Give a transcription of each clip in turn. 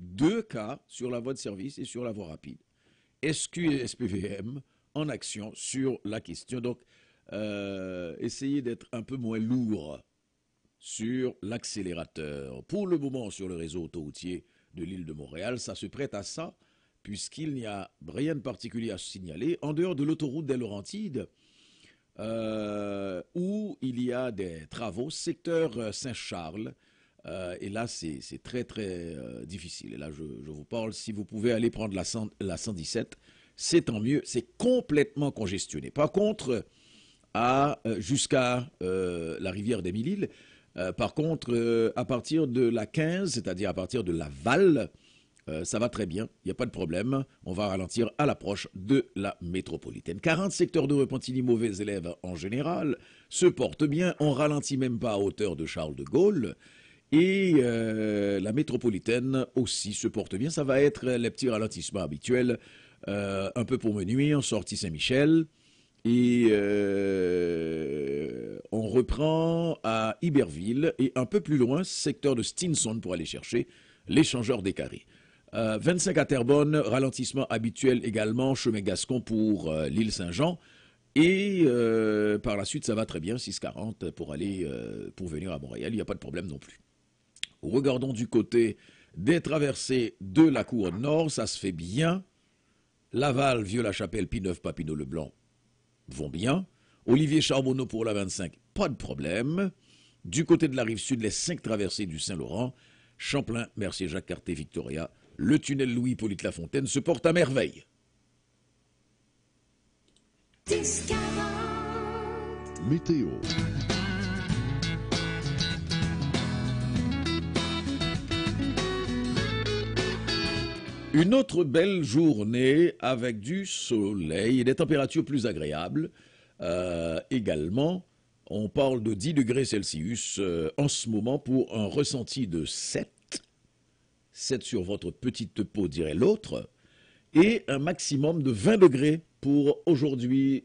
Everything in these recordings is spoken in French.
deux cas sur la voie de service et sur la voie rapide. SQ et SPVM en action sur la question. Donc, essayez d'être un peu moins lourd sur l'accélérateur. Pour le moment, sur le réseau autoroutier de l'île de Montréal, ça se prête à ça, puisqu'il n'y a rien de particulier à signaler, en dehors de l'autoroute des Laurentides, où il y a des travaux, secteur Saint-Charles, et là, c'est très, très difficile. Et là, je vous parle, si vous pouvez aller prendre la 117, c'est tant mieux, c'est complètement congestionné. Par contre, jusqu'à la rivière des Mille-Îles, par contre, à partir de la 15, c'est-à-dire à partir de Laval, ça va très bien, il n'y a pas de problème. On va ralentir à l'approche de la métropolitaine. 40 secteurs de Repentigny, mauvais élèves en général, se portent bien. On ralentit même pas à hauteur de Charles de Gaulle. Et la métropolitaine aussi se porte bien. Ça va être les petits ralentissements habituels, un peu pour me nuire, sortie Saint-Michel. Et on reprend à Iberville et un peu plus loin, secteur de Stinson pour aller chercher l'échangeur des carrés. 25 à Terrebonne, ralentissement habituel également, chemin Gascon pour l'île Saint-Jean. Et par la suite, ça va très bien, 6,40 pour venir à Montréal, il n'y a pas de problème non plus. Regardons du côté des traversées de la Couronne Nord, ça se fait bien. Laval, Vieux-la-Chapelle, Pineuf, Papineau-le-Blanc vont bien. Olivier Charbonneau pour la 25, pas de problème. Du côté de la rive sud, les 5 traversées du Saint-Laurent, Champlain, Mercier, Jacques Cartier, Victoria, le tunnel Louis-Hippolyte Lafontaine se porte à merveille. 10-40. Météo. Une autre belle journée avec du soleil et des températures plus agréables. Également, on parle de 10 degrés Celsius en ce moment pour un ressenti de 7. 7 sur votre petite peau, dirait l'autre. Et un maximum de 20 degrés pour aujourd'hui.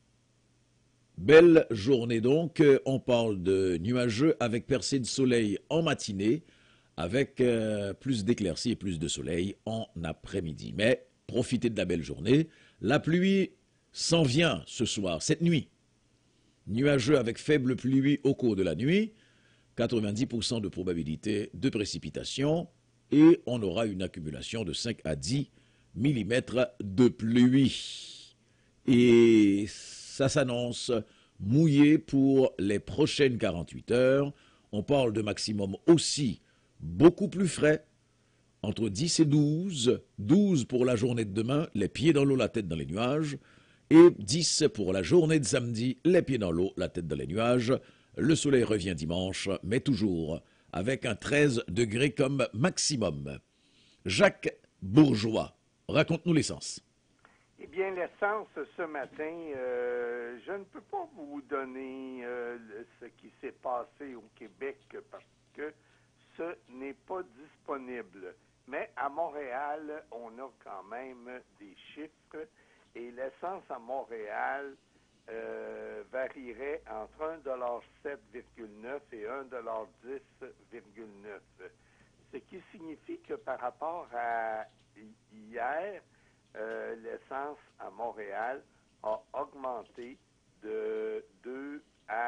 Belle journée donc. On parle de nuageux avec percée de soleil en matinée, avec plus d'éclaircies et plus de soleil en après-midi. Mais profitez de la belle journée. La pluie s'en vient ce soir, cette nuit. Nuageux avec faible pluie au cours de la nuit. 90% de probabilité de précipitation. Et on aura une accumulation de 5 à 10 mm de pluie. Et ça s'annonce mouillé pour les prochaines 48 heures. On parle de maximum aussi beaucoup plus frais, entre 10 et 12. 12 pour la journée de demain, les pieds dans l'eau, la tête dans les nuages. Et 10 pour la journée de samedi, les pieds dans l'eau, la tête dans les nuages. Le soleil revient dimanche, mais toujours avec un 13 degrés comme maximum. Jacques Bourgeois, raconte-nous l'essence. Eh bien, l'essence, ce matin, je ne peux pas vous donner ce qui s'est passé au Québec parce que ce n'est pas disponible. Mais à Montréal, on a quand même des chiffres et l'essence à Montréal varierait entre 1,7,9 et 1,10,9. Ce qui signifie que par rapport à hier, l'essence à Montréal a augmenté de 2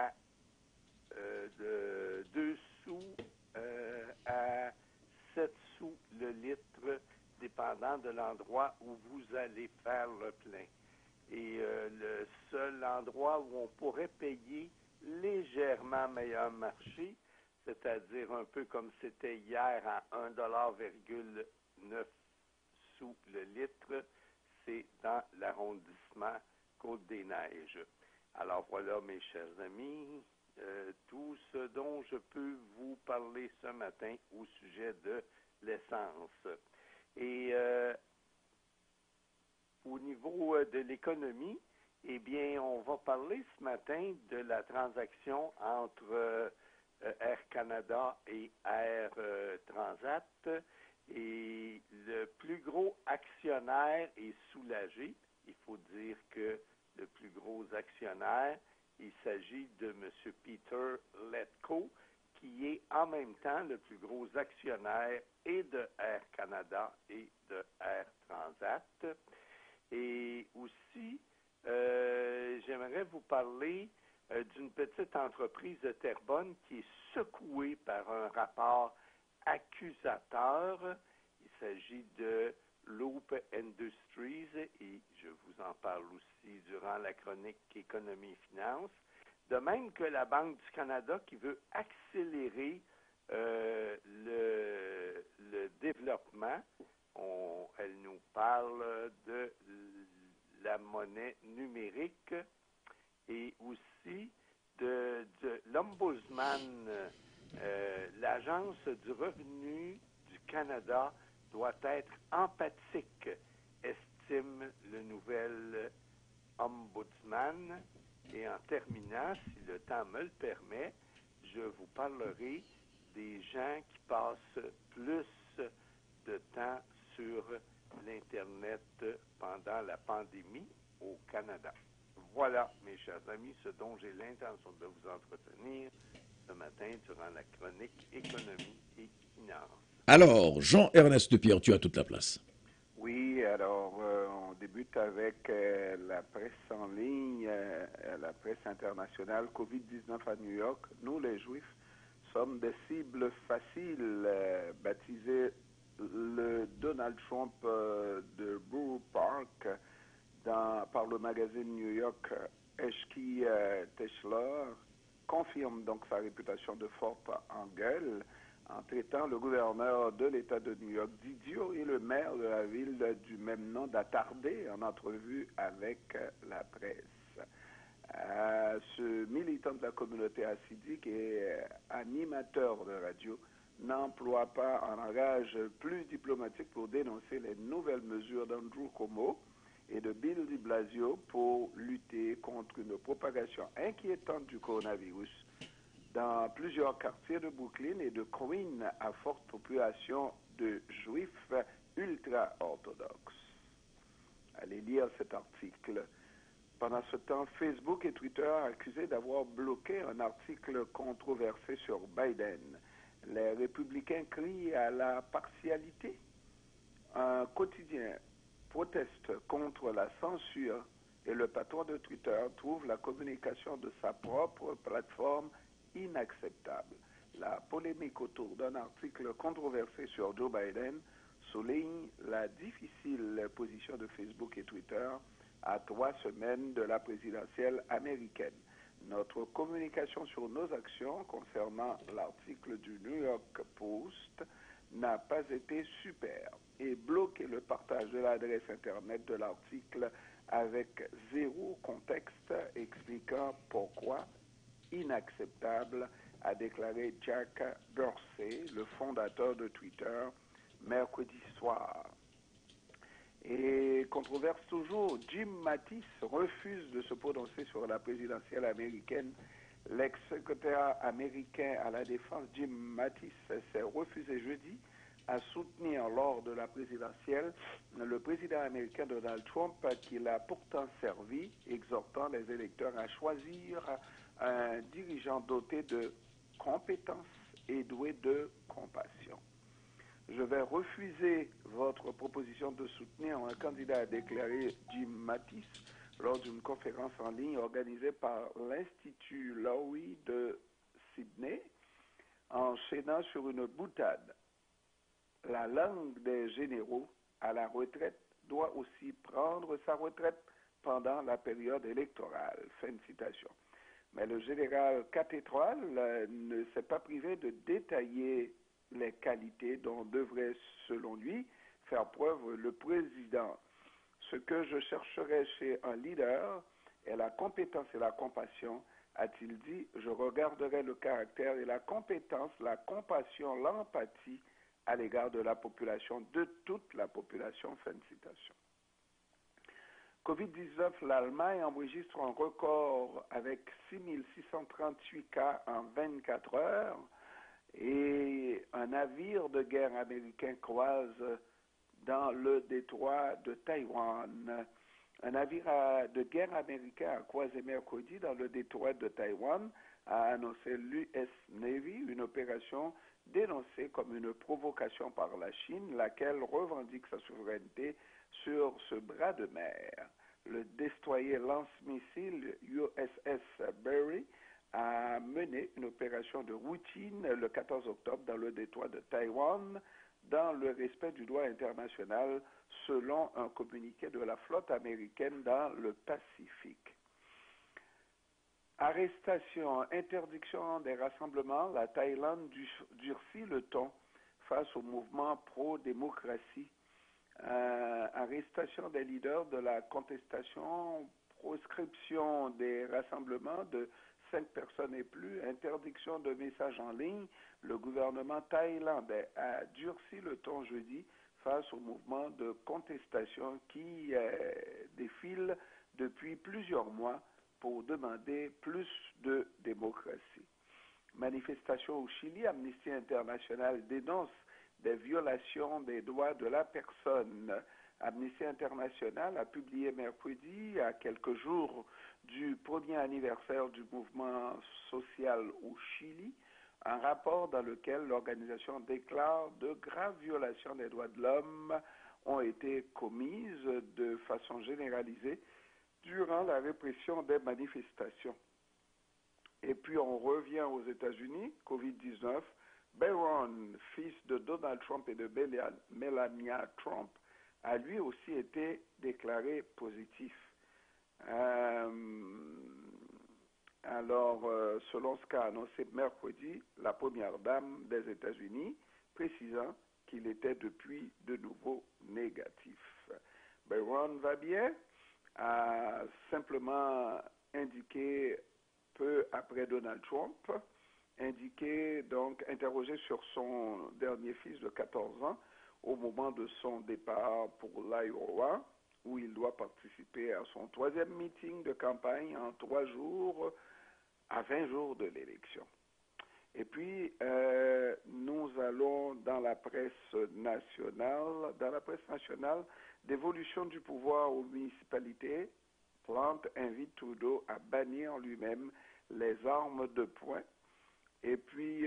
sous à 7 sous le litre, dépendant de l'endroit où vous allez faire le plein. Et le seul endroit où on pourrait payer légèrement meilleur marché, c'est-à-dire un peu comme c'était hier à 1,9 sous le litre, c'est dans l'arrondissement Côte-des-Neiges. Alors voilà, mes chers amis, tout ce dont je peux vous parler ce matin au sujet de l'essence. Et au niveau de l'économie, eh bien, on va parler ce matin de la transaction entre Air Canada et Air Transat. Et le plus gros actionnaire est soulagé. Il faut dire que le plus gros actionnaire, il s'agit de M. Peter Letko, qui est en même temps le plus gros actionnaire et de Air Canada Canada et de Air Transat. Et aussi, j'aimerais vous parler d'une petite entreprise de Terrebonne qui est secouée par un rapport accusateur. Il s'agit de Loop Industries et je vous en parle aussi durant la chronique Économie et Finances. De même que la Banque du Canada qui veut accélérer le développement. Elle nous parle de la monnaie numérique et aussi de l'Ombudsman. L'Agence du revenu du Canada doit être empathique, estime le nouvel Ombudsman. Et en terminant, si le temps me le permet, je vous parlerai des gens qui passent plus de temps sur l'Internet pendant la pandémie au Canada. Voilà, mes chers amis, ce dont j'ai l'intention de vous entretenir ce matin durant la chronique Économie et Finances. Alors, Jean-Ernest Pierre, tu as toute la place. Oui, alors on débute avec la presse en ligne, la presse internationale, COVID-19 à New York. Nous, les Juifs, sommes des cibles faciles, baptisées le Donald Trump de Borough Park par le magazine New York. Eshki Teshler confirme donc sa réputation de forte en gueule en traitant le gouverneur de l'État de New York d'idiot et le maire de la ville du même nom d'attardé en entrevue avec la presse. Ce militant de la communauté hassidique et animateur de radio n'emploie pas un langage plus diplomatique pour dénoncer les nouvelles mesures d'Andrew Cuomo et de Bill de Blasio pour lutter contre une propagation inquiétante du coronavirus dans plusieurs quartiers de Brooklyn et de Queens à forte population de juifs ultra-orthodoxes. Allez lire cet article. Pendant ce temps, Facebook et Twitter accusés d'avoir bloqué un article controversé sur Biden. Les républicains crient à la partialité. Un quotidien proteste contre la censure et le patron de Twitter trouve la communication de sa propre plateforme inacceptable. La polémique autour d'un article controversé sur Joe Biden souligne la difficile position de Facebook et Twitter à 3 semaines de la présidentielle américaine. Notre communication sur nos actions concernant l'article du New York Post n'a pas été super et bloquer le partage de l'adresse Internet de l'article avec zéro contexte expliquant pourquoi inacceptable, a déclaré Jack Dorsey, le fondateur de Twitter, mercredi soir. Et controverse toujours, Jim Mattis refuse de se prononcer sur la présidentielle américaine. L'ex-secrétaire américain à la défense, Jim Mattis, s'est refusé jeudi à soutenir lors de la présidentielle le président américain Donald Trump, qui l'a pourtant servi, exhortant les électeurs à choisir un dirigeant doté de compétences et doué de compassion. Je vais refuser votre proposition de soutenir un candidat, a déclaré Jim Mattis lors d'une conférence en ligne organisée par l'Institut Lowy de Sydney, enchaînant sur une boutade. La langue des généraux à la retraite doit aussi prendre sa retraite pendant la période électorale. Fin de citation. Mais le général cathédral ne s'est pas privé de détailler les qualités dont devrait, selon lui, faire preuve le président. Ce que je chercherai chez un leader est la compétence et la compassion, a-t-il dit. Je regarderai le caractère et la compétence, la compassion, l'empathie à l'égard de la population, de toute la population. Fin de citation. COVID-19, l'Allemagne enregistre un record avec 6638 cas en 24 heures et un navire de guerre américain croise dans le détroit de Taïwan. Un navire de guerre américain a croisé mercredi dans le détroit de Taïwan, a annoncé l'US Navy, une opération dénoncée comme une provocation par la Chine, laquelle revendique sa souveraineté sur ce bras de mer. Le destroyer lance-missile USS Berry a mené une opération de routine le 14 octobre dans le détroit de Taïwan, dans le respect du droit international, selon un communiqué de la flotte américaine dans le Pacifique. Arrestation, interdiction des rassemblements, la Thaïlande durcit le ton face au mouvement pro-démocratie. Arrestation des leaders de la contestation, proscription des rassemblements de 5 personnes et plus, interdiction de messages en ligne. Le gouvernement thaïlandais a durci le ton jeudi face au mouvement de contestation qui défile depuis plusieurs mois pour demander plus de démocratie. Manifestation au Chili, Amnesty International dénonce des violations des droits de la personne. Amnesty International a publié mercredi, à quelques jours du premier anniversaire du mouvement social au Chili, un rapport dans lequel l'organisation déclare de graves violations des droits de l'homme ont été commises de façon généralisée durant la répression des manifestations. Et puis on revient aux États-Unis, COVID-19, Barron, fils de Donald Trump et de Melania Trump, a lui aussi été déclaré positif. Selon ce qu'a annoncé mercredi la première dame des États-Unis, précisant qu'il était depuis de nouveau négatif. Barron va bien, a simplement indiqué peu après Donald Trump, interrogé sur son dernier fils de 14 ans au moment de son départ pour l'Iowa, où il doit participer à son 3e meeting de campagne en 3 jours à 20 jours de l'élection. Et puis, nous allons dans la presse nationale, d'évolution du pouvoir aux municipalités. Plante invite Trudeau à bannir lui-même les armes de poing. Et puis,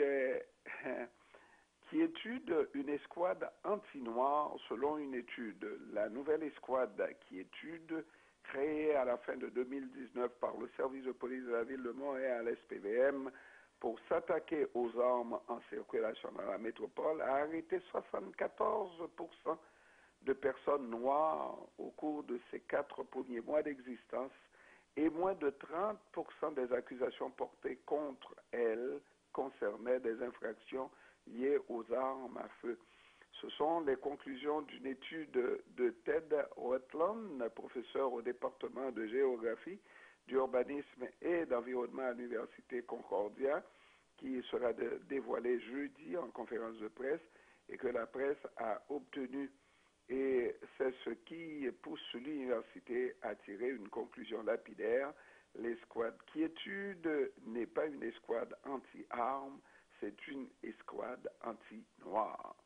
quiétude, une escouade anti-noire selon une étude. La nouvelle escouade quiétude, créée à la fin de 2019 par le service de police de la ville de Montréal, SPVM, pour s'attaquer aux armes en circulation dans la métropole, a arrêté 74% de personnes noires au cours de ces 4 premiers mois d'existence et moins de 30% des accusations portées contre elles concernaient des infractions liées aux armes à feu. Ce sont les conclusions d'une étude de Ted Rutland, professeur au département de géographie, d'urbanisme et d'environnement à l'Université Concordia, qui sera dévoilée jeudi en conférence de presse et que la presse a obtenue. Et c'est ce qui pousse l'université à tirer une conclusion lapidaire. L'escouade quiétude n'est pas une escouade anti-armes, c'est une escouade anti-noir.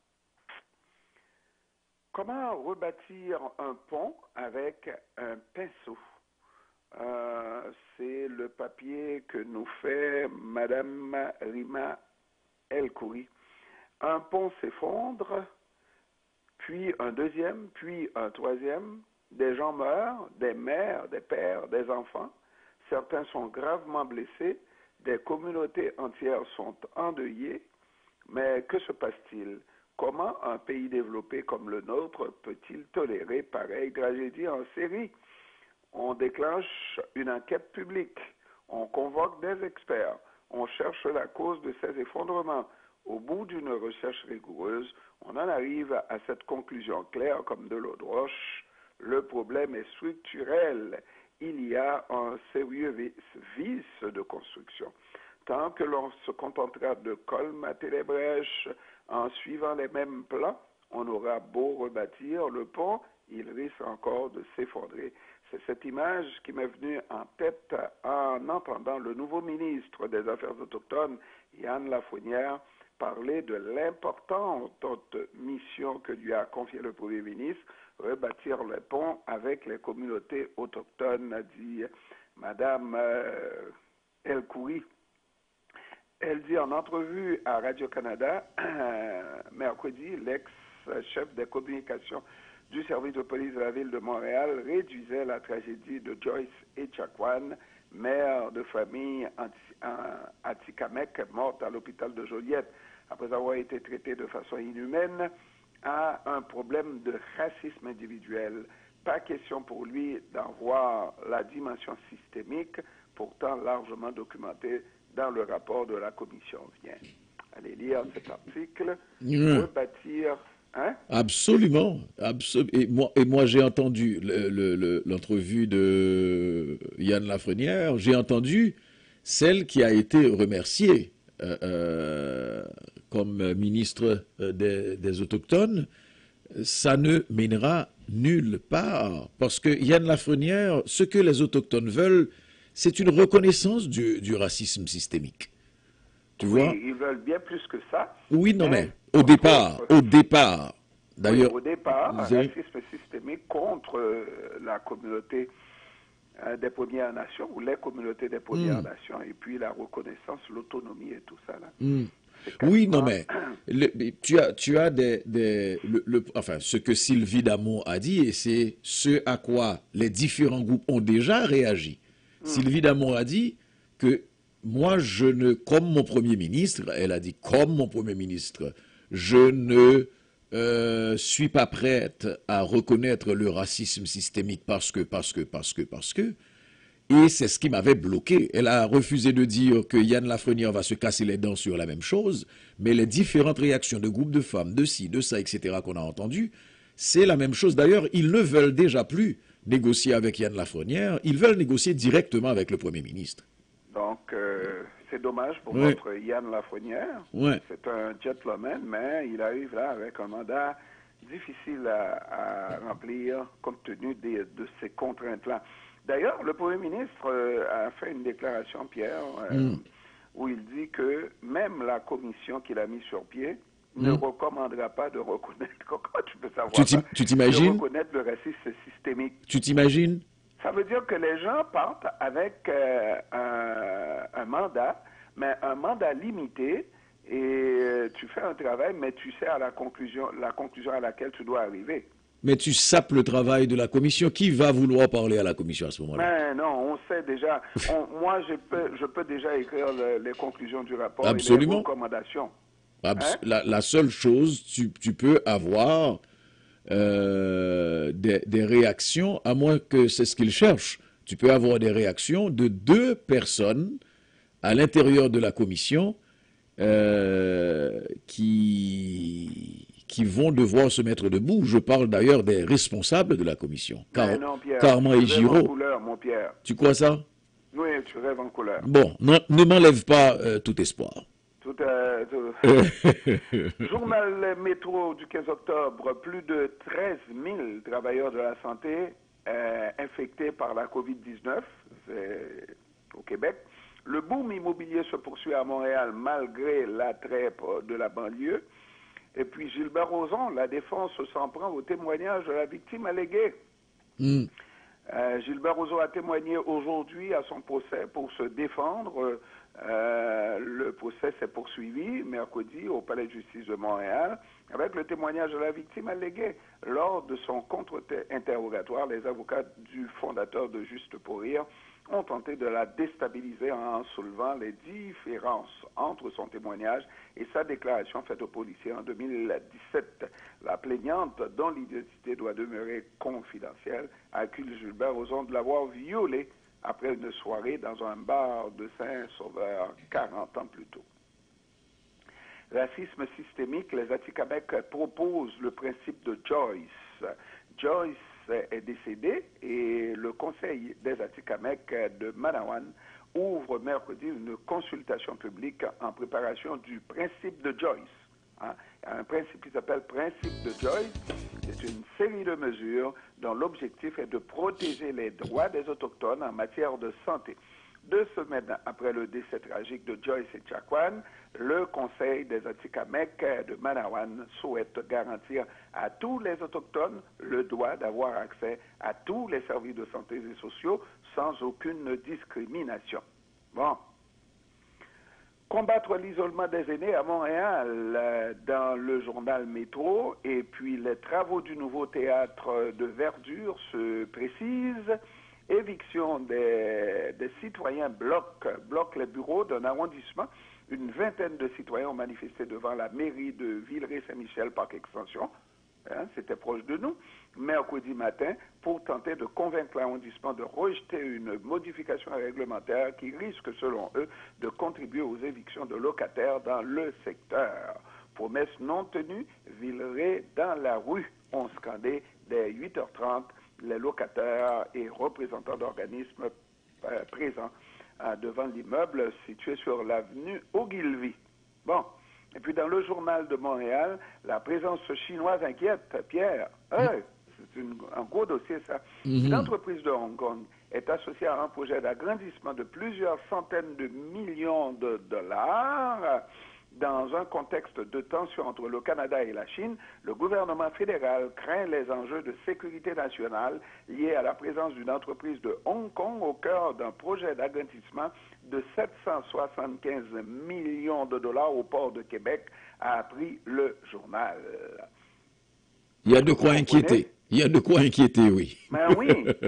Comment rebâtir un pont avec un pinceau? C'est le papier que nous fait Madame Rima El-Khoury. Un pont s'effondre, puis un deuxième, puis un troisième. Des gens meurent, des mères, des pères, des enfants. Certains sont gravement blessés. Des communautés entières sont endeuillées. Mais que se passe-t-il? Comment un pays développé comme le nôtre peut-il tolérer pareille tragédie en série? On déclenche une enquête publique. On convoque des experts. On cherche la cause de ces effondrements. Au bout d'une recherche rigoureuse, on en arrive à cette conclusion claire comme de l'eau de roche. Le problème est structurel. Il y a un sérieux vice de construction. Tant que l'on se contentera de colmater les brèches en suivant les mêmes plans, on aura beau rebâtir le pont, il risque encore de s'effondrer. C'est cette image qui m'est venue en tête en entendant le nouveau ministre des Affaires autochtones, Yann Lafrenière, parler de l'importante mission que lui a confiée le Premier ministre, rebâtir le pont avec les communautés autochtones, a dit Madame El-Khoury. Elle dit en entrevue à Radio-Canada, mercredi, l'ex-chef des communications du service de police de la ville de Montréal réduisait la tragédie de Joyce Echaquan, mère de famille Atikamek, morte à l'hôpital de Joliette après avoir été traitée de façon inhumaine, à un problème de racisme individuel. Pas question pour lui d'en voir la dimension systémique, pourtant largement documentée dans le rapport de la commission. Viens, allez lire cet article, rebâtir... Hein? Absolument. Et moi j'ai entendu l'entrevue de Yann Lafrenière, j'ai entendu celle qui a été remerciée comme ministre des Autochtones. Ça ne mènera nulle part. Parce que Yann Lafrenière, ce que les Autochtones veulent, c'est une reconnaissance du racisme systémique. Tu vois? Ils veulent bien plus que ça. Oui, non, mais au départ, d'ailleurs, oui, au départ, un racisme systémique contre la communauté des Premières Nations ou les communautés des Premières Nations, et puis la reconnaissance, l'autonomie et tout ça. Là. Oui, non, mais tu as enfin, ce que Sylvie Damon a dit, et c'est ce à quoi les différents groupes ont déjà réagi. Sylvie Damon a dit que moi, comme mon Premier ministre, elle a dit, comme mon Premier ministre, je ne suis pas prête à reconnaître le racisme systémique parce que. Et c'est ce qui m'avait bloqué. Elle a refusé de dire que Yann Lafrenière va se casser les dents sur la même chose, mais les différentes réactions de groupes de femmes, de ci, de ça, etc. qu'on a entendues, c'est la même chose. D'ailleurs, ils ne veulent déjà plus négocier avec Yann Lafrenière, ils veulent négocier directement avec le Premier ministre. Donc, c'est dommage pour notre Yann Lafrenière. Ouais. C'est un gentleman, mais il arrive là avec un mandat difficile à remplir compte tenu de ces contraintes-là. D'ailleurs, le Premier ministre a fait une déclaration, Pierre, où il dit que même la commission qu'il a mise sur pied ne recommandera pas de reconnaître. Comment tu peux savoir tu t'imagines? De reconnaître le racisme systémique. Tu t'imagines? Ça veut dire que les gens partent avec un mandat, mais un mandat limité, et tu fais un travail, mais tu sais à la conclusion à laquelle tu dois arriver. Mais tu sapes le travail de la commission. Qui va vouloir parler à la commission à ce moment-là? Mais non, on sait déjà. Moi, je peux déjà écrire les conclusions du rapport. Absolument. Et les recommandations. La seule chose, tu peux avoir des réactions, à moins que c'est ce qu'ils cherchent. Tu peux avoir des réactions de 2 personnes à l'intérieur de la commission qui vont devoir se mettre debout. Je parle d'ailleurs des responsables de la commission. Carman et Giraud. Couleur, mon Pierre. Tu crois ça? Oui, tu rêves en couleur. Bon, ne m'enlève pas tout espoir. Journal Métro du 15 octobre, plus de 13 000 travailleurs de la santé infectés par la COVID-19 au Québec. Le boom immobilier se poursuit à Montréal malgré l'attrait de la banlieue. Et puis Gilbert Rozon, la défense s'en prend au témoignage de la victime alléguée. Gilbert Rozon a témoigné aujourd'hui à son procès pour se défendre. Le procès s'est poursuivi mercredi au Palais de justice de Montréal avec le témoignage de la victime alléguée. Lors de son contre-interrogatoire, les avocats du fondateur de Juste pour rire ont tenté de la déstabiliser en soulevant les différences entre son témoignage et sa déclaration faite aux policiers en 2017. La plaignante, dont l'identité doit demeurer confidentielle, accuse Gilbert Rozon de l'avoir violée après une soirée dans un bar de Saint-Sauveur 40 ans plus tôt. Racisme systémique, les Atikamekw proposent le principe de Joyce. Joyce est décédé et le Conseil des Atikamekw de Manawan ouvre mercredi une consultation publique en préparation du principe de Joyce. Un principe qui s'appelle principe de Joyce. C'est une série de mesures dont l'objectif est de protéger les droits des Autochtones en matière de santé. 2 semaines après le décès tragique de Joyce Echaquan, le Conseil des Atikamekw de Manawan souhaite garantir à tous les Autochtones le droit d'avoir accès à tous les services de santé et sociaux sans aucune discrimination. Bon. Combattre l'isolement des aînés à Montréal dans le journal Métro, et puis les travaux du nouveau théâtre de Verdure se précisent. Éviction des citoyens bloquent les bureaux d'un arrondissement. Une vingtaine de citoyens ont manifesté devant la mairie de Villeray-Saint-Michel, Parc Extension. C'était proche de nous, mercredi matin, pour tenter de convaincre l'arrondissement de rejeter une modification réglementaire qui risque, selon eux, de contribuer aux évictions de locataires dans le secteur. Promesse non tenue, Villeray dans la rue, ont scandé dès 8h30 les locataires et représentants d'organismes présents devant l'immeuble situé sur l'avenue Ogilvy. Bon. Et puis dans le journal de Montréal, la présence chinoise inquiète, Pierre. C'est un gros dossier, ça. Une entreprise de Hong Kong est associée à un projet d'agrandissement de plusieurs centaines de millions de dollars. Dans un contexte de tension entre le Canada et la Chine, le gouvernement fédéral craint les enjeux de sécurité nationale liés à la présence d'une entreprise de Hong Kong au cœur d'un projet d'agrandissement de 775 millions de dollars au port de Québec, a appris le journal. Il y a de quoi inquiéter. Il y a de quoi inquiéter, oui. Mais oui.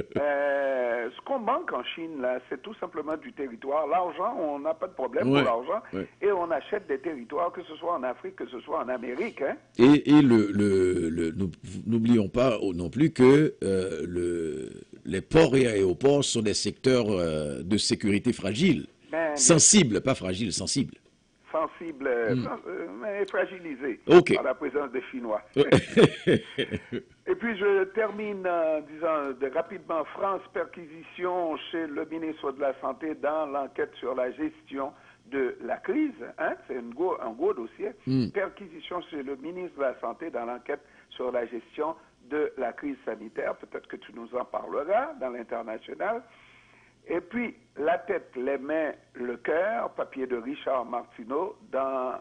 Ce qu'on manque en Chine, là, c'est tout simplement du territoire. L'argent, on n'a pas de problème pour l'argent. Et on achète des territoires, que ce soit en Afrique, que ce soit en Amérique. Hein. Et n'oublions pas non plus que les ports et aéroports sont des secteurs de sécurité fragiles. Sensibles, pas fragiles, sensibles. Sensible, mais fragilisé par la présence des Chinois. Et puis je termine en disant rapidement, France perquisition chez le ministre de la Santé dans l'enquête sur la gestion de la crise. Hein? C'est un gros dossier. Perquisition chez le ministre de la Santé dans l'enquête sur la gestion de la crise sanitaire. Peut-être que tu nous en parleras dans l'international. Et puis, la tête, les mains, le cœur, papier de Richard Martineau dans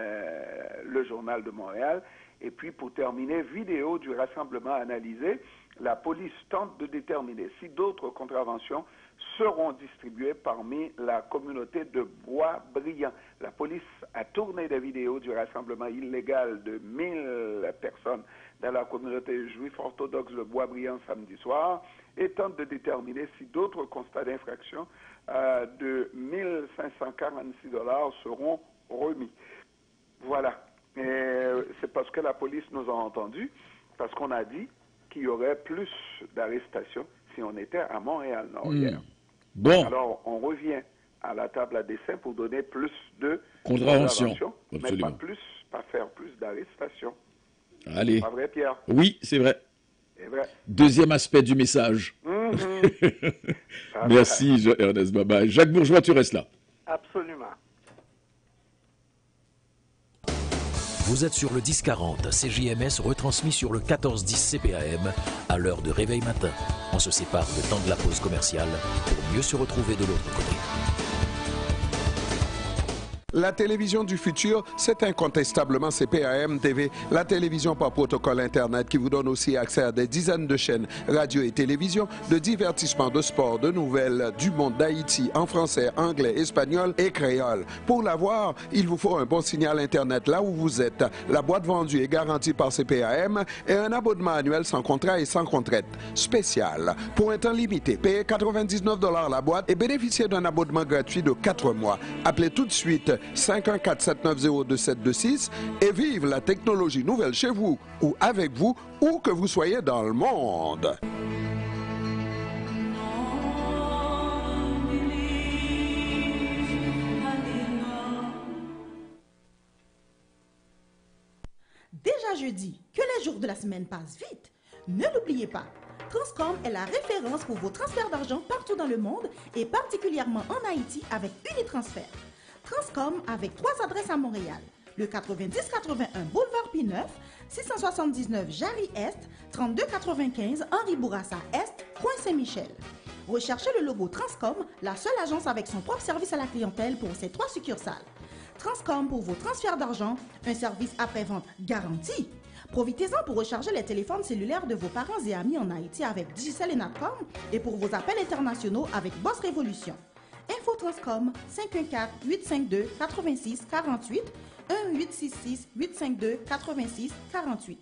le Journal de Montréal. Et puis, pour terminer, vidéo du rassemblement analysé. La police tente de déterminer si d'autres contraventions seront distribuées parmi la communauté de Boisbriand. La police a tourné des vidéos du rassemblement illégal de 1000 personnes dans la communauté juive orthodoxe de Boisbriand samedi soir et tente de déterminer si d'autres constats d'infraction de 1546 $ seront remis. Voilà. Et c'est parce que la police nous a entendus, parce qu'on a dit qu'il y aurait plus d'arrestations si on était à Montréal-Nord hier. Bon. Alors, on revient à la table à dessin pour donner plus de contraventions, mais pas faire plus d'arrestations. Allez. C'est pas vrai, Pierre? Oui, c'est vrai. C'est vrai. Deuxième aspect du message. Merci, Ernest Baba. Jacques Bourgeois, tu restes là. Absolument. Vous êtes sur le 1040, CJMS retransmis sur le 1410 CPAM à l'heure de réveil matin. On se sépare le temps de la pause commerciale pour mieux se retrouver de l'autre côté. La télévision du futur, c'est incontestablement CPAM TV, la télévision par protocole Internet qui vous donne aussi accès à des dizaines de chaînes radio et télévision, de divertissement, de sport, de nouvelles, du monde d'Haïti en français, anglais, espagnol et créole. Pour l'avoir, il vous faut un bon signal Internet là où vous êtes. La boîte vendue est garantie par CPAM et un abonnement annuel sans contrat et sans contrainte. Spécial. Pour un temps limité, payez 99 $ la boîte et bénéficiez d'un abonnement gratuit de 4 mois. Appelez tout de suite 514-790-2726 et vive la technologie nouvelle chez vous ou avec vous, où que vous soyez dans le monde. Déjà jeudi, que les jours de la semaine passent vite. Ne l'oubliez pas, Transcom est la référence pour vos transferts d'argent partout dans le monde et particulièrement en Haïti avec Unitransfert. Transcom avec 3 adresses à Montréal. Le 9081 Boulevard P9, 679 Jarry-Est, 3295 Henri Bourassa Est, Coin Saint-Michel. Recherchez le logo Transcom, la seule agence avec son propre service à la clientèle pour ses 3 succursales. Transcom pour vos transferts d'argent, un service après-vente garanti. Profitez-en pour recharger les téléphones cellulaires de vos parents et amis en Haïti avec Digicel et Natcom et pour vos appels internationaux avec Boss Révolution. Info Transcom 514-852-86-48, 1-866-852-86-48.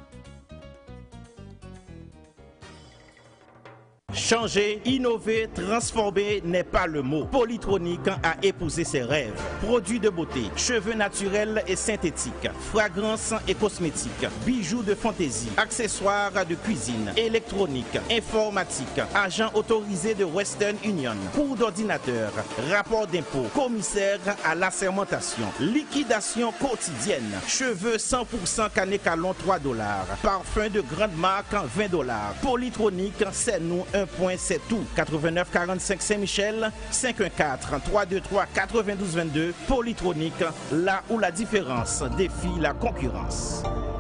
Changer, innover, transformer n'est pas le mot. Polytronic a épousé ses rêves. Produits de beauté, cheveux naturels et synthétiques, fragrances et cosmétiques, bijoux de fantaisie, accessoires de cuisine, électronique, informatique, agent autorisé de Western Union, cours d'ordinateur, rapport d'impôt, commissaire à l'assermentation, liquidation quotidienne, cheveux 100% Canécalon $3, parfum de grande marque $20. Polytronic, c'est nous un point, c'est tout. 89 45 Saint-Michel, 514 323 92 22. Polytronic, là où la différence défie la concurrence.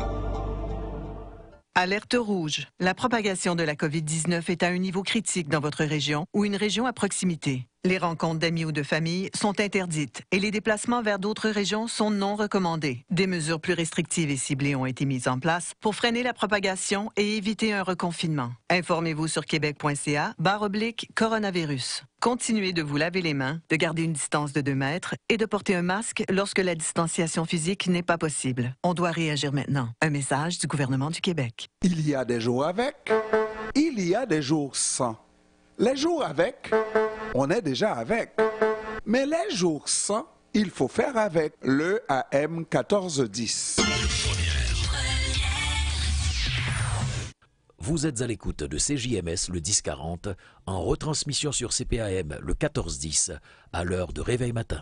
Alerte rouge. La propagation de la COVID-19 est à un niveau critique dans votre région ou une région à proximité. Les rencontres d'amis ou de famille sont interdites et les déplacements vers d'autres régions sont non recommandés. Des mesures plus restrictives et ciblées ont été mises en place pour freiner la propagation et éviter un reconfinement. Informez-vous sur québec.ca/coronavirus. Continuez de vous laver les mains, de garder une distance de 2 mètres et de porter un masque lorsque la distanciation physique n'est pas possible. On doit réagir maintenant. Un message du gouvernement du Québec. Il y a des jours avec, il y a des jours sans. Les jours avec, on est déjà avec. Mais les jours sans, il faut faire avec le AM 1410. Vous êtes à l'écoute de CJMS le 1040, en retransmission sur CPAM le 1410, à l'heure de réveil matin.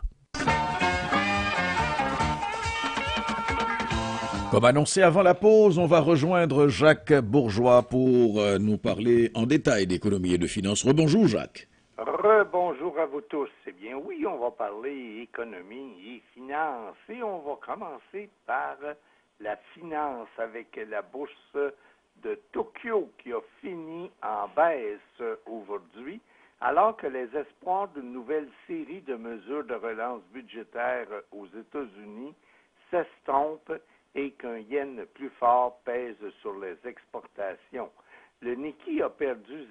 Comme annoncé avant la pause, on va rejoindre Jacques Bourgeois pour nous parler en détail d'économie et de finances. Rebonjour Jacques. Rebonjour à vous tous. Eh bien oui, on va parler économie et finances et on va commencer par la finance avec la bourse de Tokyo qui a fini en baisse aujourd'hui alors que les espoirs d'une nouvelle série de mesures de relance budgétaire aux États-Unis s'estompent et qu'un yen plus fort pèse sur les exportations. Le Nikkei a perdu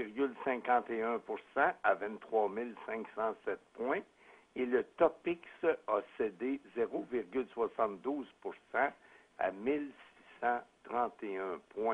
0,51% à 23 507 points et le Topix a cédé 0,72% à 1631 points.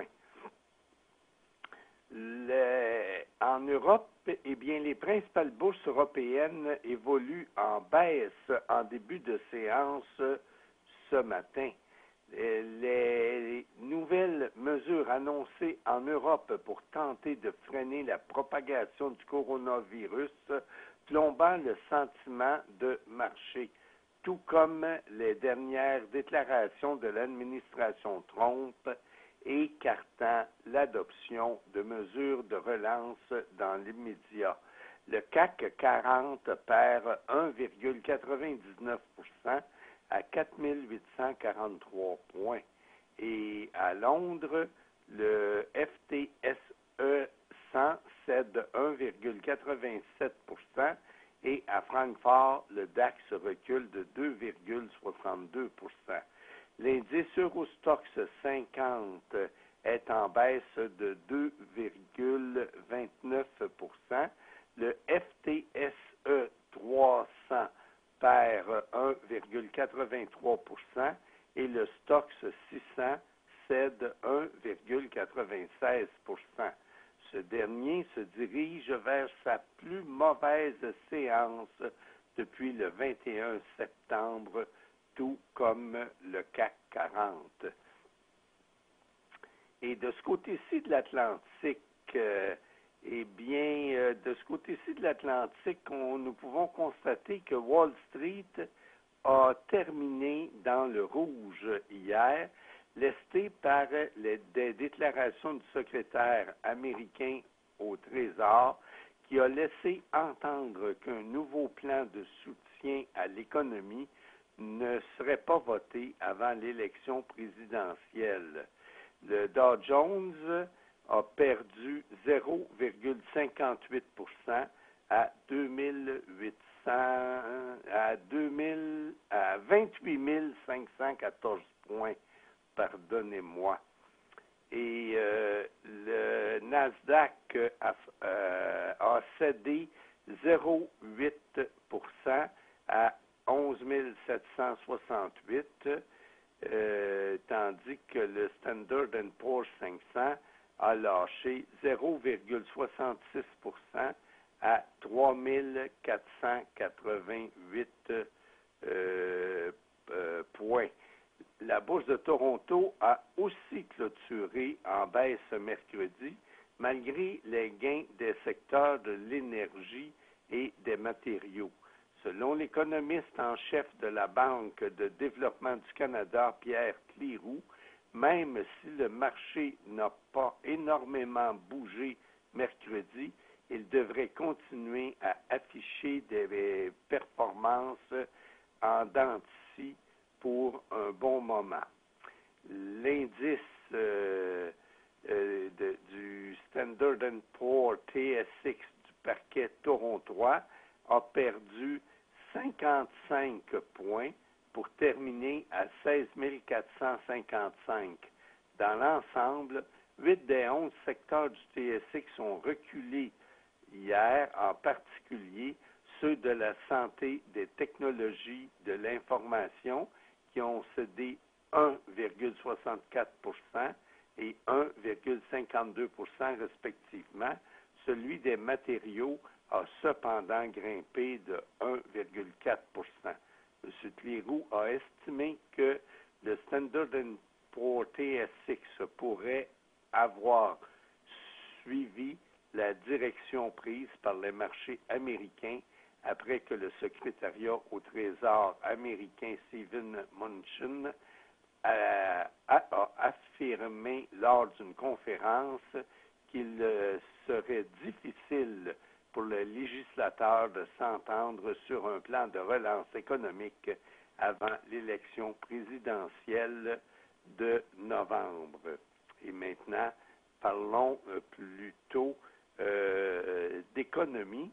En Europe, eh bien, les principales bourses européennes évoluent en baisse en début de séance ce matin. Les nouvelles mesures annoncées en Europe pour tenter de freiner la propagation du coronavirus plombant le sentiment de marché, tout comme les dernières déclarations de l'administration Trump écartant l'adoption de mesures de relance dans l'immédiat. Le CAC 40 perd 1,99% à 4 843 points. Et à Londres, le FTSE 100 cède 1,87% et à Francfort, le DAX recule de 2,62%. L'indice Eurostoxx 50 est en baisse de 2,29%. Le FTSE 300 perd 1,83% et le Stoxx 600 cède 1,96%. Ce dernier se dirige vers sa plus mauvaise séance depuis le 21 septembre, tout comme le CAC 40. Et de ce côté-ci de l'Atlantique, nous pouvons constater que Wall Street a terminé dans le rouge hier, lesté par des déclarations du secrétaire américain au Trésor qui a laissé entendre qu'un nouveau plan de soutien à l'économie ne serait pas voté avant l'élection présidentielle. Le Dow Jones a perdu 0,58% à 28 514 points, pardonnez-moi. Et le Nasdaq a cédé 0,8 à 11 768, tandis que le Standard & Poor's 500 a lâché 0,66 à 3 488 points. La bourse de Toronto a aussi clôturé en baisse mercredi, malgré les gains des secteurs de l'énergie et des matériaux. Selon l'économiste en chef de la Banque de développement du Canada, Pierre Cléroux, même si le marché n'a pas énormément bougé mercredi, il devrait continuer à afficher des performances en dents de scie pour un bon moment. L'indice du Standard & Poor's TSX du parquet torontois a perdu 55 points pour terminer à 16 455. Dans l'ensemble, 8 des 11 secteurs du TSX ont reculé hier, en particulier ceux de la santé, des technologies, de l'information, qui ont cédé 1,64 et 1,52 respectivement. Celui des matériaux a cependant grimpé de 1,4 M. Cléroux a estimé que le Standard & Poor's TSX pourrait avoir suivi la direction prise par les marchés américains après que le secrétariat au Trésor américain Steven Mnuchin a affirmé lors d'une conférence qu'il serait difficile pour le législateur de s'entendre sur un plan de relance économique avant l'élection présidentielle de novembre. Et maintenant, parlons plutôt d'économie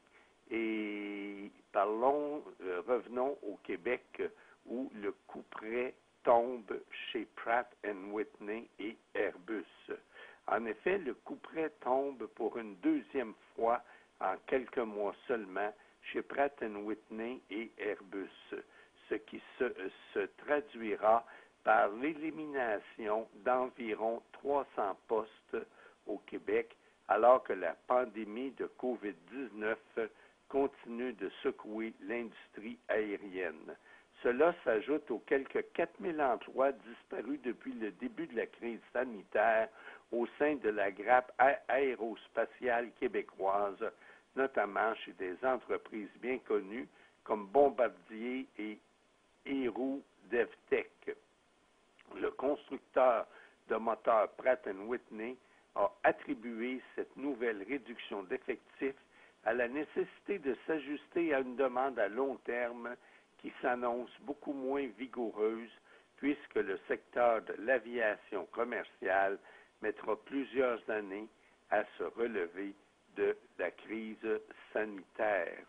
et revenons au Québec où le couperet tombe chez Pratt & Whitney et Airbus. En effet, le couperet tombe pour une deuxième fois en quelques mois seulement chez Pratt & Whitney et Airbus, ce qui se traduira par l'élimination d'environ 300 postes au Québec, alors que la pandémie de COVID-19 continue de secouer l'industrie aérienne. Cela s'ajoute aux quelques 4000 emplois disparus depuis le début de la crise sanitaire au sein de la grappe aérospatiale québécoise, notamment chez des entreprises bien connues comme Bombardier et Héroux DevTech. Le constructeur de moteurs Pratt & Whitney a attribué cette nouvelle réduction d'effectifs à la nécessité de s'ajuster à une demande à long terme qui s'annonce beaucoup moins vigoureuse puisque le secteur de l'aviation commerciale mettra plusieurs années à se relever de la crise sanitaire.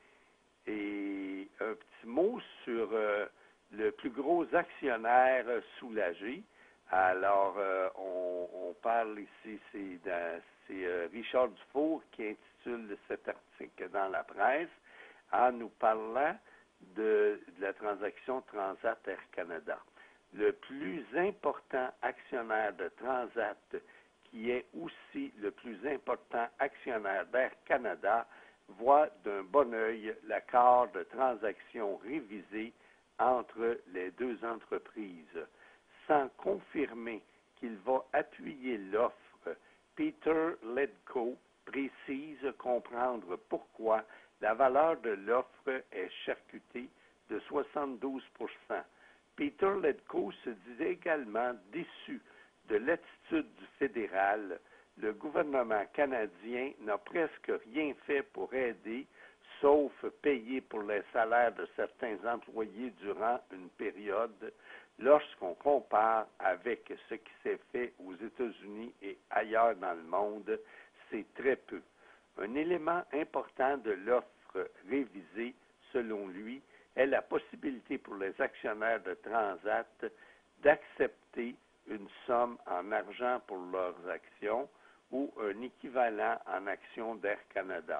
Et un petit mot sur le plus gros actionnaire soulagé. Alors, on parle ici, c'est Richard Dufour qui intitule cet article dans la presse en nous parlant de la transaction Transat Air Canada. Le plus important actionnaire de Transat, qui est aussi le plus important actionnaire d'Air Canada, voit d'un bon œil l'accord de transaction révisé entre les deux entreprises. Sans confirmer qu'il va appuyer l'offre, Peter Ledko précise comprendre pourquoi la valeur de l'offre est charcutée de 72 %. Peter Ledko se disait également déçu de l'attitude du fédéral. Le gouvernement canadien n'a presque rien fait pour aider, sauf payer pour les salaires de certains employés durant une période. Lorsqu'on compare avec ce qui s'est fait aux États-Unis et ailleurs dans le monde, c'est très peu. Un élément important de l'offre révisée, selon lui, est la possibilité pour les actionnaires de Transat d'accepter une somme en argent pour leurs actions ou un équivalent en actions d'Air Canada.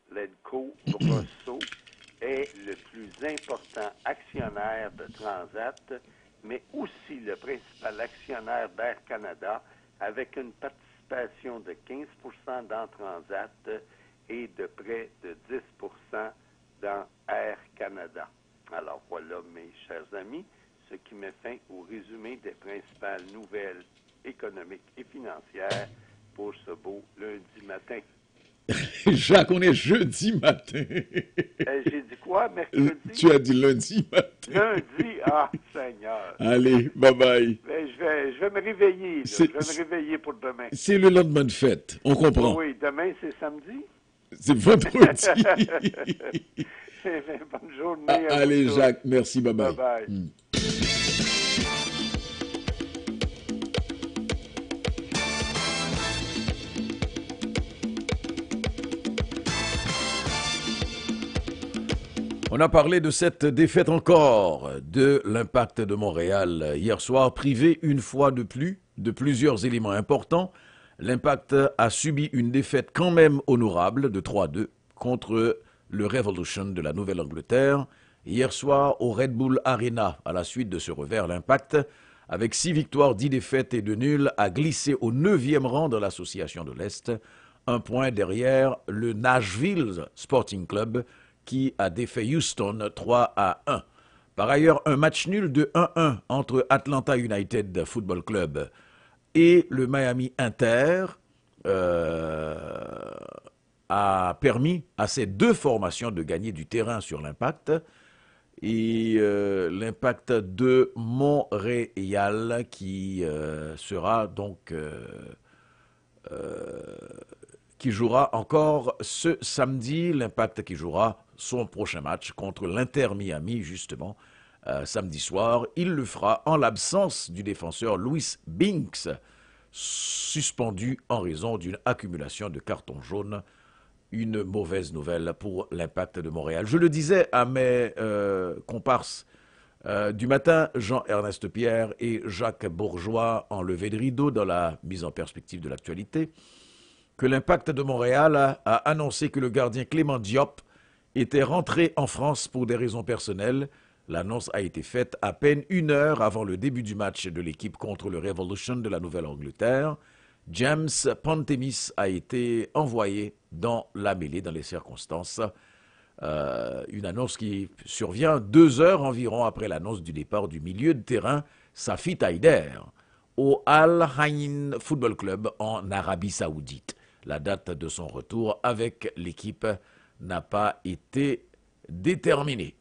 Ledco Rosso est le plus important actionnaire de Transat, mais aussi le principal actionnaire d'Air Canada, avec une participation de 15 dans Transat et de près de 10 dans Air Canada. Alors voilà, mes chers amis, ce qui met fin au résumé des principales nouvelles économiques et financières pour ce beau lundi matin. Jacques, on est jeudi matin. J'ai dit quoi, mercredi? Tu as dit lundi matin. Lundi? Ah, Seigneur. Allez, bye-bye. Ben, je vais me réveiller. Là. Je vais me réveiller pour demain. C'est le lendemain de fête, on comprend. Oui, demain, c'est samedi. C'est vendredi. Bonne journée. Allez, Jacques, merci, bye-bye. Bye-bye. On a parlé de cette défaite encore de l'Impact de Montréal hier soir, privé une fois de plus de plusieurs éléments importants. L'Impact a subi une défaite quand même honorable de 3-2 contre le Revolution de la Nouvelle-Angleterre. Hier soir au Red Bull Arena, à la suite de ce revers, l'Impact, avec 6 victoires, 10 défaites et 2 nuls, a glissé au 9e rang de l'Association de l'Est, un point derrière le Nashville Sporting Club, qui a défait Houston 3-1. Par ailleurs, un match nul de 1-1 entre Atlanta United Football Club et le Miami Inter a permis à ces deux formations de gagner du terrain sur l'Impact. Et l'Impact de Montréal qui sera donc... qui jouera encore ce samedi, l'Impact qui jouera son prochain match contre l'Inter Miami, justement, samedi soir. Il le fera en l'absence du défenseur Louis Binks, suspendu en raison d'une accumulation de cartons jaunes. Une mauvaise nouvelle pour l'Impact de Montréal. Je le disais à mes comparses du matin, Jean-Ernest Pierre et Jacques Bourgeois, en levée de rideau dans la mise en perspective de l'actualité, que l'Impact de Montréal a annoncé que le gardien Clément Diop était rentré en France pour des raisons personnelles. L'annonce a été faite à peine 1 heure avant le début du match de l'équipe contre le Revolution de la Nouvelle-Angleterre. James Pantemis a été envoyé dans la mêlée, dans les circonstances. Une annonce qui survient 2 heures environ après l'annonce du départ du milieu de terrain Safi Taider au Al Ain Football Club en Arabie Saoudite. La date de son retour avec l'équipe n'a pas été déterminée.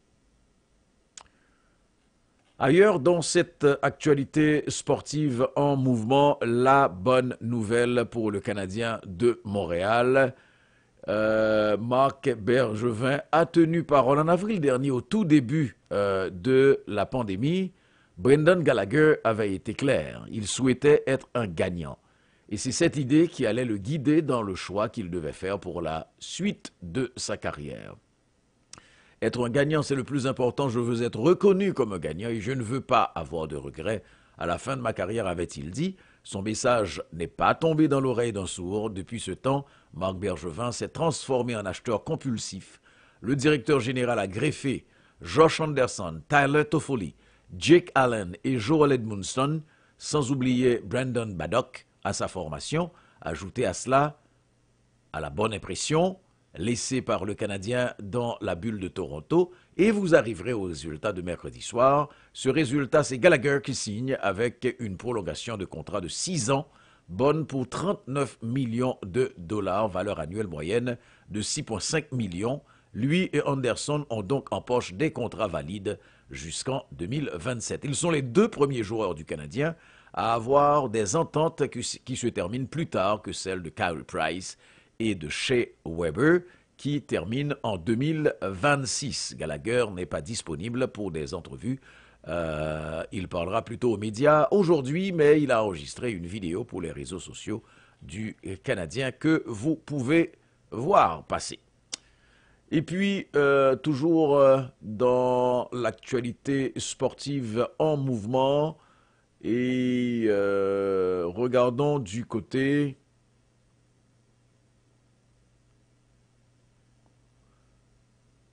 Ailleurs, dans cette actualité sportive en mouvement, la bonne nouvelle pour le Canadien de Montréal. Marc Bergevin a tenu parole en avril dernier, au tout début de la pandémie. Brendan Gallagher avait été clair, il souhaitait être un gagnant. Et c'est cette idée qui allait le guider dans le choix qu'il devait faire pour la suite de sa carrière. Être un gagnant, c'est le plus important. Je veux être reconnu comme un gagnant et je ne veux pas avoir de regrets. À la fin de ma carrière, avait-il dit. Son message n'est pas tombé dans l'oreille d'un sourd. Depuis ce temps, Marc Bergevin s'est transformé en acheteur compulsif. Le directeur général a greffé Josh Anderson, Tyler Toffoli, Jake Allen et Joel Edmundson, sans oublier Brandon Baddock à sa formation. Ajouté à cela, à la bonne impression laissée par le Canadien dans la bulle de Toronto, et vous arriverez au résultat de mercredi soir. Ce résultat, c'est Gallagher qui signe avec une prolongation de contrat de 6 ans, bonne pour 39 millions de dollars, valeur annuelle moyenne de 6,5 millions. Lui et Anderson ont donc en poche des contrats valides jusqu'en 2027. Ils sont les 2 premiers joueurs du Canadien à avoir des ententes qui se terminent plus tard que celles de Kyle Price et de Shea Weber, qui terminent en 2026. Gallagher n'est pas disponible pour des entrevues. Il parlera plutôt aux médias aujourd'hui, mais il a enregistré une vidéo pour les réseaux sociaux du Canadien que vous pouvez voir passer. Et puis, toujours dans l'actualité sportive en mouvement, et regardons du côté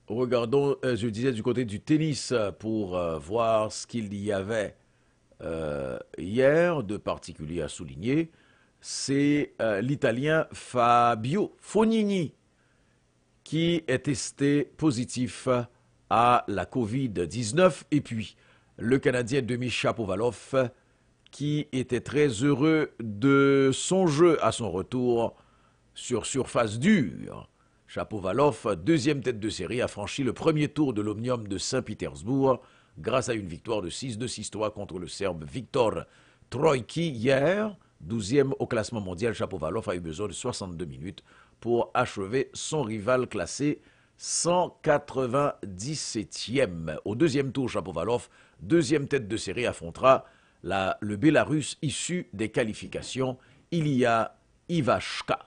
regardons, je disais, du côté du tennis pour voir ce qu'il y avait hier de particulier à souligner. C'est l'Italien Fabio Fognini qui est testé positif à la Covid-19 et puis le Canadien Demis Shapovalov qui était très heureux de son jeu à son retour sur surface dure. Shapovalov, deuxième tête de série, a franchi le premier tour de l'Omnium de Saint-Pétersbourg grâce à une victoire de 6-2, 6-3 contre le Serbe Viktor Trojki hier. 12e au classement mondial, Shapovalov a eu besoin de 62 minutes pour achever son rival classé 197e. Au deuxième tour, Shapovalov, deuxième tête de série, affrontera le Bélarus issu des qualifications, Ilya Ivashka.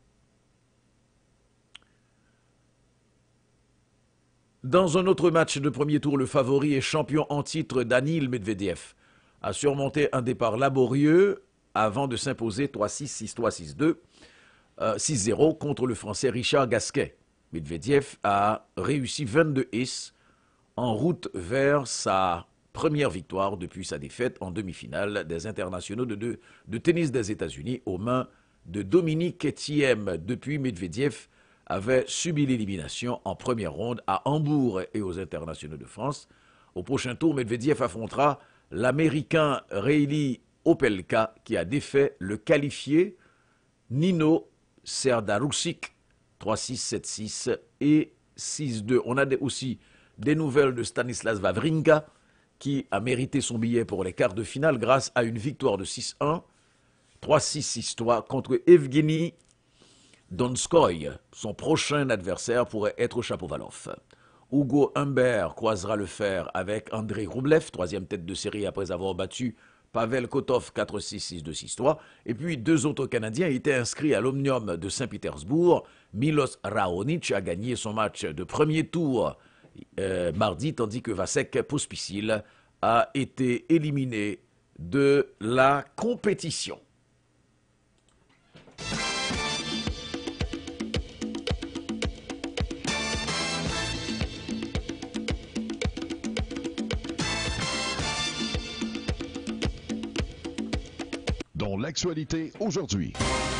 Dans un autre match de premier tour, le favori et champion en titre Daniil Medvedev a surmonté un départ laborieux avant de s'imposer 3-6, 6-3, 6-2, 6-0 contre le Français Richard Gasquet. Medvedev a réussi 22 aces en route vers sa première victoire depuis sa défaite en demi-finale des internationaux de tennis des États-Unis aux mains de Dominique Thiem. Depuis, Medvedev avait subi l'élimination en première ronde à Hambourg et aux internationaux de France. Au prochain tour, Medvedev affrontera l'Américain Reilly Opelka qui a défait le qualifié Nino Serdarusic 3-6, 7-6 et 6-2. On a aussi des nouvelles de Stanislas Wawrinka qui a mérité son billet pour les quarts de finale grâce à une victoire de 6-1, 3-6, 6-3 contre Evgeny Donskoy. Son prochain adversaire pourrait être Shapovalov. Hugo Humbert croisera le fer avec Andrei Rublev, troisième tête de série après avoir battu Pavel Kotov 4-6, 6-2, 6-3. Et puis deux autres Canadiens étaient inscrits à l'Omnium de Saint-Pétersbourg. Milos Raonic a gagné son match de premier tour mardi, tandis que Vasek Pospisil a été éliminé de la compétition. Dans l'actualité aujourd'hui.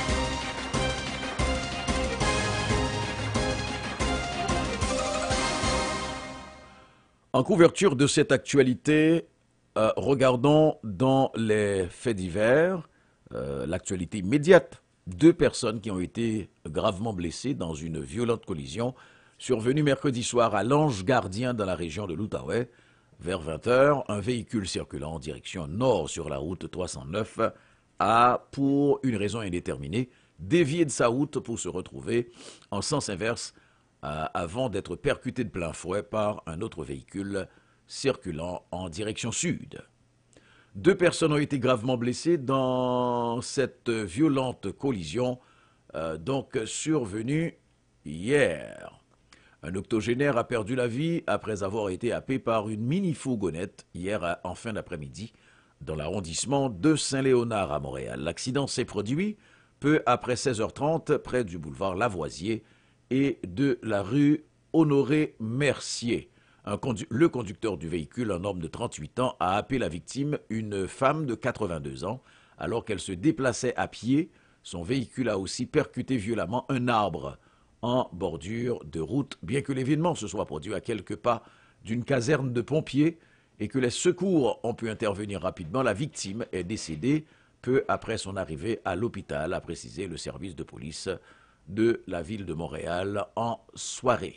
En couverture de cette actualité, regardons dans les faits divers, l'actualité immédiate. 2 personnes qui ont été gravement blessées dans une violente collision survenue mercredi soir à l'Ange Gardien dans la région de l'Outaouais. Vers 20h, un véhicule circulant en direction nord sur la route 309 a, pour une raison indéterminée, dévié de sa route pour se retrouver en sens inverse avant d'être percuté de plein fouet par un autre véhicule circulant en direction sud. 2 personnes ont été gravement blessées dans cette violente collision donc survenue hier. Un octogénaire a perdu la vie après avoir été happé par une mini-fourgonnette hier en fin d'après-midi dans l'arrondissement de Saint-Léonard à Montréal. L'accident s'est produit peu après 16h30 près du boulevard Lavoisier et de la rue Honoré-Mercier. Le conducteur du véhicule, un homme de 38 ans, a happé la victime, une femme de 82 ans. Alors qu'elle se déplaçait à pied, son véhicule a aussi percuté violemment un arbre en bordure de route, bien que l'événement se soit produit à quelques pas d'une caserne de pompiers et que les secours ont pu intervenir rapidement. La victime est décédée peu après son arrivée à l'hôpital, a précisé le service de police de la ville de Montréal en soirée.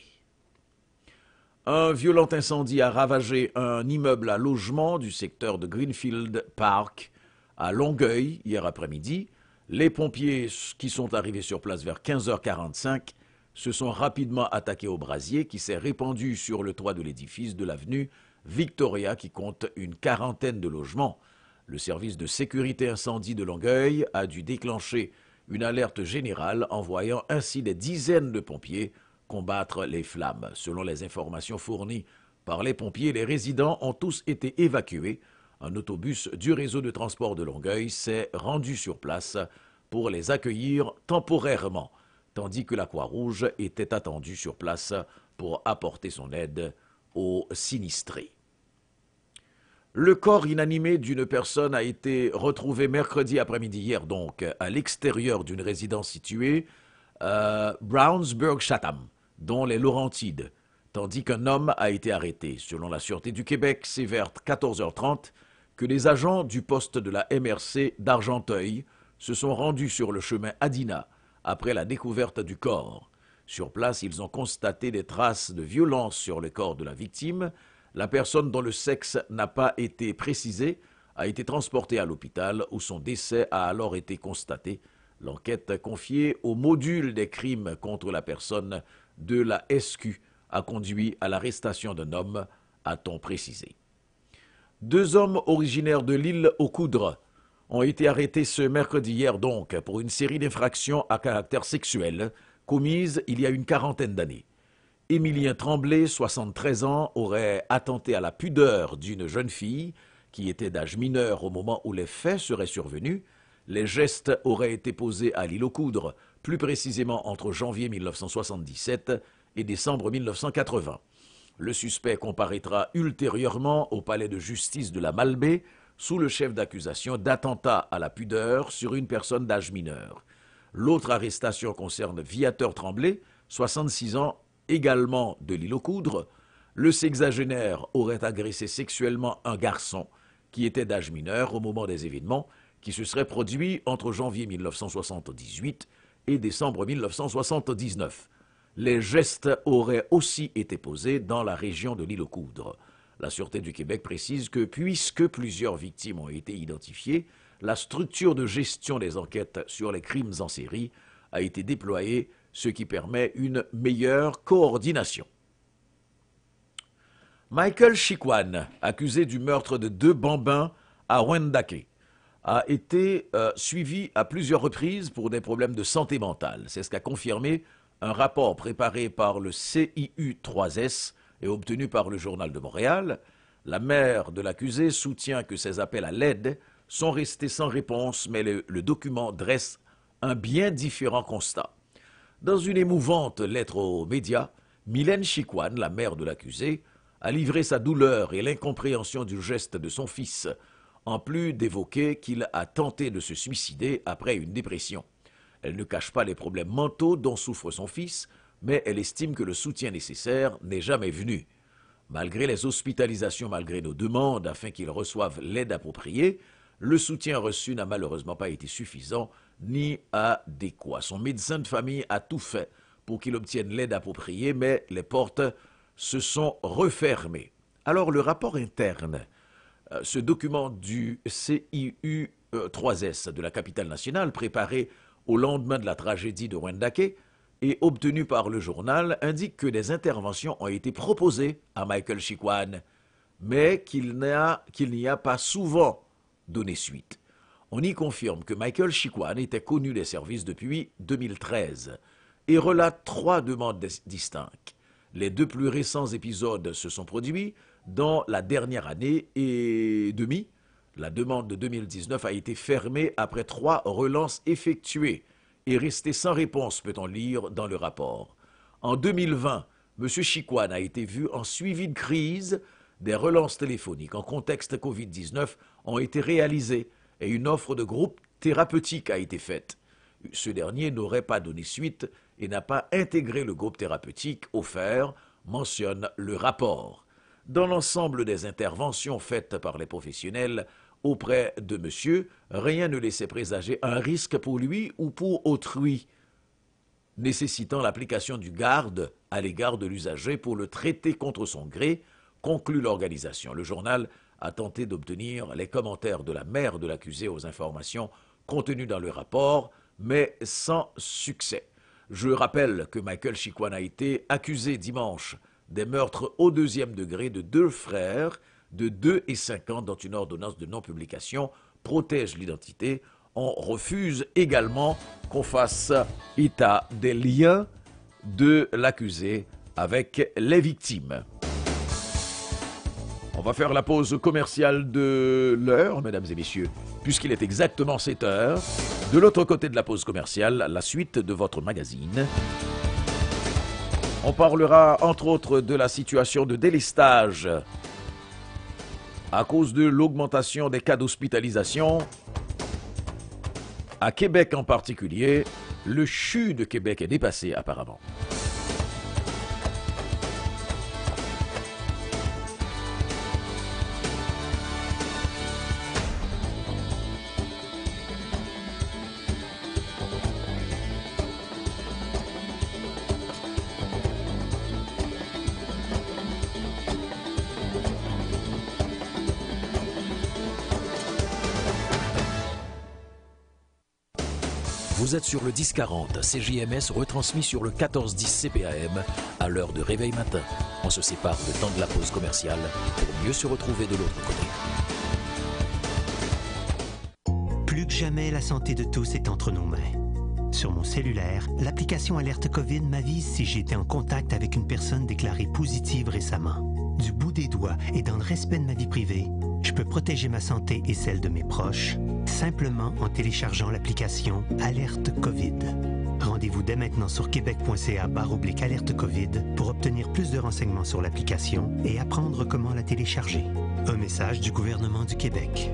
Un violent incendie a ravagé un immeuble à logement du secteur de Greenfield Park à Longueuil hier après-midi. Les pompiers qui sont arrivés sur place vers 15h45 se sont rapidement attaqués au brasier qui s'est répandu sur le toit de l'édifice de l'avenue Victoria qui compte une quarantaine de logements. Le service de sécurité incendie de Longueuil a dû déclencher une alerte générale, envoyant ainsi des dizaines de pompiers combattre les flammes. Selon les informations fournies par les pompiers, les résidents ont tous été évacués. Un autobus du réseau de transport de Longueuil s'est rendu sur place pour les accueillir temporairement, tandis que la Croix-Rouge était attendue sur place pour apporter son aide aux sinistrés. Le corps inanimé d'une personne a été retrouvé mercredi après-midi hier donc à l'extérieur d'une résidence située à Brownsburg-Chatham, dont les Laurentides, tandis qu'un homme a été arrêté. Selon la Sûreté du Québec, c'est vers 14h30 que les agents du poste de la MRC d'Argenteuil se sont rendus sur le chemin Adina après la découverte du corps. Sur place, ils ont constaté des traces de violence sur le corps de la victime. La personne dont le sexe n'a pas été précisé a été transportée à l'hôpital où son décès a alors été constaté. L'enquête confiée au module des crimes contre la personne de la SQ a conduit à l'arrestation d'un homme, a-t-on précisé. 2 hommes originaires de l'île aux Coudres ont été arrêtés ce mercredi hier donc pour une série d'infractions à caractère sexuel commises il y a une quarantaine d'années. Émilien Tremblay, 73 ans, aurait attenté à la pudeur d'une jeune fille qui était d'âge mineur au moment où les faits seraient survenus. Les gestes auraient été posés à l'île aux Coudres, plus précisément entre janvier 1977 et décembre 1980. Le suspect comparaîtra ultérieurement au palais de justice de la Malbaie sous le chef d'accusation d'attentat à la pudeur sur une personne d'âge mineur. L'autre arrestation concerne Viateur Tremblay, 66 ans, également de l'île aux Coudres. Le sexagénaire aurait agressé sexuellement un garçon qui était d'âge mineur au moment des événements qui se seraient produits entre janvier 1978 et décembre 1979. Les gestes auraient aussi été posés dans la région de l'île aux Coudres. La Sûreté du Québec précise que puisque plusieurs victimes ont été identifiées, la structure de gestion des enquêtes sur les crimes en série a été déployée, ce qui permet une meilleure coordination. Michael Chiquan, accusé du meurtre de 2 bambins à Wendake, a été suivi à plusieurs reprises pour des problèmes de santé mentale. C'est ce qu'a confirmé un rapport préparé par le CIU-3S et obtenu par le Journal de Montréal. La mère de l'accusé soutient que ses appels à l'aide sont restés sans réponse, mais le document dresse un bien différent constat. Dans une émouvante lettre aux médias, Mylène Chiquan, la mère de l'accusé, a livré sa douleur et l'incompréhension du geste de son fils, en plus d'évoquer qu'il a tenté de se suicider après une dépression. Elle ne cache pas les problèmes mentaux dont souffre son fils, mais elle estime que le soutien nécessaire n'est jamais venu. Malgré les hospitalisations, malgré nos demandes afin qu'il reçoive l'aide appropriée, le soutien reçu n'a malheureusement pas été suffisant ni adéquat. Son médecin de famille a tout fait pour qu'il obtienne l'aide appropriée, mais les portes se sont refermées. Alors le rapport interne, ce document du CIU-3S de la capitale nationale, préparé au lendemain de la tragédie de Wendake et obtenu par le journal, indique que des interventions ont été proposées à Michael Chiquan, mais qu'il n'y a pas souvent donné suite. On y confirme que Michael Chiquan était connu des services depuis 2013 et relate 3 demandes distinctes. Les 2 plus récents épisodes se sont produits dans la dernière année et demie. La demande de 2019 a été fermée après 3 relances effectuées et restée sans réponse, peut-on lire dans le rapport. En 2020, M. Chiquan a été vu en suivi de crise. Des relances téléphoniques en contexte Covid-19 ont été réalisées et une offre de groupe thérapeutique a été faite. Ce dernier n'aurait pas donné suite et n'a pas intégré le groupe thérapeutique offert, mentionne le rapport. Dans l'ensemble des interventions faites par les professionnels auprès de monsieur, rien ne laissait présager un risque pour lui ou pour autrui, nécessitant l'application du garde à l'égard de l'usager pour le traiter contre son gré, conclut l'organisation. Le journal a tenté d'obtenir les commentaires de la mère de l'accusé aux informations contenues dans le rapport, mais sans succès. Je rappelle que Michael Chiquan a été accusé dimanche des meurtres au 2e degré de 2 frères de 2 et 5 ans dont une ordonnance de non-publication protège l'identité. On refuse également qu'on fasse état des liens de l'accusé avec les victimes. On va faire la pause commerciale de l'heure, mesdames et messieurs, puisqu'il est exactement 7 heures. De l'autre côté de la pause commerciale, la suite de votre magazine. On parlera entre autres de la situation de délestage à cause de l'augmentation des cas d'hospitalisation. À Québec en particulier, le CHU de Québec est dépassé apparemment. Vous êtes sur le 1040, CJMS retransmis sur le 1410 CPAM à l'heure de réveil matin. On se sépare le temps de la pause commerciale pour mieux se retrouver de l'autre côté. Plus que jamais, la santé de tous est entre nos mains. Sur mon cellulaire, l'application Alerte COVID m'avise si j'ai été en contact avec une personne déclarée positive récemment. Du bout des doigts et dans le respect de ma vie privée, je peux protéger ma santé et celle de mes proches simplement en téléchargeant l'application Alerte COVID. Rendez-vous dès maintenant sur québec.ca/alerte COVID pour obtenir plus de renseignements sur l'application et apprendre comment la télécharger. Un message du gouvernement du Québec.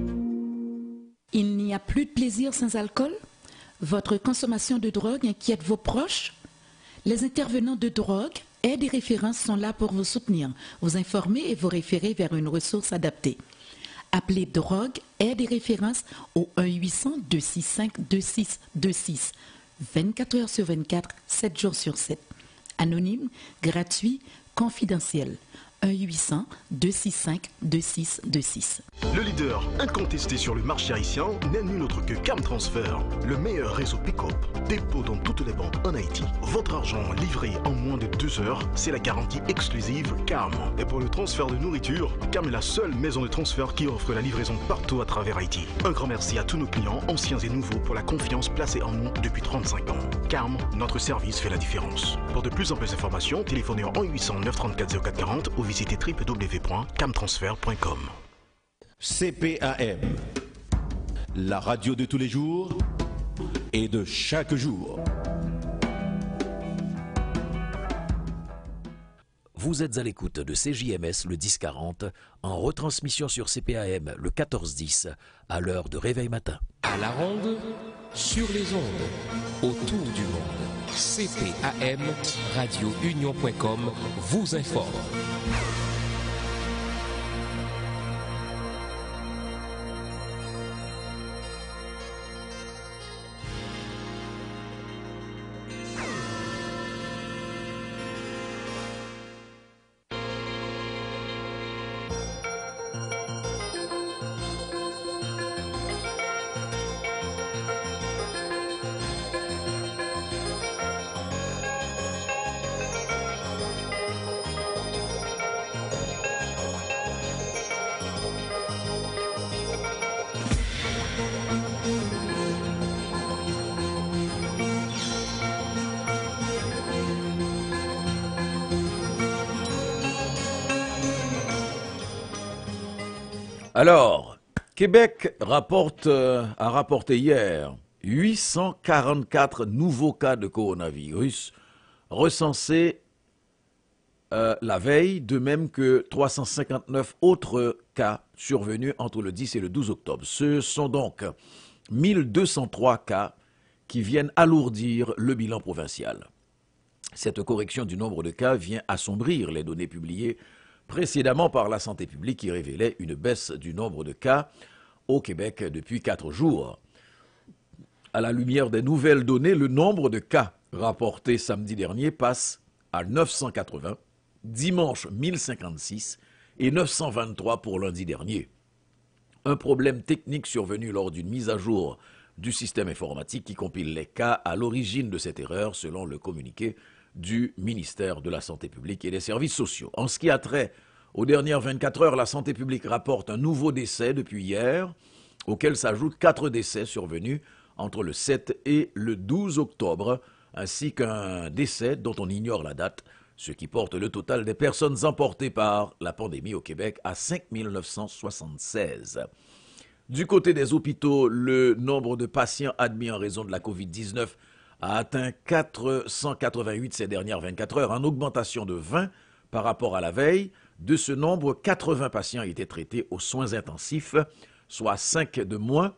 Il n'y a plus de plaisir sans alcool? Votre consommation de drogue inquiète vos proches? Les intervenants de drogue, aides et références sont là pour vous soutenir, vous informer et vous référer vers une ressource adaptée. Appelez Drogue, aide et référence au 1-800-265-2626, 24 heures sur 24, 7 jours sur 7. Anonyme, gratuit, confidentiel. 1-800-265-2626. Le leader incontesté sur le marché haïtien n'est nul autre que Carm Transfer, le meilleur réseau pick-up, dépôt dans toutes les banques en Haïti. Votre argent livré en moins de 2 heures, c'est la garantie exclusive Carm. Et pour le transfert de nourriture, Carm est la seule maison de transfert qui offre la livraison partout à travers Haïti. Un grand merci à tous nos clients, anciens et nouveaux, pour la confiance placée en nous depuis 35 ans. Carm, notre service fait la différence. Pour de plus amples informations, téléphonez en 1-800-934-0440 ou visitez www.camtransfer.com. CPAM, la radio de tous les jours et de chaque jour. Vous êtes à l'écoute de CJMS le 1040 en retransmission sur CPAM le 1410 à l'heure de réveil matin. À la ronde, sur les ondes, autour du monde. CPAM, radiounion.com vous informe. Alors, Québec a rapporté hier 844 nouveaux cas de coronavirus recensés la veille, de même que 359 autres cas survenus entre le 10 et le 12 octobre. Ce sont donc 1203 cas qui viennent alourdir le bilan provincial. Cette correction du nombre de cas vient assombrir les données publiées précédemment par la santé publique qui révélait une baisse du nombre de cas au Québec depuis 4 jours. À la lumière des nouvelles données, le nombre de cas rapportés samedi dernier passe à 980, dimanche 1056 et 923 pour lundi dernier. Un problème technique survenu lors d'une mise à jour du système informatique qui compile les cas à l'origine de cette erreur selon le communiqué du ministère de la Santé publique et des services sociaux. En ce qui a trait aux dernières 24 heures, la santé publique rapporte un nouveau décès depuis hier, auquel s'ajoutent 4 décès survenus entre le 7 et le 12 octobre, ainsi qu'un décès dont on ignore la date, ce qui porte le total des personnes emportées par la pandémie au Québec à 5 976. Du côté des hôpitaux, le nombre de patients admis en raison de la COVID-19 a atteint 488 ces dernières 24 heures, en augmentation de 20 par rapport à la veille. De ce nombre, 80 patients étaient traités aux soins intensifs, soit 5 de moins.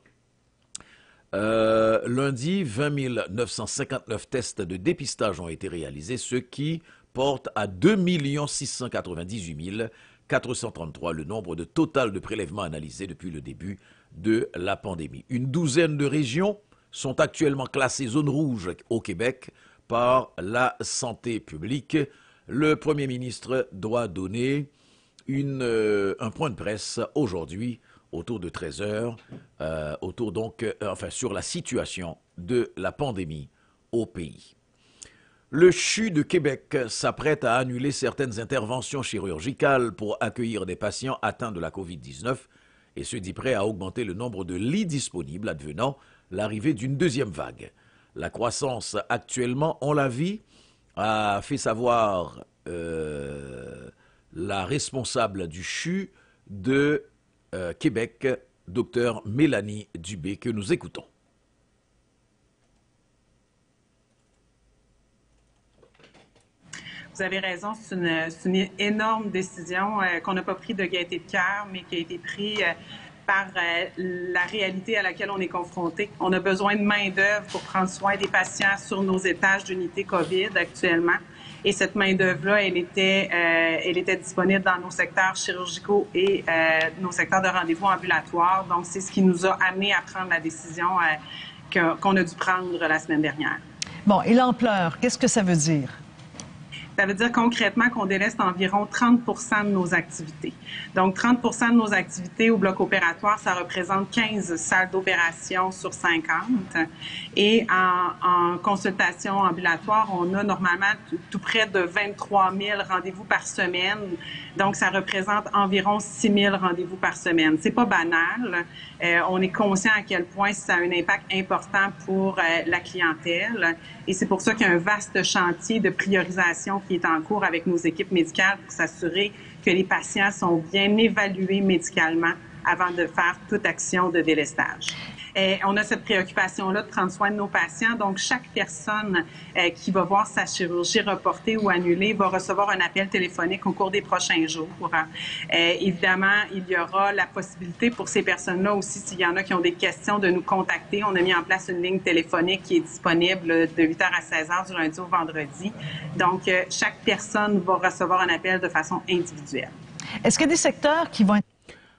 Lundi, 20 959 tests de dépistage ont été réalisés, ce qui porte à 2 698 433 le nombre de total de prélèvements analysés depuis le début de la pandémie. Une douzaine de régions sont actuellement classées zone rouge au Québec par la santé publique. Le Premier ministre doit donner un point de presse aujourd'hui autour de 13 heures, sur la situation de la pandémie au pays. Le CHU de Québec s'apprête à annuler certaines interventions chirurgicales pour accueillir des patients atteints de la COVID-19 et se dit prêt à augmenter le nombre de lits disponibles advenant l'arrivée d'une deuxième vague. La croissance actuellement, on l'a vu, a fait savoir la responsable du CHU de Québec, Dr Mélanie Dubé, que nous écoutons. Vous avez raison, c'est une énorme décision qu'on n'a pas prise de gaieté de cœur, mais qui a été prise par la réalité à laquelle on est confronté. On a besoin de main-d'œuvre pour prendre soin des patients sur nos étages d'unité COVID actuellement. Et cette main-d'œuvre-là, elle était disponible dans nos secteurs chirurgicaux et nos secteurs de rendez-vous ambulatoires. Donc, c'est ce qui nous a amené à prendre la décision qu'on a dû prendre la semaine dernière. Bon, et l'ampleur, qu'est-ce que ça veut dire? Ça veut dire concrètement qu'on déleste environ 30 de nos activités. Donc, 30 de nos activités au bloc opératoire, ça représente 15 salles d'opération sur 50. Et en consultation ambulatoire, on a normalement tout près de 23 000 rendez-vous par semaine. Donc, ça représente environ 6 000 rendez-vous par semaine. C'est pas banal. On est conscient à quel point ça a un impact important pour la clientèle. Et c'est pour ça qu'il y a un vaste chantier de priorisation qui est en cours avec nos équipes médicales pour s'assurer que les patients sont bien évalués médicalement avant de faire toute action de délestage. On a cette préoccupation-là de prendre soin de nos patients. Donc, chaque personne qui va voir sa chirurgie reportée ou annulée va recevoir un appel téléphonique au cours des prochains jours. Évidemment, il y aura la possibilité pour ces personnes-là aussi, s'il y en a qui ont des questions, de nous contacter. On a mis en place une ligne téléphonique qui est disponible de 8h à 16h du lundi au vendredi. Donc, chaque personne va recevoir un appel de façon individuelle. Est-ce qu'il y a des secteurs qui vont être...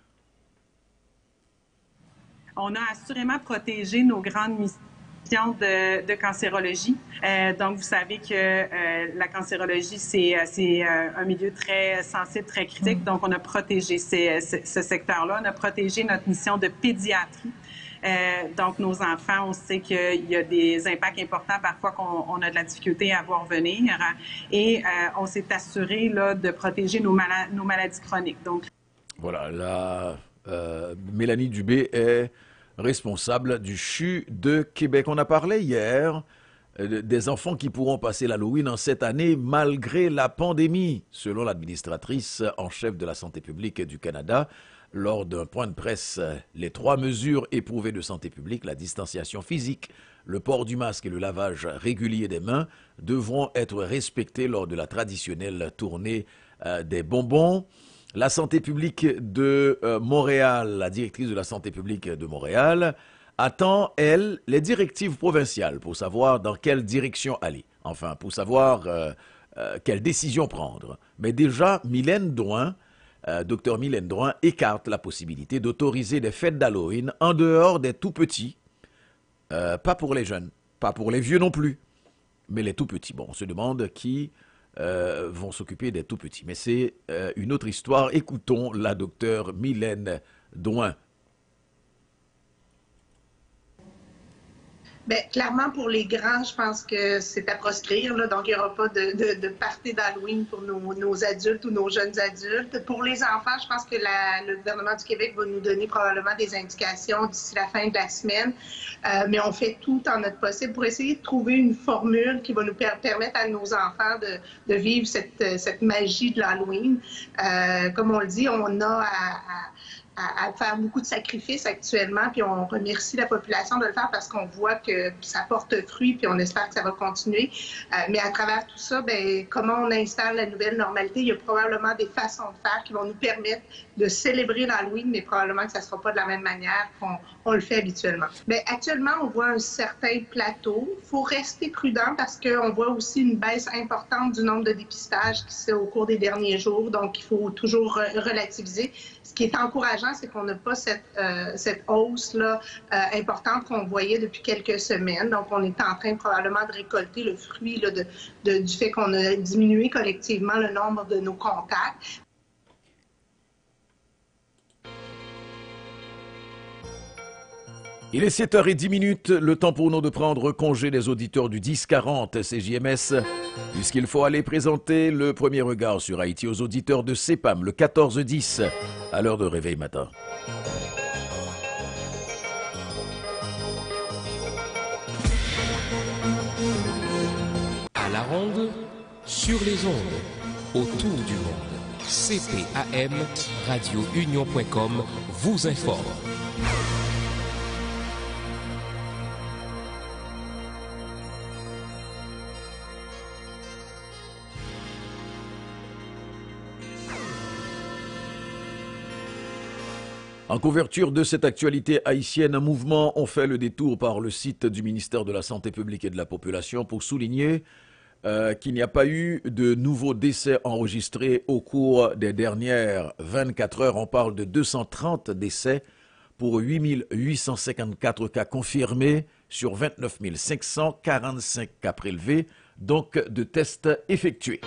On a assurément protégé nos grandes missions de cancérologie. Donc, vous savez que la cancérologie, c'est un milieu très sensible, très critique. Donc, on a protégé ce secteur-là. On a protégé notre mission de pédiatrie. Donc, nos enfants, on sait qu'il y a des impacts importants parfois qu'on a de la difficulté à voir venir. Et on s'est assuré là, de protéger nos maladies chroniques. Donc, voilà, Mélanie Dubé est responsable du CHU de Québec. On a parlé hier des enfants qui pourront passer l'Halloween en cette année malgré la pandémie, selon l'administratrice en chef de la santé publique du Canada. Lors d'un point de presse, les 3 mesures éprouvées de santé publique, la distanciation physique, le port du masque et le lavage régulier des mains, devront être respectés lors de la traditionnelle tournée des bonbons. La santé publique de Montréal, la directrice de la santé publique de Montréal, attend, elle, les directives provinciales pour savoir dans quelle direction aller. Enfin, pour savoir quelle décision prendre. Mais déjà, Mylène Drouin, Dr Mylène Drouin, écarte la possibilité d'autoriser des fêtes d'Halloween en dehors des tout-petits. Pas pour les jeunes, pas pour les vieux non plus, mais les tout-petits. Bon, on se demande qui... vont s'occuper des tout-petits. Mais c'est une autre histoire. Écoutons la docteure Mylène Drouin. Bien, clairement, pour les grands, je pense que c'est à proscrire. Là, donc, il n'y aura pas de party d'Halloween pour nos adultes ou nos jeunes adultes. Pour les enfants, je pense que le gouvernement du Québec va nous donner probablement des indications d'ici la fin de la semaine. Mais on fait tout en notre possible pour essayer de trouver une formule qui va nous permettre à nos enfants de vivre cette magie de l'Halloween. Comme on le dit, on a à faire beaucoup de sacrifices actuellement, puis on remercie la population de le faire parce qu'on voit que ça porte fruit, puis on espère que ça va continuer. Mais à travers tout ça, bien, comment on installe la nouvelle normalité, il y a probablement des façons de faire qui vont nous permettre de célébrer l'Halloween, mais probablement que ça ne sera pas de la même manière qu'on le fait habituellement. Bien, actuellement, on voit un certain plateau. Il faut rester prudent parce qu'on voit aussi une baisse importante du nombre de dépistages qui se fait au cours des derniers jours, donc il faut toujours relativiser. Ce qui est encourageant, c'est qu'on n'a pas cette hausse-là importante qu'on voyait depuis quelques semaines. Donc, on est en train probablement de récolter le fruit là, du fait qu'on a diminué collectivement le nombre de nos contacts. Il est 7h10, le temps pour nous de prendre congé des auditeurs du 10-40 CJMS, puisqu'il faut aller présenter le premier regard sur Haïti aux auditeurs de CEPAM, le 14-10, à l'heure de réveil matin. À la ronde, sur les ondes, autour du monde, CPAM, radiounion.com vous informe. En couverture de cette actualité haïtienne, un mouvement ont fait le détour par le site du ministère de la Santé publique et de la Population pour souligner qu'il n'y a pas eu de nouveaux décès enregistrés au cours des dernières 24 heures. On parle de 230 décès pour 8 854 cas confirmés sur 29 545 cas prélevés, donc de tests effectués.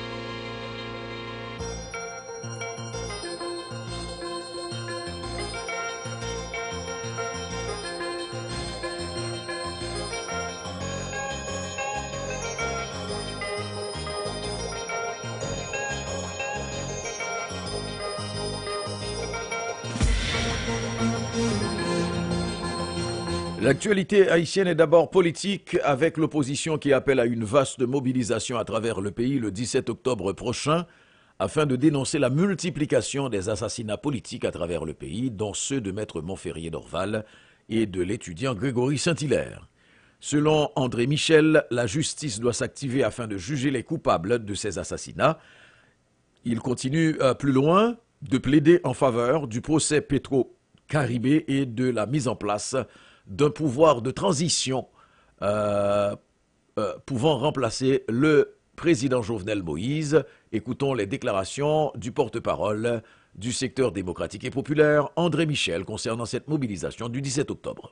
L'actualité haïtienne est d'abord politique, avec l'opposition qui appelle à une vaste mobilisation à travers le pays le 17 octobre prochain afin de dénoncer la multiplication des assassinats politiques à travers le pays, dont ceux de Maître Montferrier d'Orval et de l'étudiant Grégory Saint-Hilaire. Selon André Michel, la justice doit s'activer afin de juger les coupables de ces assassinats. Il continue plus loin de plaider en faveur du procès Petro-Caribé et de la mise en place d'un pouvoir de transition pouvant remplacer le président Jovenel Moïse. Écoutons les déclarations du porte-parole du secteur démocratique et populaire, André Michel, concernant cette mobilisation du 17 octobre.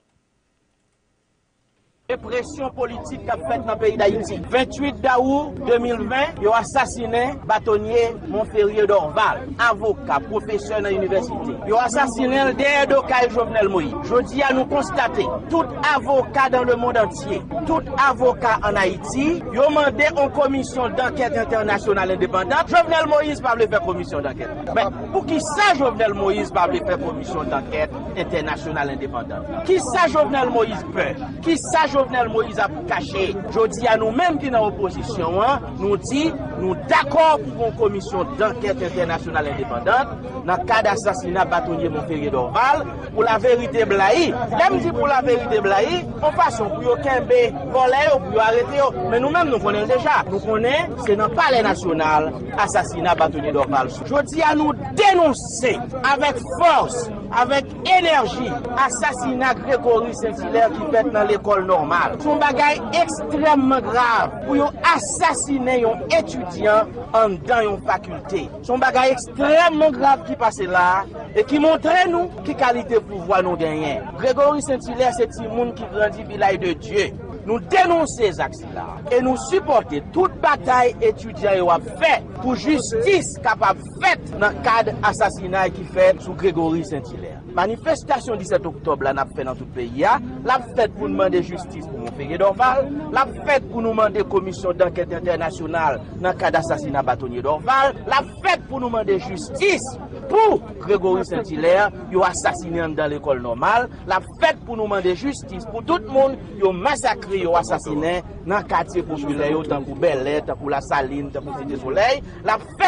Répression politique qu'a faite dans le pays d'Haïti. 28 d'août 2020, ils ont assassiné bâtonnier Montferrier d'Orval, avocat, professeur dans l'université. Ils ont assassiné le DRDOCA Jovenel Moïse. Je dis à nous constater, tout avocat dans le monde entier, tout avocat en Haïti, ils ont demandé une commission d'enquête internationale indépendante. Jovenel Moïse ne peut pas faire commission d'enquête. Mais pour qui ça Jovenel Moïse ne peut pas faire commission d'enquête internationale indépendante? Qui ça Jovenel Moïse peut? Qui ça Jovenel Moïse a caché? Je dis à nous-mêmes qui sont dans l'opposition, nous disons, nous d'accord pour une commission d'enquête internationale indépendante dans le cas d'assassinat bâtonnier Montferrier d'Orval pour la vérité blahi. Même si pour la vérité blahi, on façon pour aucun voler ou pour arrêter. Mais nous-mêmes, nous connaissons déjà. Nous connaissons, c'est dans le palais national, assassinat bâtonnier d'Orval. Je dis à nous dénoncer avec force, avec énergie, assassinat Grégory Saint-Hilaire qui fait dans l'école normale. C'est un bagage extrêmement grave pour assassiner un étudiant en dans une faculté. C'est un bagage extrêmement grave qui passe là et qui montre nous qui qualité pouvoir nous gagner. Grégory Saint-Hilaire, c'est un monde qui grandit village de Dieu. Nous dénonçons ces actes-là et nous supportons toute bataille étudiante a fait pour justice capable faite dans le cadre assassinat qui fait sous Grégory Saint-Hilaire. Manifestation 17 octobre, là, n'a fait dans tout le pays, l'a fait pour demander justice pour Montferrier d'Orval, l'a fait pour nous demander commission d'enquête internationale dans le cas d'assassinat bâtonnier d'Orval, l'a fait pour nous demander justice pour Grégory Saint-Hilaire, qui a assassiné dans l'école normale, l'a fait pour nous demander justice pour tout le monde qui a massacré, qui a assassiné dans le quartier populaire, tant pour Bel-Air, tant pour La Saline, tant pour Cité Soleil, l'a fait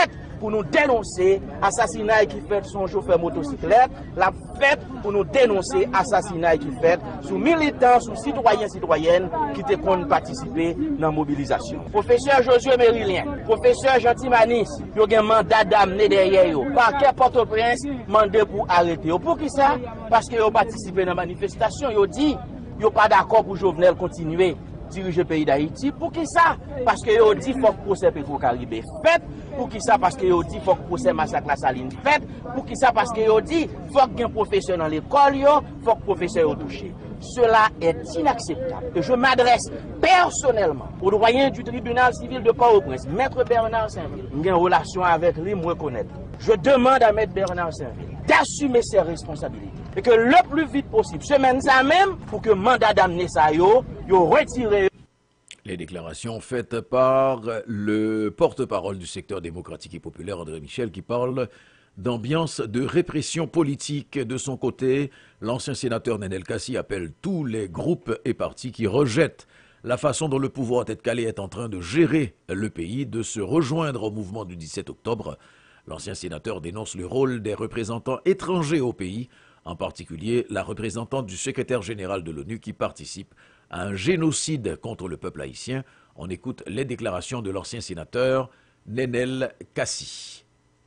pour nous dénoncer l'assassinat qui fait son chauffeur motocyclette, la fête pour nous dénoncer l'assassinat qui fait sous militants, sous citoyens, citoyennes qui te comptent participer dans la mobilisation. Professeur Josué Mérilien, professeur Gentil Manis, il y a un mandat d'amener derrière eux. Parquet Port-au-Prince, mandé pour arrêter. Pour qui ça? Parce qu'ils ont participé dans la manifestation, ils ont dit, ils n'ont pas d'accord pour Jovenel continuer diriger le pays d'Haïti. Pour qui ça? Parce qu'ils ont dit qu'il faut que le procès Petro-Caribé fait. Pour qui ça? Parce qu'ils ont dit qu'il faut que le procès Massacre la Saline fait. Pour qui ça? Parce qu'ils ont dit qu'il faut qu'il y ait un professeur dans l'école, il faut que le professeur soit touché. Cela est inacceptable. Et je m'adresse personnellement au doyen du tribunal civil de Port-au-Prince, Maître Bernard Saint-Ville. J'ai une relation avec lui, moi connaître. Je demande à Maître Bernard Saint-Ville d'assumer ses responsabilités. Et que le plus vite possible, semaine ça même, pour que le mandat d'amener ça, yo retiré. Les déclarations faites par le porte-parole du secteur démocratique et populaire, André Michel, qui parle d'ambiance de répression politique. De son côté, l'ancien sénateur Nenel Kassi appelle tous les groupes et partis qui rejettent la façon dont le pouvoir tête calé est en train de gérer le pays de se rejoindre au mouvement du 17 octobre. L'ancien sénateur dénonce le rôle des représentants étrangers au pays, en particulier la représentante du secrétaire général de l'ONU qui participe à un génocide contre le peuple haïtien. On écoute les déclarations de l'ancien sénateur Nenel Kassi.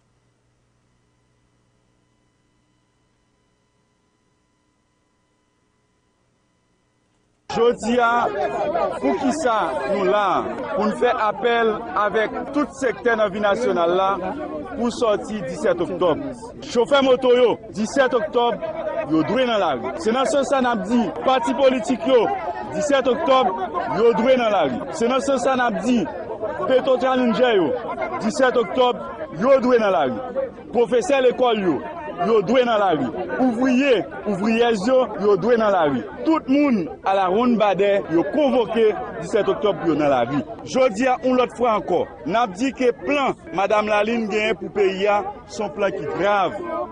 Jodia, pour qui ça, nous là, pour nous faire appel avec tout secteur dans la vie nationale là, pour sortir 17 octobre. Chauffeur moto yo, 17 octobre, yo doué dans la rue. C'est dans ce sens qu'on a dit, parti politique yo, 17 octobre, yo doué dans la rue. C'est dans ce sens qu'on a dit, Petro Challenger yo, 17 octobre, yo doué dans la rue. Professeur l'école yo doué dans la rue. Ouvriers yo doué dans la rue. Tout le monde à la ronde Badet, yo convoqué 17 octobre yo dans la rue. Jodi a une autre fois encore, n'a dit que plan Madame Laline gagne pour pays son plan qui grave.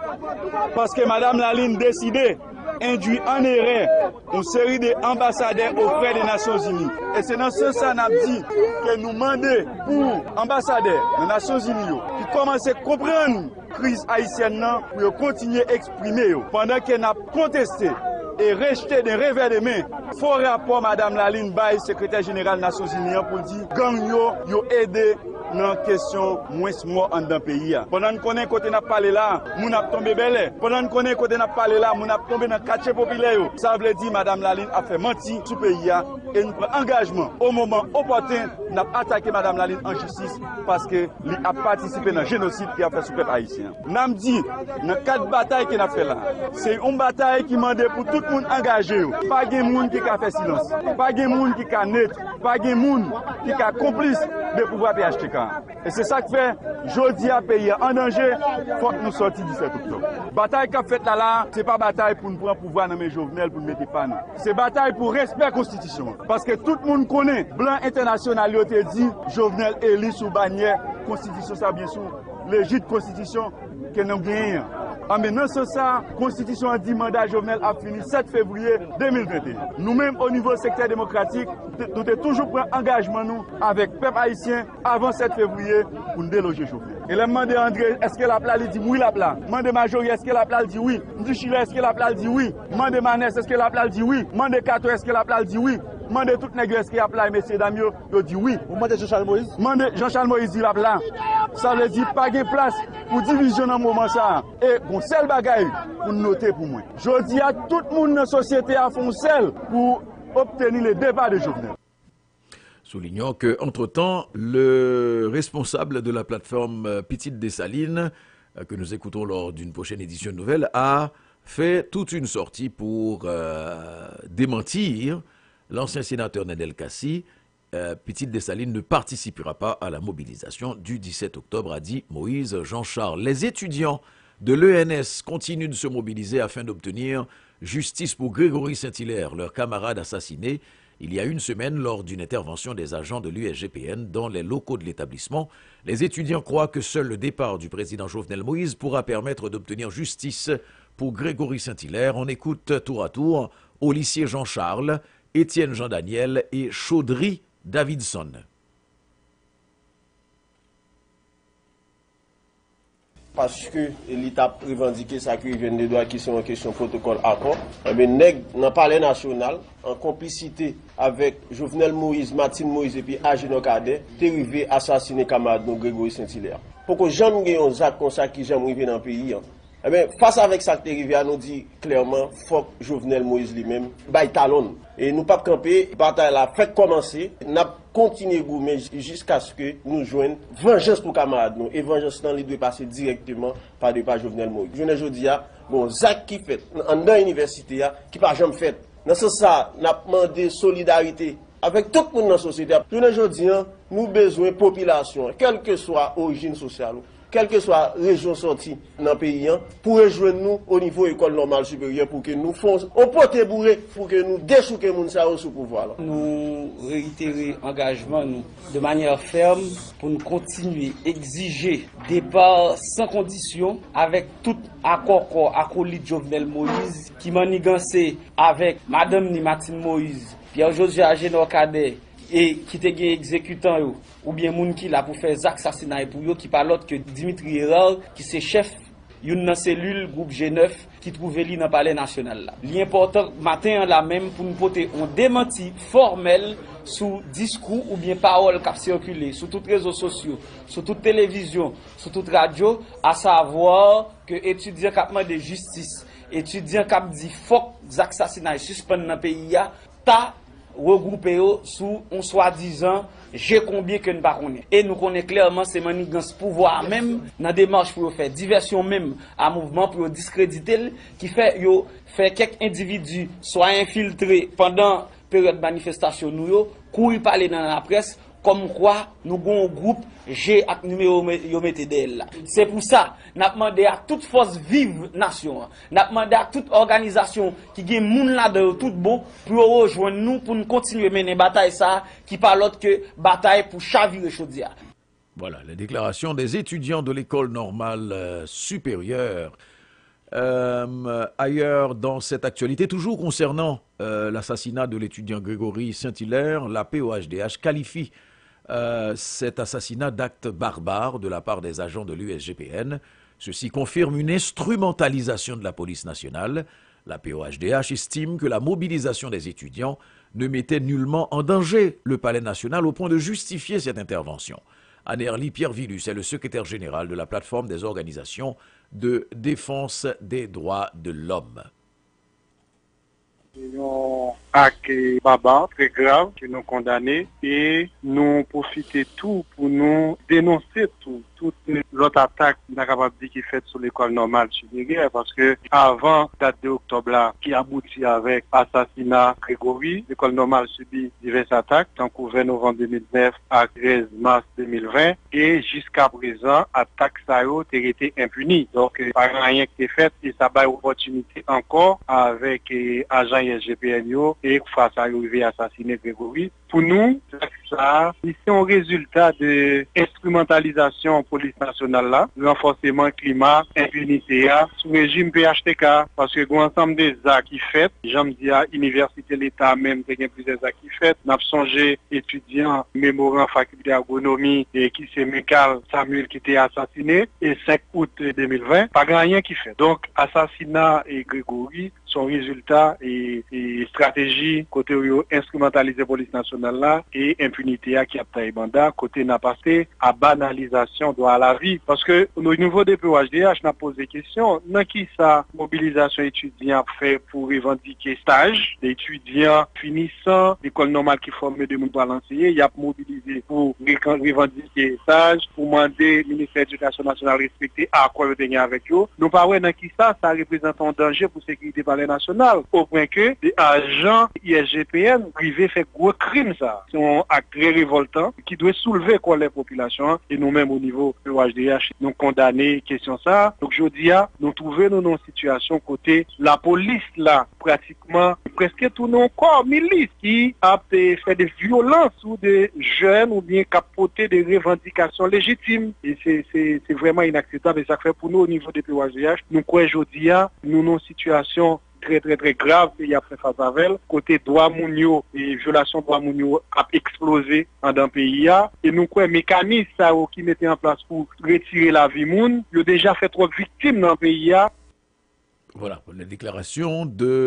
Parce que Madame Laline décidé induit en erreur une série d'ambassadeurs auprès des Nations Unies. Et c'est dans ce sens qu'on a dit que nous demandons pour ambassadeurs des Nations Unies qui commencent à comprendre la crise haïtienne pour continuer à exprimer pendant qu'elle a contesté et rejeté des revers de main. Faux rapport Madame Laline Baye, secrétaire générale des Nations Unies, pour dire gang yo aidé dans la question moins mort en dans pays. Pendant qu'on connaît côté n'a parlé là, moun a tombé belé. Pendant qu'on connaît côté n'a parlé là, moun a tombé dans quartier populaire. Ça veut dire Madame Laline a fait mentir sous pays et nous prenons engagement au moment opportun n'a attaqué Madame Laline en justice parce que lui a participé dans le génocide qui a fait sous peuple haïtien. N'a dit dans 4 batailles qu'il a fait là, c'est une bataille qui demande pour tout le monde engagé. Pas de monde qui a fait silence, pas de monde qui a neutre, pas de monde qui a complice de pouvoir PHTK. Et c'est ça qui fait, jodi à pays en danger, il faut que nous sortions 17 octobre. Bataille qu'a fait là, c'est pas bataille pour nous prendre pouvoir dans mes Jovenel pour nous mettre pas nous. C'est bataille pour respect de la Constitution. Parce que tout le monde connaît, blanc international, il a dit, Jovenel élu sous bannière, Constitution, ça bien sûr, légitime Constitution que nous gagnons. En maintenant, c'est ça, la Constitution a dit mandat Jovenel a fini 7 février 2021. Nous-mêmes, au niveau secteur démocratique, nous avons toujours pris engagement nous, avec le peuple haïtien avant 7 février pour nous déloger Jovenel. Et là, demande André, est-ce que la plat dit oui la plat? Demande Majorie, est-ce que la plat dit oui? M'di Chile, est-ce que la plat dit oui? Demande Manès, est-ce que la plat dit oui? Demande Kato, est-ce que la plat dit oui? Demande tout nègre, est-ce que la plat, messieurs dames, yo dit oui. Vous demandez Jean-Charles Moïse? Demande Jean-Charles Moïse dit la plat. Ça veut dire pas de place pour division dans le moment ça. Et bon, seul bagaille pour noter pour moi. Je dis à tout le monde dans la société à fond seul pour obtenir le départ de Jovenel. Soulignons qu'entre-temps, le responsable de la plateforme Petite Dessalines, que nous écoutons lors d'une prochaine édition de Nouvelles, a fait toute une sortie pour démentir l'ancien sénateur Nenel Kassi. Petite Dessalines ne participera pas à la mobilisation du 17 octobre, a dit Moïse Jean-Charles. Les étudiants de l'ENS continuent de se mobiliser afin d'obtenir justice pour Grégory Saint-Hilaire, leur camarade assassiné il y a une semaine lors d'une intervention des agents de l'USGPN dans les locaux de l'établissement. Les étudiants croient que seul le départ du président Jovenel Moïse pourra permettre d'obtenir justice pour Grégory Saint-Hilaire. On écoute tour à tour au lycée Jean-Charles, Étienne Jean-Daniel et Chaudry Davidson. parce que l'État revendiqué ça qui vient de droit qui sont en question protocole accord. Mais nèg dans palais national en complicité avec Jovenel Moïse, Martine Moïse et puis Ageno Cadet, t'es arrivé assassiner camarade nous Grégory Saint-Hilaire. Pourquoi j'aime gagner un acte comme ça qui j'aime arriver dans le pays. Eh bien, face avec ça qui est arrivé, nous dit clairement, faut que Jovenel Moïse lui-même baille talon. Et nous pas camper, bataille la fait commencer, n'a continuer goumer jusqu'à ce que nous joignons vengeance pour camarades nous. Et vengeance dans les doit passer directement par des pas Jovenel Moïse. Je ne dis bon, Zach qui fait en dans l'université qui pas jamais fait. Dans ce ça, n'a demandé solidarité avec tout le monde dans la société. Je ne dis nous besoin population, quelle que soit origine sociale. Quelle que soit la région sortie dans le pays, pour rejoindre nous au niveau école normale supérieure pour que nous fassions un pote bourré pour que nous déchouquions les gens sous pouvoir. Nous réitérons l'engagement de manière ferme pour nous continuer à exiger départ sans condition avec tout accord acolyte Jovenel Moïse qui manigancé avec Madame Martine Moïse, Pierre-José Ageno Cadet et qui te gen exécutant yo ou bien moun qui là pour faire assassinat pour yo qui pas l'autre que Dimitri Héral qui c'est chef une cellule groupe G9 qui trouve li dans palais national là. L'important matin là même pour nous porter un démenti formel sous discours ou bien parole qui circulé sur tous les réseaux sociaux, sur toute télévision, sur toute radio, à savoir que étudiants qui demandent justice, étudiants qui dit faut assassinat suspendre dans le pays ta regroupé sous un soi-disant j'ai combien que nous pas connaît et nous connaissons clairement c'est manigance pouvoir même dans démarche pour faire diversion même à mouvement pour discréditer qui fait quelques individus soit infiltrés pendant période manifestation nous courir parler dans la presse comme quoi nous avons un groupe G avec numéro yo mette d'elle. C'est pour ça n'a demandé à toute force vive nation, n'a demandé à toute organisation qui gagne moun là de tout bon pour rejoindre nous pour nous continuer mener bataille ça qui pas l'autre que bataille pour chavirer chaudière. Voilà, la déclaration des étudiants de l'école normale supérieure. Ailleurs dans cette actualité, toujours concernant l'assassinat de l'étudiant Grégory Saint-Hilaire, la POHDH qualifie cet assassinat d'acte barbare de la part des agents de l'USGPN. Ceci confirme une instrumentalisation de la police nationale. La POHDH estime que la mobilisation des étudiants ne mettait nullement en danger le palais national au point de justifier cette intervention. Anerly Pierre Villus est le secrétaire général de la plateforme des organisations de défense des droits de l'homme. Un acte barbare, très grave, que nous condamnons et nous profitons tout pour nous dénoncer toute l'autre attaque qui est faite sur l'école normale supérieure parce que avant date de octobre là, qui aboutit avec assassinat Grégory, l'école normale subit diverses attaques, donc au 20 novembre 2009 à 13 mars 2020 et jusqu'à présent, attaque ça a été impunie. Donc, pas rien qui est fait et ça va opportunité encore avec agents ISGPN et face à arriver à assassiner Grégory. Pour nous, ça, c'est un résultat de instrumentalisation police nationale là, renforcement climat, impunité sous régime PHTK, parce que l'ensemble des actes qui fait, j'aime dire université l'État même, il y a plusieurs actes qui fait, n'a songé étudiants, mémorant faculté d'agronomie et qui c'est Michael Samuel qui était assassiné et 5 août 2020, pas rien qui fait. Donc assassinat et Grégory son résultat et stratégie côté instrumentaliser police nationale là et impunité qui a taillé mandat côté n'a passé à banalisation droit à la vie parce que au niveau des POHDH n'a posé question dans qui ça mobilisation étudiant fait pour revendiquer stage d'étudiants finissant l'école normale qui forme de monde balancier il y a mobilisé pour revendiquer stage pour demander ministère de l'Éducation nationale respecter accord de avec eux nous pas ouais dans qui ça représente un danger pour sécurité palais national au point que des agents ISGPN privés fait gros crime ça c'est un acte très révoltant qui doit soulever quoi les populations et nous-mêmes au niveau de l'OHDH nous condamner question ça donc je dis nous trouver nous dans une situation côté la police là pratiquement presque tout non corps milice qui a fait des violences ou des jeunes ou bien capoter des revendications légitimes et c'est vraiment inacceptable et ça fait pour nous au niveau des POHDH nous quoi je dis nous dans une situation très très très grave pays a fait face avec. Côté droit mounio et violation droit mounio a explosé dans le pays. Et nous quoi mécanisme ça qui mettait en place pour retirer la vie moun, il a déjà fait trop de victimes dans le pays. Voilà, la déclaration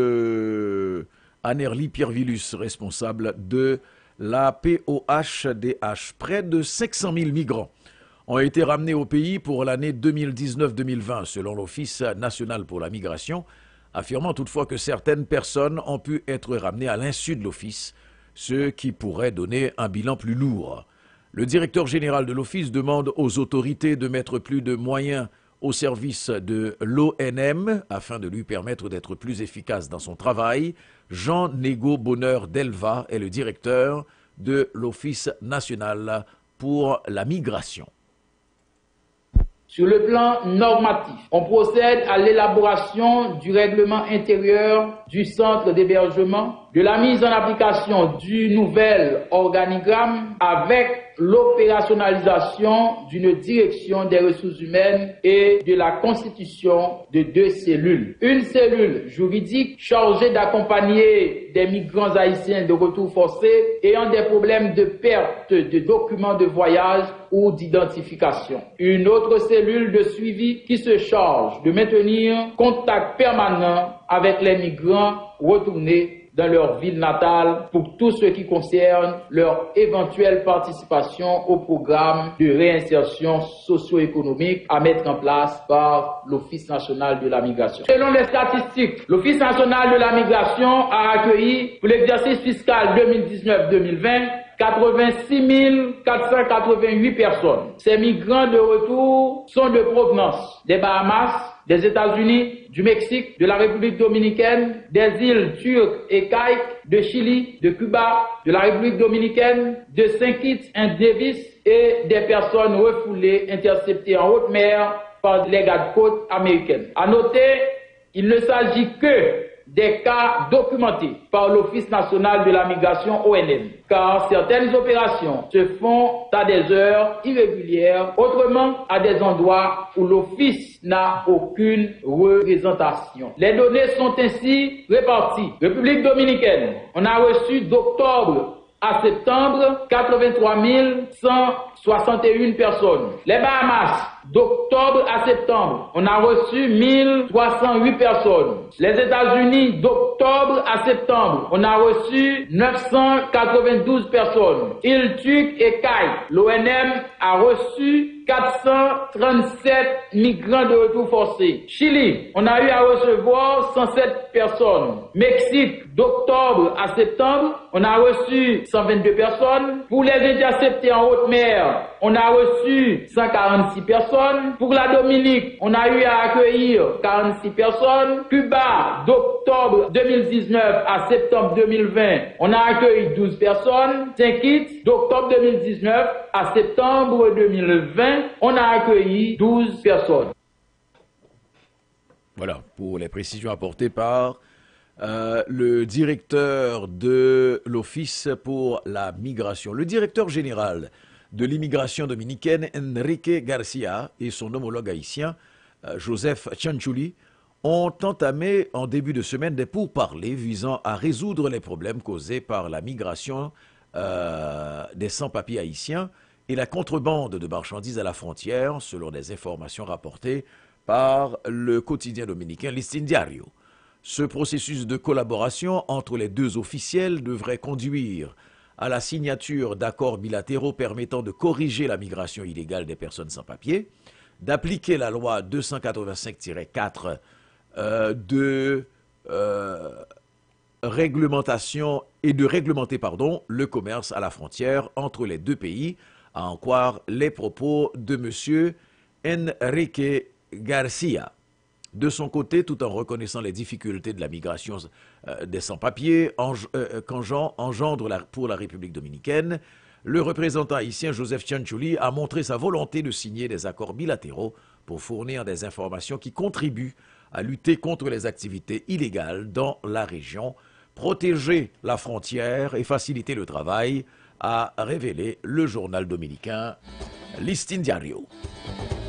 de Anerly Pierre-Villus, responsable de la POHDH. Près de 500 000 migrants ont été ramenés au pays pour l'année 2019-2020, selon l'Office national pour la migration, affirmant toutefois que certaines personnes ont pu être ramenées à l'insu de l'Office, ce qui pourrait donner un bilan plus lourd. Le directeur général de l'Office demande aux autorités de mettre plus de moyens au service de l'ONM afin de lui permettre d'être plus efficace dans son travail. Jean Nego Bonheur Delva est le directeur de l'Office national pour la migration. Sur le plan normatif, on procède à l'élaboration du règlement intérieur du centre d'hébergement, de la mise en application du nouvel organigramme avec l'opérationnalisation d'une direction des ressources humaines et de la constitution de 2 cellules. Une cellule juridique chargée d'accompagner des migrants haïtiens de retour forcé ayant des problèmes de perte de documents de voyage ou d'identification. Une autre cellule de suivi qui se charge de maintenir contact permanent avec les migrants retournés dans leur ville natale pour tout ce qui concerne leur éventuelle participation au programme de réinsertion socio-économique à mettre en place par l'Office national de la migration. Selon les statistiques, l'Office national de la migration a accueilli pour l'exercice fiscal 2019-2020 86 488 personnes. Ces migrants de retour sont de provenance des Bahamas, des États-Unis, du Mexique, de la République dominicaine, des îles Turques et Caïques, de Chili, de Cuba, de la République dominicaine, de Saint-Kitts et Nevis et des personnes refoulées interceptées en haute mer par les gardes-côtes américaines. À noter, il ne s'agit que des cas documentés par l'Office national de la migration ONM, car certaines opérations se font à des heures irrégulières, autrement à des endroits où l'Office n'a aucune représentation. Les données sont ainsi réparties. République dominicaine, on a reçu d'octobre à septembre 83 161 personnes. Les Bahamas, d'octobre à septembre, on a reçu 1308 personnes. Les États-Unis, d'octobre à septembre, on a reçu 992 personnes. Îles Turques et Caïques, l'ONM a reçu 437 migrants de retour forcé. Chili, on a eu à recevoir 107 personnes. Mexique, d'octobre à septembre, on a reçu 122 personnes. Pour les interceptés en haute mer, on a reçu 146 personnes. Pour la Dominique, on a eu à accueillir 46 personnes. Cuba, d'octobre 2019 à septembre 2020, on a accueilli 12 personnes. Saint-Kitts, d'octobre 2019 à septembre 2020, on a accueilli 12 personnes. Voilà, pour les précisions apportées par le directeur de l'Office pour la migration. Le directeur général de l'immigration dominicaine, Enrique Garcia, et son homologue haïtien, Joseph Chanchouli, ont entamé en début de semaine des pourparlers visant à résoudre les problèmes causés par la migration des sans-papiers haïtiens et la contrebande de marchandises à la frontière, selon des informations rapportées par le quotidien dominicain Listín Diario. Ce processus de collaboration entre les deux officiels devrait conduire à la signature d'accords bilatéraux permettant de corriger la migration illégale des personnes sans papier, d'appliquer la loi 285-4 de réglementation et de réglementer le commerce à la frontière entre les deux pays, à en croire les propos de M. Enrique Garcia. De son côté, tout en reconnaissant les difficultés de la migration des sans-papiers engendre pour la République dominicaine, le représentant haïtien Joseph Chanchouli a montré sa volonté de signer des accords bilatéraux pour fournir des informations qui contribuent à lutter contre les activités illégales dans la région, protéger la frontière et faciliter le travail, a révélé le journal dominicain Listín Diario.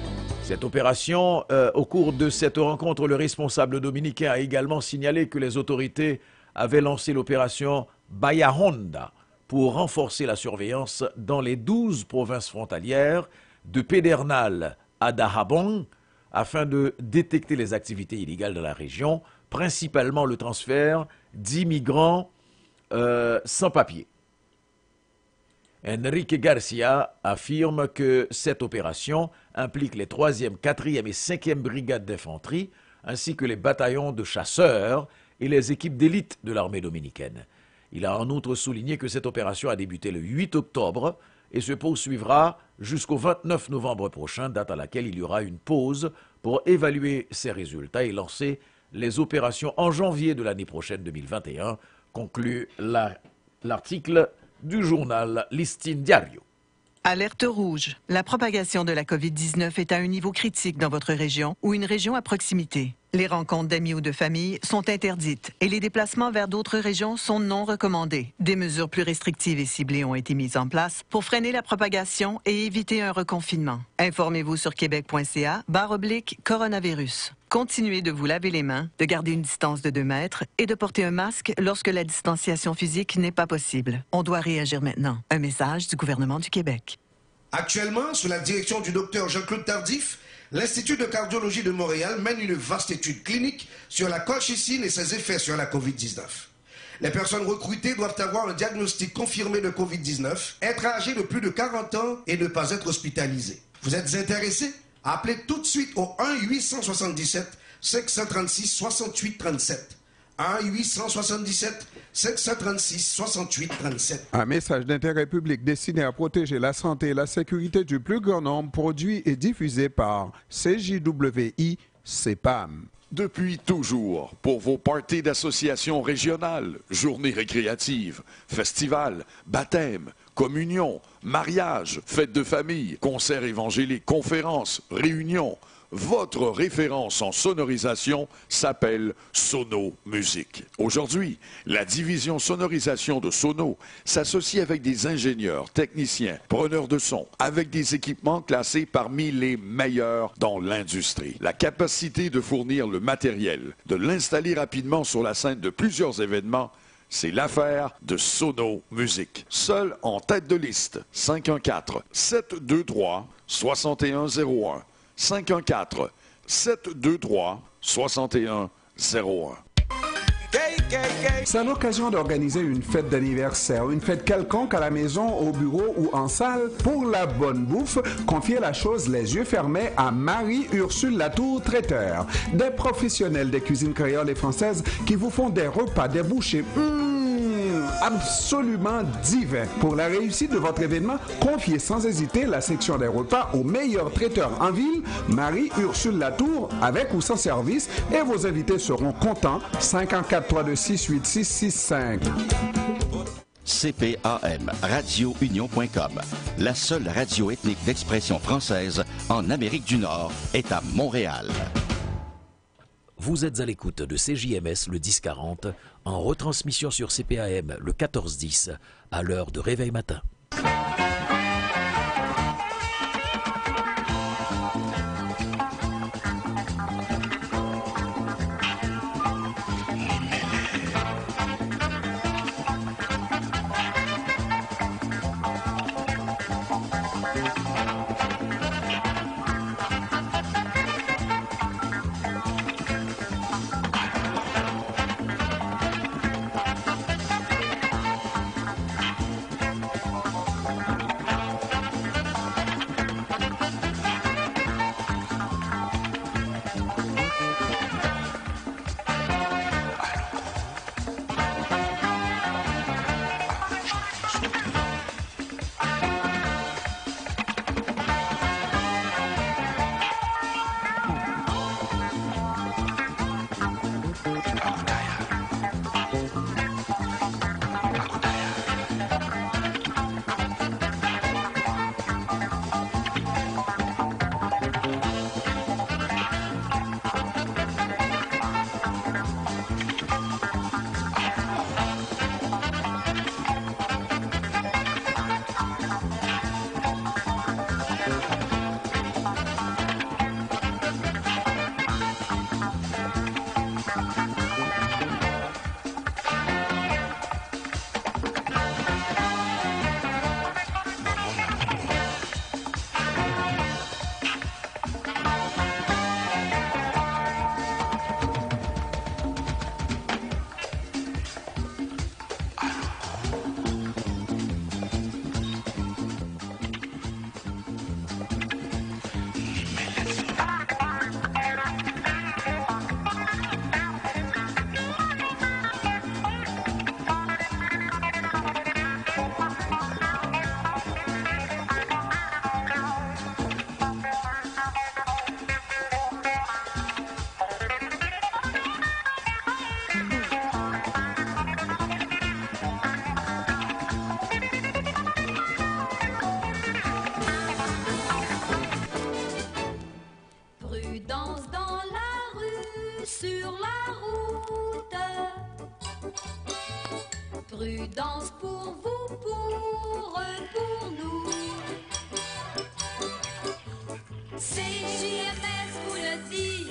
Cette opération, au cours de cette rencontre, le responsable dominicain a également signalé que les autorités avaient lancé l'opération Bahia Honda pour renforcer la surveillance dans les 12 provinces frontalières de Pedernal à Dajabon afin de détecter les activités illégales dans la région, principalement le transfert d'immigrants sans papier. Enrique Garcia affirme que cette opération implique les 3e, 4e et 5e brigades d'infanterie, ainsi que les bataillons de chasseurs et les équipes d'élite de l'armée dominicaine. Il a en outre souligné que cette opération a débuté le 8 octobre et se poursuivra jusqu'au 29 novembre prochain, date à laquelle il y aura une pause pour évaluer ses résultats et lancer les opérations en janvier de l'année prochaine 2021, conclut l'article du journal Listín Diario. Alerte rouge. La propagation de la COVID-19 est à un niveau critique dans votre région ou une région à proximité. Les rencontres d'amis ou de famille sont interdites et les déplacements vers d'autres régions sont non recommandés. Des mesures plus restrictives et ciblées ont été mises en place pour freiner la propagation et éviter un reconfinement. Informez-vous sur québec.ca/coronavirus. Continuez de vous laver les mains, de garder une distance de 2 mètres et de porter un masque lorsque la distanciation physique n'est pas possible. On doit réagir maintenant. Un message du gouvernement du Québec. Actuellement, sous la direction du Dr Jean-Claude Tardif, l'Institut de cardiologie de Montréal mène une vaste étude clinique sur la colchicine et ses effets sur la COVID-19. Les personnes recrutées doivent avoir un diagnostic confirmé de COVID-19, être âgées de plus de 40 ans et ne pas être hospitalisées. Vous êtes intéressés? Appelez tout de suite au 1-877-536-6837. 1-877-536-6837. Un message d'intérêt public destiné à protéger la santé et la sécurité du plus grand nombre, produit et diffusé par CJWI CEPAM. Depuis toujours, pour vos parties d'associations régionales, journées récréatives, festivals, baptêmes, communions, mariages, fêtes de famille, concerts évangéliques, conférences, réunions, votre référence en sonorisation s'appelle Sono Musique. Aujourd'hui, la division sonorisation de Sono s'associe avec des ingénieurs, techniciens, preneurs de son, avec des équipements classés parmi les meilleurs dans l'industrie. La capacité de fournir le matériel, de l'installer rapidement sur la scène de plusieurs événements, c'est l'affaire de Sono Musique. Seul en tête de liste, 514-723-6101. 514-723-6101. C'est l'occasion d'organiser une fête d'anniversaire, une fête quelconque à la maison, au bureau ou en salle. Pour la bonne bouffe, confiez la chose les yeux fermés à Marie-Ursule Latour Traiteur. Des professionnels des cuisines créoles et françaises qui vous font des repas débouchés absolument divins. Pour la réussite de votre événement, confiez sans hésiter la section des repas au meilleur traiteur en ville, Marie-Ursule Latour, avec ou sans service, et vos invités seront contents. 543-268-6665. CPAM, radiounion.com. La seule radio ethnique d'expression française en Amérique du Nord est à Montréal. Vous êtes à l'écoute de CJMS le 1040, en retransmission sur CPAM le 1410, à l'heure de réveil matin. danse pour vous, pour eux, pour nous. CJMS vous le dit,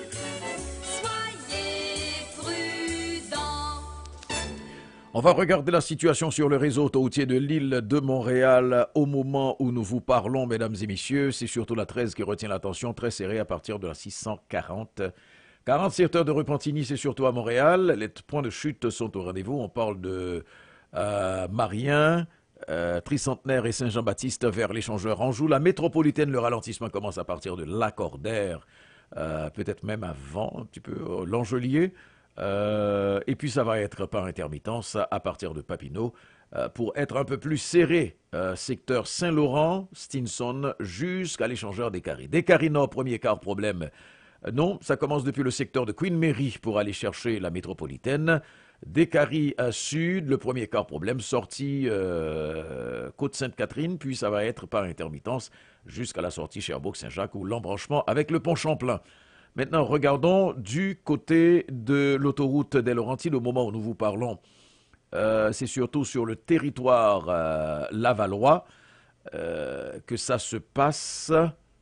soyez prudents. On va regarder la situation sur le réseau autoroutier de l'île de Montréal au moment où nous vous parlons, mesdames et messieurs. C'est surtout la 13 qui retient l'attention, très serrée à partir de la 640. 40 secteurs de Repentigny, c'est surtout à Montréal. Les points de chute sont au rendez-vous. On parle de Marien, Tricentenaire et Saint-Jean-Baptiste vers l'échangeur Anjou. La métropolitaine, le ralentissement commence à partir de Lacordaire, peut-être même avant, un petit peu L'Angelier. Et puis ça va être par intermittence à partir de Papineau pour être un peu plus serré. Secteur Saint-Laurent, Stinson, jusqu'à l'échangeur Descaries. Descaries Nord, premier quart problème. Non, ça commence depuis le secteur de Queen Mary pour aller chercher la métropolitaine. Descaries Sud, le premier quart problème, sortie Côte-Sainte-Catherine, puis ça va être par intermittence jusqu'à la sortie Sherbrooke-Saint-Jacques ou l'embranchement avec le pont Champlain. Maintenant, regardons du côté de l'autoroute des Laurentides au moment où nous vous parlons. C'est surtout sur le territoire lavallois que ça se passe,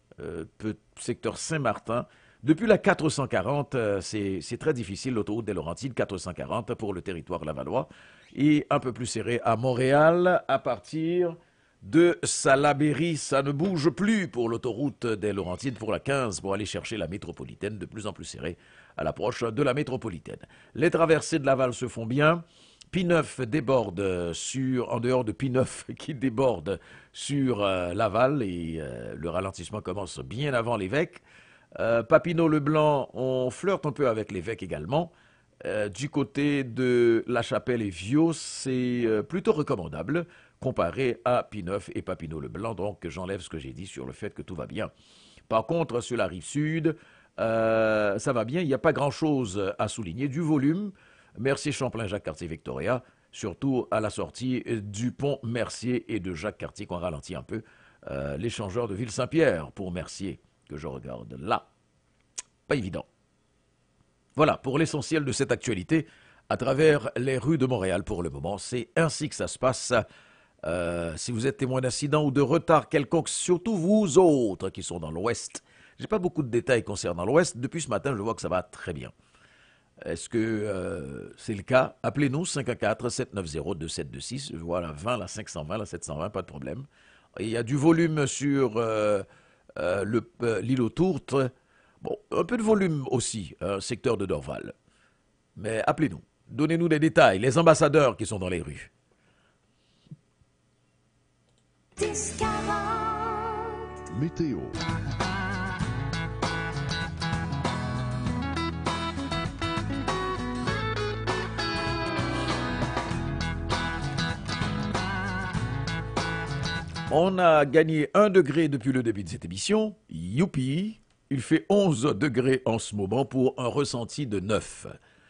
secteur Saint-Martin. Depuis la 440, c'est très difficile, l'autoroute des Laurentides, 440 pour le territoire lavallois. Et un peu plus serré à Montréal, à partir de Salaberry, ça ne bouge plus pour l'autoroute des Laurentides, pour la 15, pour aller chercher la métropolitaine, de plus en plus serrée à l'approche de la métropolitaine. Les traversées de Laval se font bien. P9 déborde en dehors de P9 qui déborde sur Laval et le ralentissement commence bien avant l'Évêque. Papineau-Leblanc, on flirte un peu avec l'Évêque également. Du côté de La Chapelle et Viau, c'est plutôt recommandable comparé à P9 et Papineau-Leblanc. Donc j'enlève ce que j'ai dit sur le fait que tout va bien. Par contre, sur la rive sud, ça va bien. Il n'y a pas grand-chose à souligner. Du volume, Mercier-Champlain-Jacques-Cartier-Victoria, surtout à la sortie du pont Mercier et de Jacques-Cartier, qu'on ralentit un peu. L'échangeur de Ville-Saint-Pierre pour Mercier, que je regarde là. Pas évident. Voilà, pour l'essentiel de cette actualité, à travers les rues de Montréal pour le moment. C'est ainsi que ça se passe. Si vous êtes témoin d'incidents ou de retard quelconque, surtout vous autres qui sont dans l'Ouest. Je n'ai pas beaucoup de détails concernant l'Ouest. Depuis ce matin, je vois que ça va très bien. Est-ce que c'est le cas? Appelez-nous 514-790-2726. Je vois la 20, la 520, la 720, pas de problème. Et il y a du volume sur l'île aux Tourtes. Bon, un peu de volume aussi, secteur de Dorval. Mais appelez-nous. Donnez-nous des détails. Les ambassadeurs qui sont dans les rues. 10-40. Météo. On a gagné 1 degré depuis le début de cette émission. Youpi! Il fait 11 degrés en ce moment pour un ressenti de 9.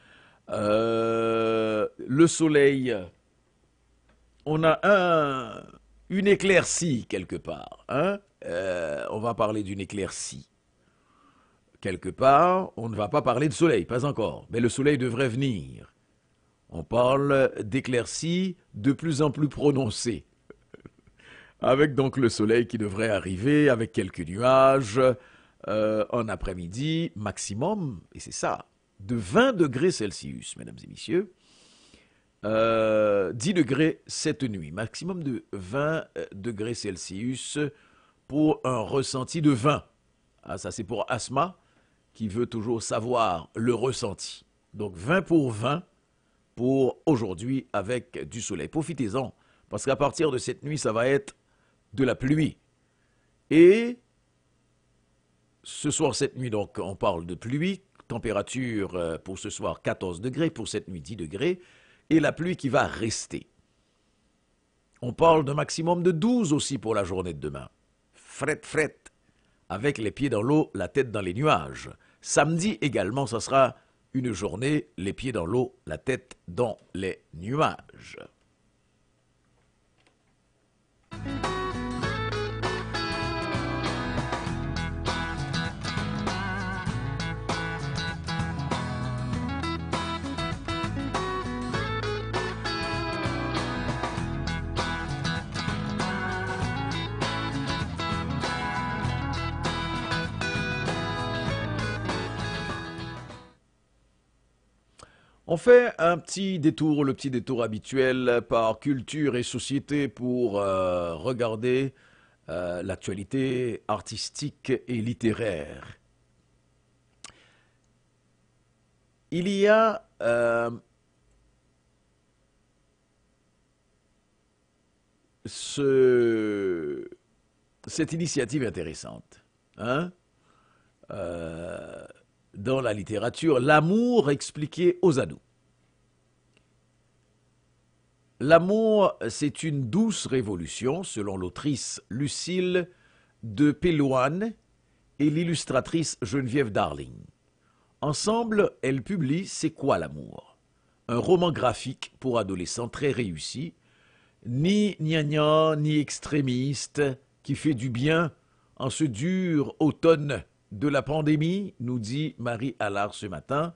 Le soleil, on a une éclaircie quelque part. Hein? On va parler d'une éclaircie. Quelque part, on ne va pas parler de soleil, pas encore. Mais le soleil devrait venir. On parle d'éclaircie de plus en plus prononcée. Avec donc le soleil qui devrait arriver, avec quelques nuages, en après-midi, maximum, et c'est ça, de 20 degrés Celsius, mesdames et messieurs. 10 degrés cette nuit, maximum de 20 degrés Celsius pour un ressenti de 20. Ah, ça c'est pour Asma, qui veut toujours savoir le ressenti. Donc 20 pour 20 pour aujourd'hui avec du soleil. Profitez-en, parce qu'à partir de cette nuit, ça va être de la pluie. Et ce soir, cette nuit, donc, on parle de pluie. Température pour ce soir 14 degrés, pour cette nuit 10 degrés. Et la pluie qui va rester. On parle d'un maximum de 12 aussi pour la journée de demain. Fret, fret, avec les pieds dans l'eau, la tête dans les nuages. Samedi également, ça sera une journée, les pieds dans l'eau, la tête dans les nuages. On fait un petit détour, le petit détour habituel par culture et société pour regarder l'actualité artistique et littéraire. Il y a cette initiative intéressante, hein? Dans la littérature, l'amour expliqué aux ados. L'amour, c'est une douce révolution, selon l'autrice Lucille de Péloane et l'illustratrice Geneviève Darling. Ensemble, elles publient C'est quoi l'amour? Un roman graphique pour adolescents très réussi, ni gnangnan, ni extrémiste, qui fait du bien en ce dur automne de la pandémie, nous dit Marie Allard ce matin,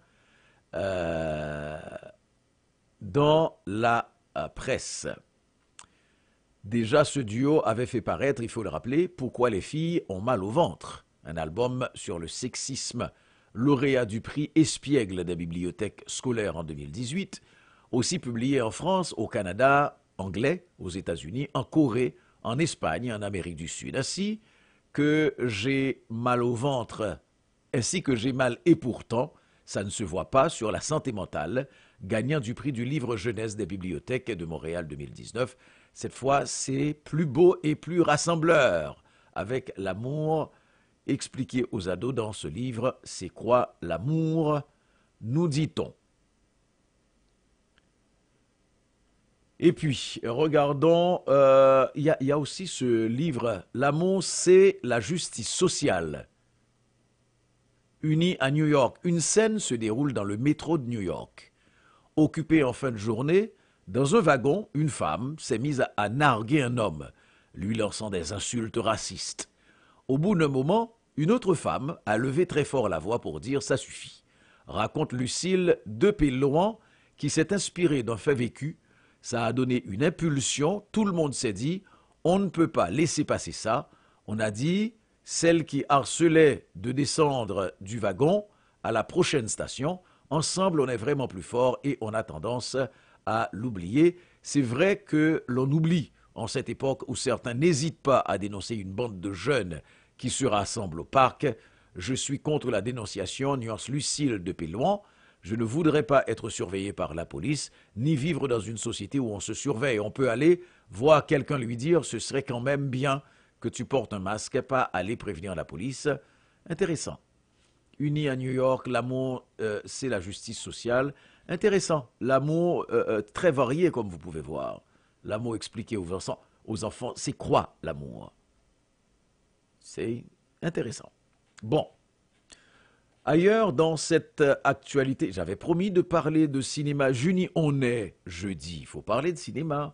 dans la presse. Déjà, ce duo avait fait paraître, il faut le rappeler, Pourquoi les filles ont mal au ventre, un album sur le sexisme, lauréat du prix Espiègle des bibliothèques scolaires en 2018, aussi publié en France, au Canada, anglais, aux États-Unis, en Corée, en Espagne, en Amérique du Sud. Ainsi que j'ai mal au ventre, ainsi que j'ai mal et pourtant, ça ne se voit pas sur la santé mentale, gagnant du prix du livre jeunesse des bibliothèques de Montréal 2019. Cette fois, c'est plus beau et plus rassembleur, avec l'amour expliqué aux ados dans ce livre. C'est quoi l'amour, nous dit-on. Et puis, regardons, il y a aussi ce livre, L'amour, c'est la justice sociale. Unis à New York, une scène se déroule dans le métro de New York. Occupée en fin de journée, dans un wagon, une femme s'est mise à narguer un homme, lui lançant des insultes racistes. Au bout d'un moment, une autre femme a levé très fort la voix pour dire « ça suffit », raconte Lucille de Péloane, qui s'est inspirée d'un fait vécu. Ça a donné une impulsion, tout le monde s'est dit, on ne peut pas laisser passer ça. On a dit, celle qui harcelait de descendre du wagon à la prochaine station, ensemble on est vraiment plus fort et on a tendance à l'oublier. C'est vrai que l'on oublie en cette époque où certains n'hésitent pas à dénoncer une bande de jeunes qui se rassemblent au parc. Je suis contre la dénonciation, nuance Lucille de Péloane. Je ne voudrais pas être surveillé par la police, ni vivre dans une société où on se surveille. On peut aller voir quelqu'un lui dire « ce serait quand même bien que tu portes un masque, pas aller prévenir la police ». Intéressant. Unis à New York, l'amour, c'est la justice sociale. Intéressant. L'amour très varié, comme vous pouvez voir. L'amour expliqué aux enfants, c'est quoi l'amour? C'est intéressant. Bon. Ailleurs, dans cette actualité, j'avais promis de parler de cinéma. On est jeudi, il faut parler de cinéma.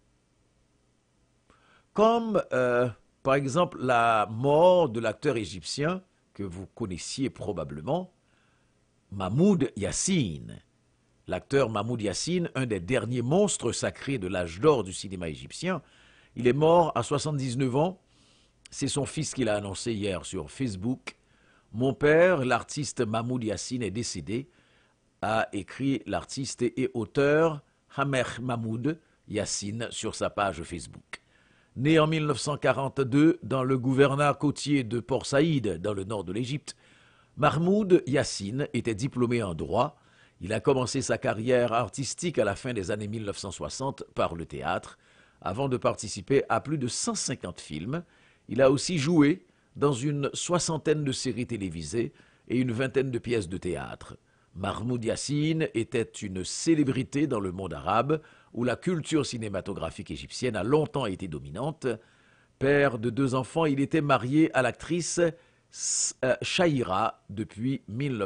Comme, par exemple, la mort de l'acteur égyptien, que vous connaissiez probablement, Mahmoud Yassine. L'acteur Mahmoud Yassine, un des derniers monstres sacrés de l'âge d'or du cinéma égyptien, il est mort à 79 ans. C'est son fils qui l'a annoncé hier sur Facebook. Mon père, l'artiste Mahmoud Yassine, est décédé, a écrit l'artiste et auteur Hamer Mahmoud Yassine sur sa page Facebook. Né en 1942 dans le gouvernorat côtier de Port Saïd, dans le nord de l'Égypte, Mahmoud Yassine était diplômé en droit. Il a commencé sa carrière artistique à la fin des années 1960 par le théâtre, avant de participer à plus de 150 films. Il a aussi joué dans une soixantaine de séries télévisées et une vingtaine de pièces de théâtre. Mahmoud Yassine était une célébrité dans le monde arabe, où la culture cinématographique égyptienne a longtemps été dominante. Père de 2 enfants, il était marié à l'actrice Shahira depuis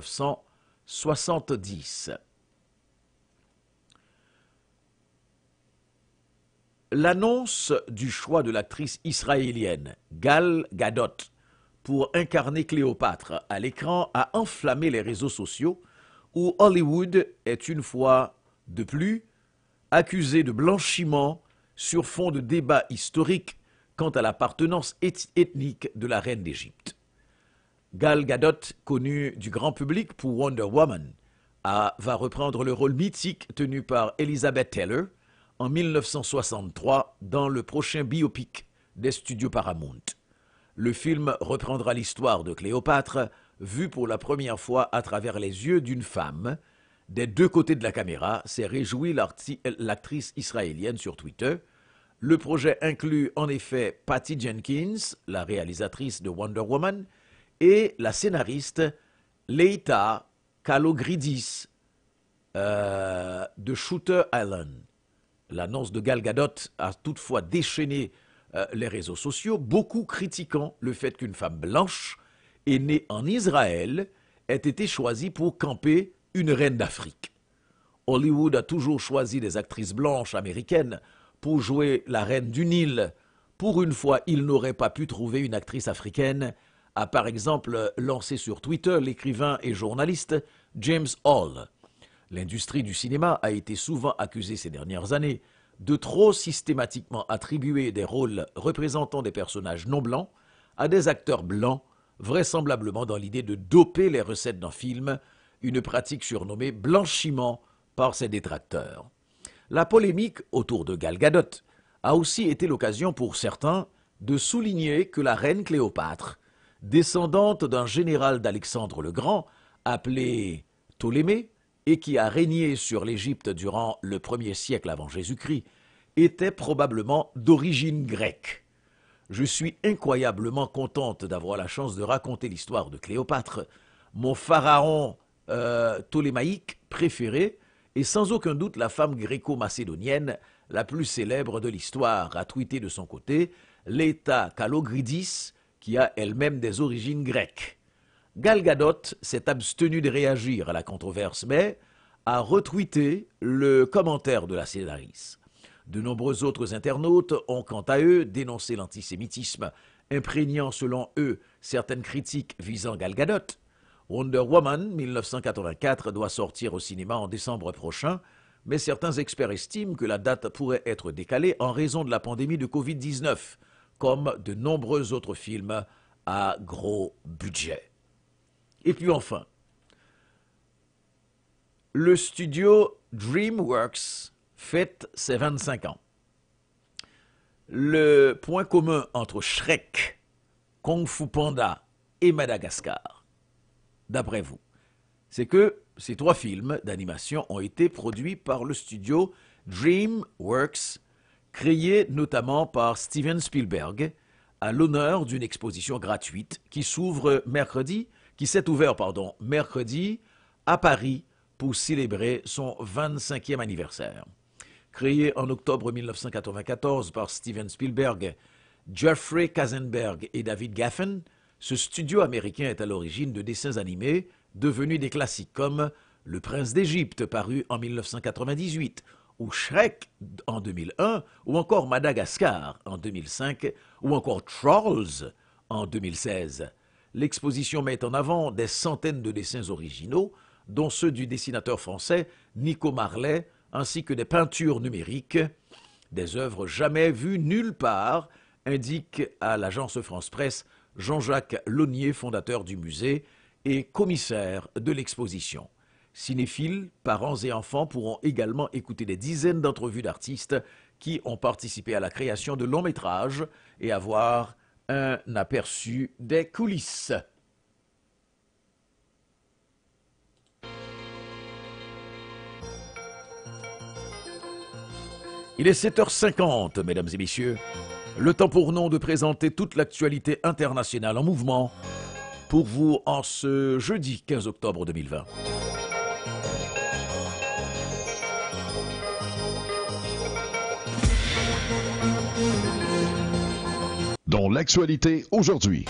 1970. L'annonce du choix de l'actrice israélienne Gal Gadot pour incarner Cléopâtre à l'écran a enflammé les réseaux sociaux, où Hollywood est une fois de plus accusé de blanchiment sur fond de débats historiques quant à l'appartenance ethnique de la reine d'Égypte. Gal Gadot, connue du grand public pour Wonder Woman, va reprendre le rôle mythique tenu par Elizabeth Taylor en 1963 dans le prochain biopic des studios Paramount. Le film reprendra l'histoire de Cléopâtre, vue pour la première fois à travers les yeux d'une femme. Des deux côtés de la caméra, s'est réjouie l'actrice israélienne sur Twitter. Le projet inclut en effet Patty Jenkins, la réalisatrice de Wonder Woman, et la scénariste Leita Kalogridis de Shooter Island. L'annonce de Gal Gadot a toutefois déchaîné les réseaux sociaux, beaucoup critiquant le fait qu'une femme blanche et née en Israël ait été choisie pour camper une reine d'Afrique. Hollywood a toujours choisi des actrices blanches américaines pour jouer la reine du Nil. Pour une fois, il n'aurait pas pu trouver une actrice africaine, a par exemple lancé sur Twitter l'écrivain et journaliste James Hall. L'industrie du cinéma a été souvent accusée ces dernières années de trop systématiquement attribuer des rôles représentant des personnages non blancs à des acteurs blancs, vraisemblablement dans l'idée de doper les recettes d'un film, une pratique surnommée blanchiment par ses détracteurs. La polémique autour de Gal Gadot a aussi été l'occasion pour certains de souligner que la reine Cléopâtre, descendante d'un général d'Alexandre le Grand appelé Ptolémée et qui a régné sur l'Égypte durant le 1er siècle avant Jésus-Christ, était probablement d'origine grecque. Je suis incroyablement contente d'avoir la chance de raconter l'histoire de Cléopâtre, mon pharaon ptolémaïque préféré, et sans aucun doute la femme gréco-macédonienne la plus célèbre de l'histoire, a tweeté de son côté Leita Kalogridis, qui a elle-même des origines grecques. Gal Gadot s'est abstenue de réagir à la controverse, mais a retweeté le commentaire de la scénariste. De nombreux autres internautes ont quant à eux dénoncé l'antisémitisme, imprégnant selon eux certaines critiques visant Gal Gadot. Wonder Woman 1984 doit sortir au cinéma en décembre prochain, mais certains experts estiment que la date pourrait être décalée en raison de la pandémie de Covid-19, comme de nombreux autres films à gros budget. Et puis enfin, le studio DreamWorks fête ses 25 ans. Le point commun entre Shrek, Kung Fu Panda et Madagascar, d'après vous, c'est que ces trois films d'animation ont été produits par le studio DreamWorks, créé notamment par Steven Spielberg, à l'honneur d'une exposition gratuite qui s'est ouverte mercredi à Paris pour célébrer son 25e anniversaire. Créé en octobre 1994 par Steven Spielberg, Jeffrey Katzenberg et David Geffen, ce studio américain est à l'origine de dessins animés devenus des classiques comme Le Prince d'Égypte, paru en 1998, ou Shrek en 2001, ou encore Madagascar en 2005, ou encore Trolls en 2016. L'exposition met en avant des centaines de dessins originaux, dont ceux du dessinateur français Nico Marlet, ainsi que des peintures numériques, des œuvres jamais vues nulle part, indique à l'agence France Presse Jean-Jacques Launier, fondateur du musée et commissaire de l'exposition. Cinéphiles, parents et enfants pourront également écouter des dizaines d'entrevues d'artistes qui ont participé à la création de longs métrages et avoir un aperçu des coulisses. Il est 7h50, mesdames et messieurs. Le temps pour nous de présenter toute l'actualité internationale en mouvement pour vous en ce jeudi 15 octobre 2020. Dans l'actualité aujourd'hui.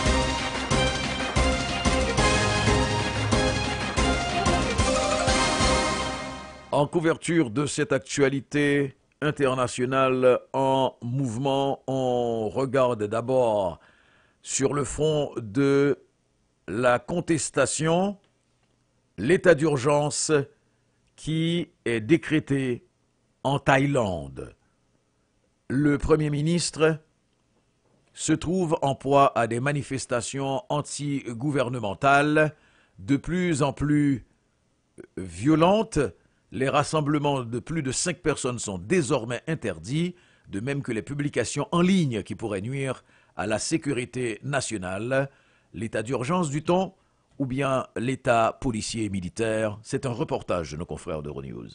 En couverture de cette actualité internationale en mouvement, on regarde d'abord sur le front de la contestation, l'état d'urgence qui est décrété en Thaïlande. Le Premier ministre se trouve en proie à des manifestations anti-gouvernementales de plus en plus violentes. Les rassemblements de plus de 5 personnes sont désormais interdits, de même que les publications en ligne qui pourraient nuire à la sécurité nationale. L'état d'urgence du temps ou bien l'état policier et militaire, c'est un reportage de nos confrères d'Euronews.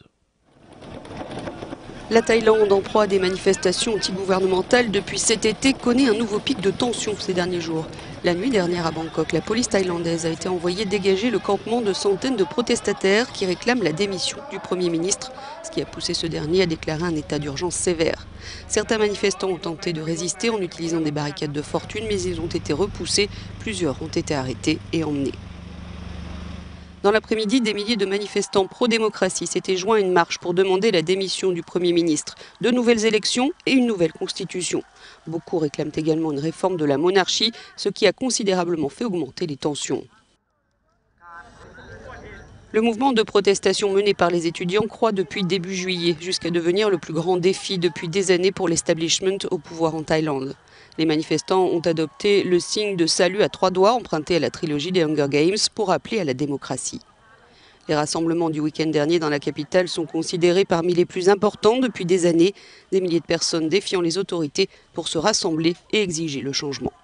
La Thaïlande, en proie à des manifestations anti-gouvernementales depuis cet été, connaît un nouveau pic de tension ces derniers jours. La nuit dernière à Bangkok, la police thaïlandaise a été envoyée dégager le campement de centaines de protestataires qui réclament la démission du Premier ministre, ce qui a poussé ce dernier à déclarer un état d'urgence sévère. Certains manifestants ont tenté de résister en utilisant des barricades de fortune, mais ils ont été repoussés. Plusieurs ont été arrêtés et emmenés. Dans l'après-midi, des milliers de manifestants pro-démocratie s'étaient joints à une marche pour demander la démission du Premier ministre, de nouvelles élections et une nouvelle constitution. Beaucoup réclament également une réforme de la monarchie, ce qui a considérablement fait augmenter les tensions. Le mouvement de protestation mené par les étudiants croît depuis début juillet, jusqu'à devenir le plus grand défi depuis des années pour l'establishment au pouvoir en Thaïlande. Les manifestants ont adopté le signe de salut à 3 doigts emprunté à la trilogie des Hunger Games pour appeler à la démocratie. Les rassemblements du week-end dernier dans la capitale sont considérés parmi les plus importants depuis des années. Des milliers de personnes défiant les autorités pour se rassembler et exiger le changement.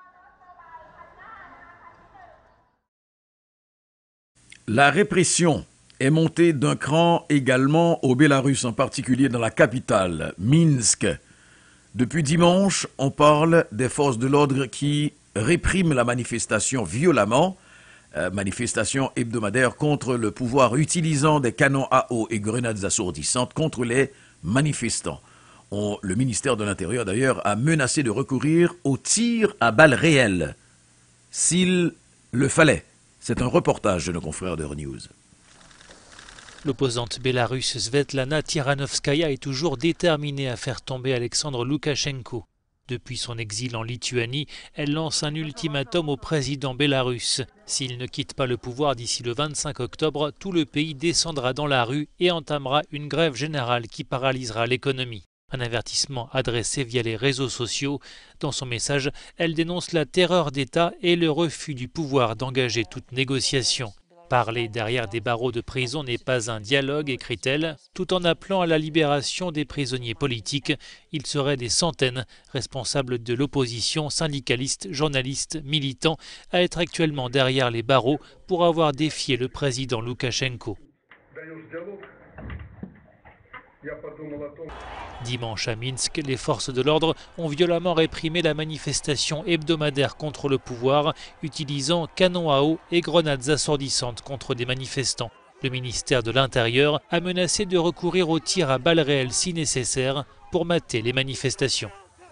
La répression est montée d'un cran également au Bélarus, en particulier dans la capitale, Minsk. Depuis dimanche, on parle des forces de l'ordre qui répriment la manifestation violemment, manifestation hebdomadaire contre le pouvoir utilisant des canons à eau et grenades assourdissantes contre les manifestants. Le ministère de l'Intérieur d'ailleurs a menacé de recourir au tir à balles réelles, s'il le fallait. C'est un reportage de nos confrères d'Euronews. L'opposante bélarusse Svetlana Tiranovskaya est toujours déterminée à faire tomber Alexandre Loukachenko. Depuis son exil en Lituanie, elle lance un ultimatum au président bélarusse. S'il ne quitte pas le pouvoir d'ici le 25 octobre, tout le pays descendra dans la rue et entamera une grève générale qui paralysera l'économie. Un avertissement adressé via les réseaux sociaux. Dans son message, elle dénonce la terreur d'État et le refus du pouvoir d'engager toute négociation. Parler derrière des barreaux de prison n'est pas un dialogue, écrit-elle, tout en appelant à la libération des prisonniers politiques. Ils seraient des centaines, responsables de l'opposition, syndicalistes, journalistes, militants, à être actuellement derrière les barreaux pour avoir défié le président Loukachenko. Dimanche à Minsk, les forces de l'ordre ont violemment réprimé la manifestation hebdomadaire contre le pouvoir, utilisant canons à eau et grenades assourdissantes contre des manifestants. Le ministère de l'Intérieur a menacé de recourir au tir à balles réelles si nécessaire pour mater les manifestations.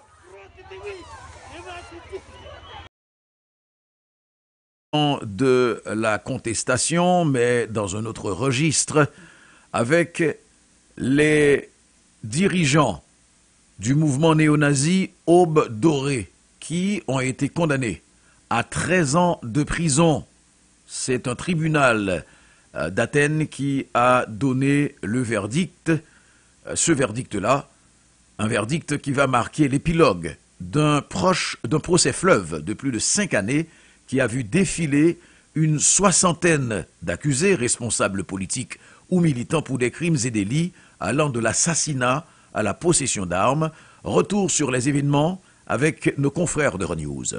De la contestation, mais dans un autre registre, avec les dirigeants du mouvement néo-nazi Aube Dorée qui ont été condamnés à 13 ans de prison. C'est un tribunal d'Athènes qui a donné le verdict. Ce verdict-là, un verdict qui va marquer l'épilogue d'un procès fleuve de plus de 5 années qui a vu défiler une 60aine d'accusés responsables politiques ou militants pour des crimes et délits allant de l'assassinat à la possession d'armes. Retour sur les événements avec nos confrères d'Euronews.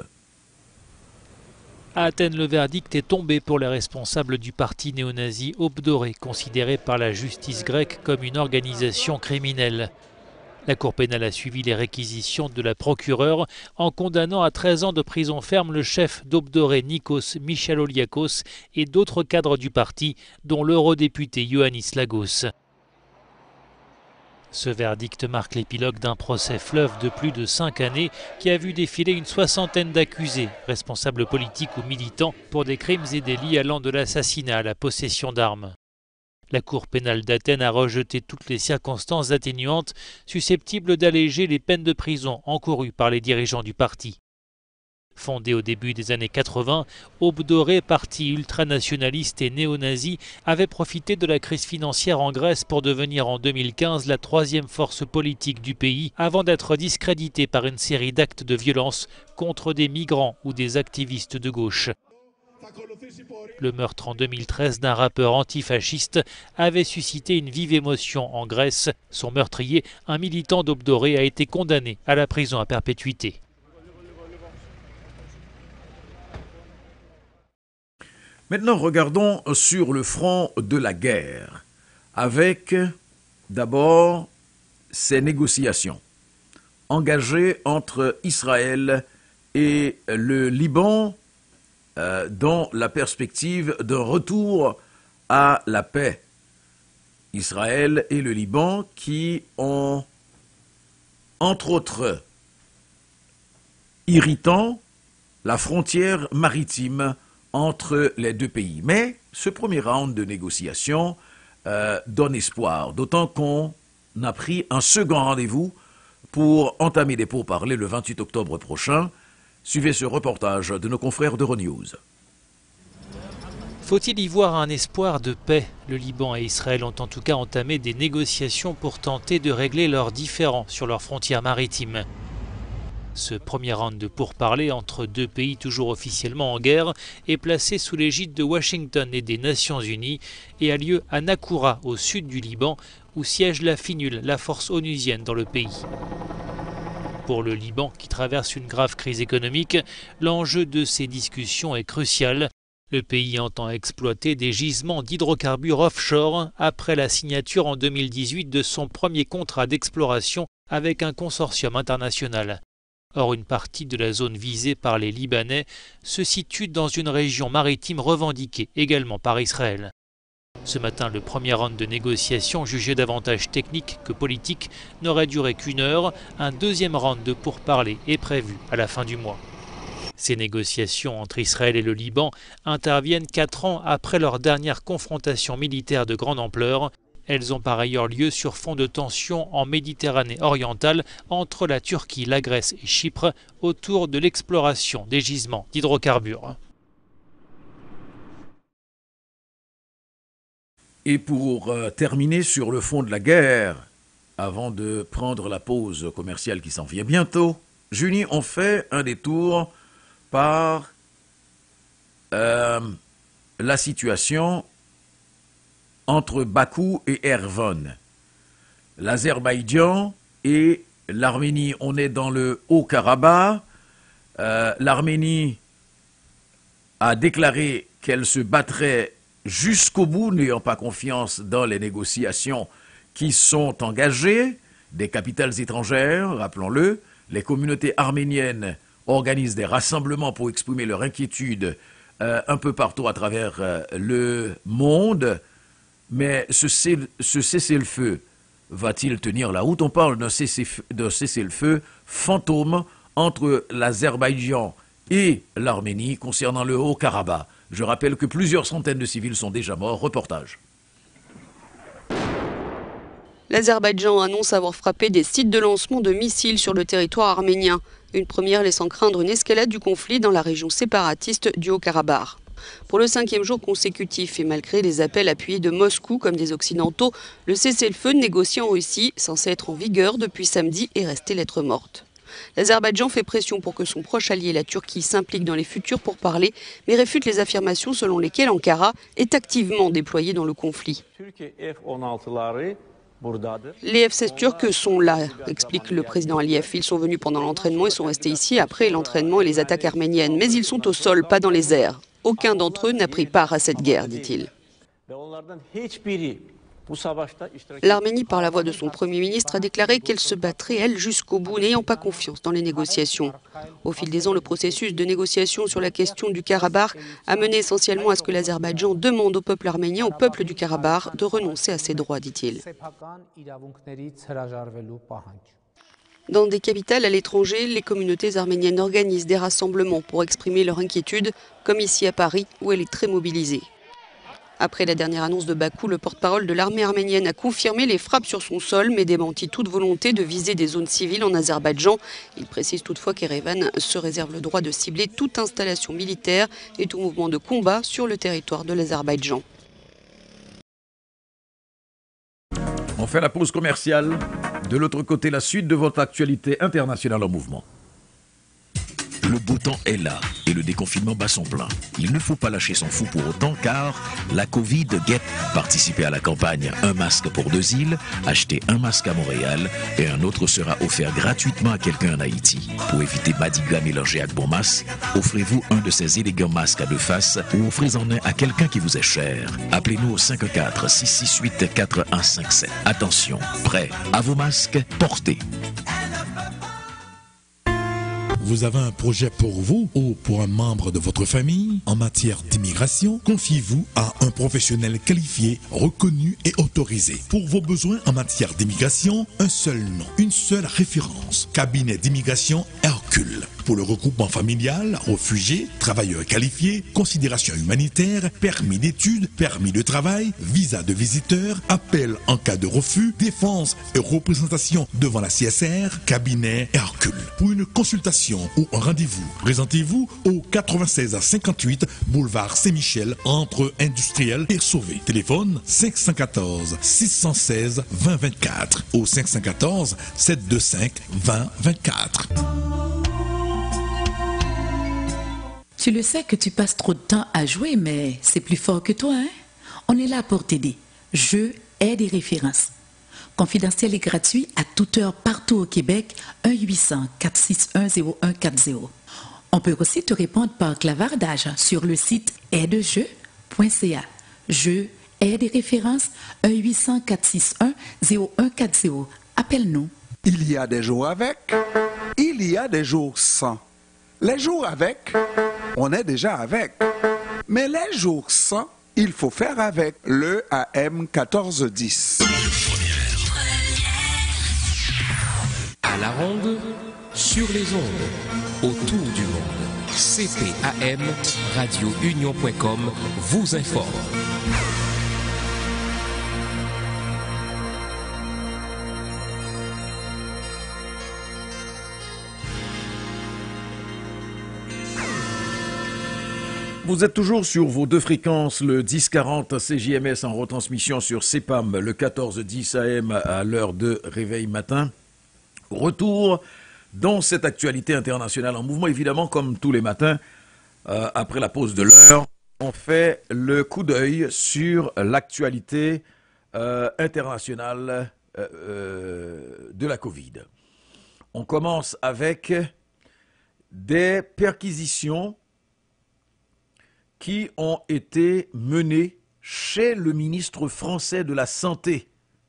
À Athènes, le verdict est tombé pour les responsables du parti néo-nazi Aube Dorée, considéré par la justice grecque comme une organisation criminelle. La Cour pénale a suivi les réquisitions de la procureure en condamnant à 13 ans de prison ferme le chef d'Aube Dorée Nikos Michaloliakos et d'autres cadres du parti, dont l'eurodéputé Ioannis Lagos. Ce verdict marque l'épilogue d'un procès fleuve de plus de 5 années qui a vu défiler une 60aine d'accusés, responsables politiques ou militants, pour des crimes et délits allant de l'assassinat à la possession d'armes. La Cour pénale d'Athènes a rejeté toutes les circonstances atténuantes susceptibles d'alléger les peines de prison encourues par les dirigeants du parti. Fondé au début des années 80, Aube Dorée, parti ultranationaliste et néo-nazi, avait profité de la crise financière en Grèce pour devenir en 2015 la 3e force politique du pays, avant d'être discrédité par une série d'actes de violence contre des migrants ou des activistes de gauche. Le meurtre en 2013 d'un rappeur antifasciste avait suscité une vive émotion en Grèce. Son meurtrier, un militant d'Aube Dorée, a été condamné à la prison à perpétuité. Maintenant, regardons sur le front de la guerre, avec d'abord ces négociations engagées entre Israël et le Liban dans la perspective d'un retour à la paix. Israël et le Liban qui ont, entre autres irritants, la frontière maritime entre les deux pays. Mais ce premier round de négociation donne espoir, d'autant qu'on a pris un second rendez-vous pour entamer des pourparlers le 28 octobre prochain. Suivez ce reportage de nos confrères d'Euronews. Faut-il y voir un espoir de paix? Le Liban et Israël ont en tout cas entamé des négociations pour tenter de régler leurs différends sur leurs frontières maritimes. Ce premier round de pourparlers entre deux pays toujours officiellement en guerre est placé sous l'égide de Washington et des Nations Unies et a lieu à Nakoura, au sud du Liban, où siège la FINUL, la force onusienne dans le pays. Pour le Liban, qui traverse une grave crise économique, l'enjeu de ces discussions est crucial. Le pays entend exploiter des gisements d'hydrocarbures offshore après la signature en 2018 de son premier contrat d'exploration avec un consortium international. Or, une partie de la zone visée par les Libanais se situe dans une région maritime revendiquée également par Israël. Ce matin, le premier round de négociations, jugé davantage technique que politique, n'aurait duré qu'1 heure. Un deuxième round de pourparlers est prévu à la fin du mois. Ces négociations entre Israël et le Liban interviennent 4 ans après leur dernière confrontation militaire de grande ampleur. Elles ont par ailleurs lieu sur fond de tensions en Méditerranée orientale entre la Turquie, la Grèce et Chypre autour de l'exploration des gisements d'hydrocarbures. Et pour terminer sur le fond de la guerre, avant de prendre la pause commerciale qui s'en vient bientôt, Junie, on fait un détour par la situation entre Bakou et Erevon. L'Azerbaïdjan et l'Arménie, on est dans le Haut-Karabakh. L'Arménie a déclaré qu'elle se battrait jusqu'au bout, n'ayant pas confiance dans les négociations qui sont engagées. Des capitales étrangères, rappelons-le, les communautés arméniennes organisent des rassemblements pour exprimer leur inquiétude un peu partout à travers le monde. Mais ce cessez-le-feu va-t-il tenir la route? On parle d'un cessez-le-feu fantôme entre l'Azerbaïdjan et l'Arménie concernant le Haut-Karabakh. Je rappelle que plusieurs centaines de civils sont déjà morts. Reportage. L'Azerbaïdjan annonce avoir frappé des sites de lancement de missiles sur le territoire arménien. Une première laissant craindre une escalade du conflit dans la région séparatiste du Haut-Karabakh. Pour le 5e jour consécutif et malgré les appels appuyés de Moscou comme des Occidentaux, le cessez-le-feu négocié en Russie, censé être en vigueur depuis samedi, est resté lettre morte. L'Azerbaïdjan fait pression pour que son proche allié, la Turquie, s'implique dans les futurs pourparlers, mais réfute les affirmations selon lesquelles Ankara est activement déployé dans le conflit. Les F-16 turcs sont là, explique le président Aliyev. Ils sont venus pendant l'entraînement et sont restés ici après l'entraînement et les attaques arméniennes. Mais ils sont au sol, pas dans les airs. Aucun d'entre eux n'a pris part à cette guerre, dit-il. L'Arménie, par la voix de son Premier ministre, a déclaré qu'elle se battrait, elle, jusqu'au bout, n'ayant pas confiance dans les négociations. Au fil des ans, le processus de négociation sur la question du Karabakh a mené essentiellement à ce que l'Azerbaïdjan demande au peuple arménien, au peuple du Karabakh, de renoncer à ses droits, dit-il. Dans des capitales à l'étranger, les communautés arméniennes organisent des rassemblements pour exprimer leur inquiétude, comme ici à Paris, où elle est très mobilisée. Après la dernière annonce de Bakou, le porte-parole de l'armée arménienne a confirmé les frappes sur son sol, mais démenti toute volonté de viser des zones civiles en Azerbaïdjan. Il précise toutefois qu'Erevan se réserve le droit de cibler toute installation militaire et tout mouvement de combat sur le territoire de l'Azerbaïdjan. On fait la pause commerciale. De l'autre côté, la suite de votre actualité internationale en mouvement. Le beau temps est là et le déconfinement bat son plein. Il ne faut pas lâcher son fou pour autant car la Covid guette. Participez à la campagne Un masque pour 2 îles, achetez un masque à Montréal et un autre sera offert gratuitement à quelqu'un en Haïti. Pour éviter Madiga mélangé avec bon masque, offrez-vous un de ces élégants masques à 2 faces ou offrez-en un à quelqu'un qui vous est cher. Appelez-nous au 514-668-4157. Attention, prêt à vos masques, portez. Vous avez un projet pour vous ou pour un membre de votre famille en matière d'immigration? Confiez-vous à un professionnel qualifié, reconnu et autorisé. Pour vos besoins en matière d'immigration, un seul nom, une seule référence. Cabinet d'immigration Hercule. Pour le regroupement familial, réfugiés, travailleurs qualifiés, considération humanitaire, permis d'études, permis de travail, visa de visiteur, appel en cas de refus, défense et représentation devant la CSR, cabinet Hercule. Pour une consultation ou un rendez-vous, présentez-vous au 96 à 58 boulevard Saint-Michel entre Industriel et Sauvé. Téléphone 514 616 2024 ou 514 725 2024. Tu le sais que tu passes trop de temps à jouer, mais c'est plus fort que toi, hein? On est là pour t'aider. Jeux, aide et références. Confidentiel et gratuit à toute heure partout au Québec, 1-800-461-0140. On peut aussi te répondre par clavardage sur le site aidejeux.ca. Jeux, aide et références, 1-800-461-0140. Appelle-nous. Il y a des jours avec, il y a des jours sans. Les jours avec, on est déjà avec. Mais les jours sans, il faut faire avec le AM 1410. À la ronde, sur les ondes, autour du monde. CPAM, radiounion.com vous informe. Vous êtes toujours sur vos 2 fréquences, le 1040 CJMS en retransmission sur CPAM, le 1410 AM à l'heure de réveil matin. Retour dans cette actualité internationale en mouvement, évidemment, comme tous les matins, après la pause de l'heure, on fait le coup d'œil sur l'actualité internationale de la Covid. On commence avec des perquisitions qui ont été menées chez le ministre français de la Santé.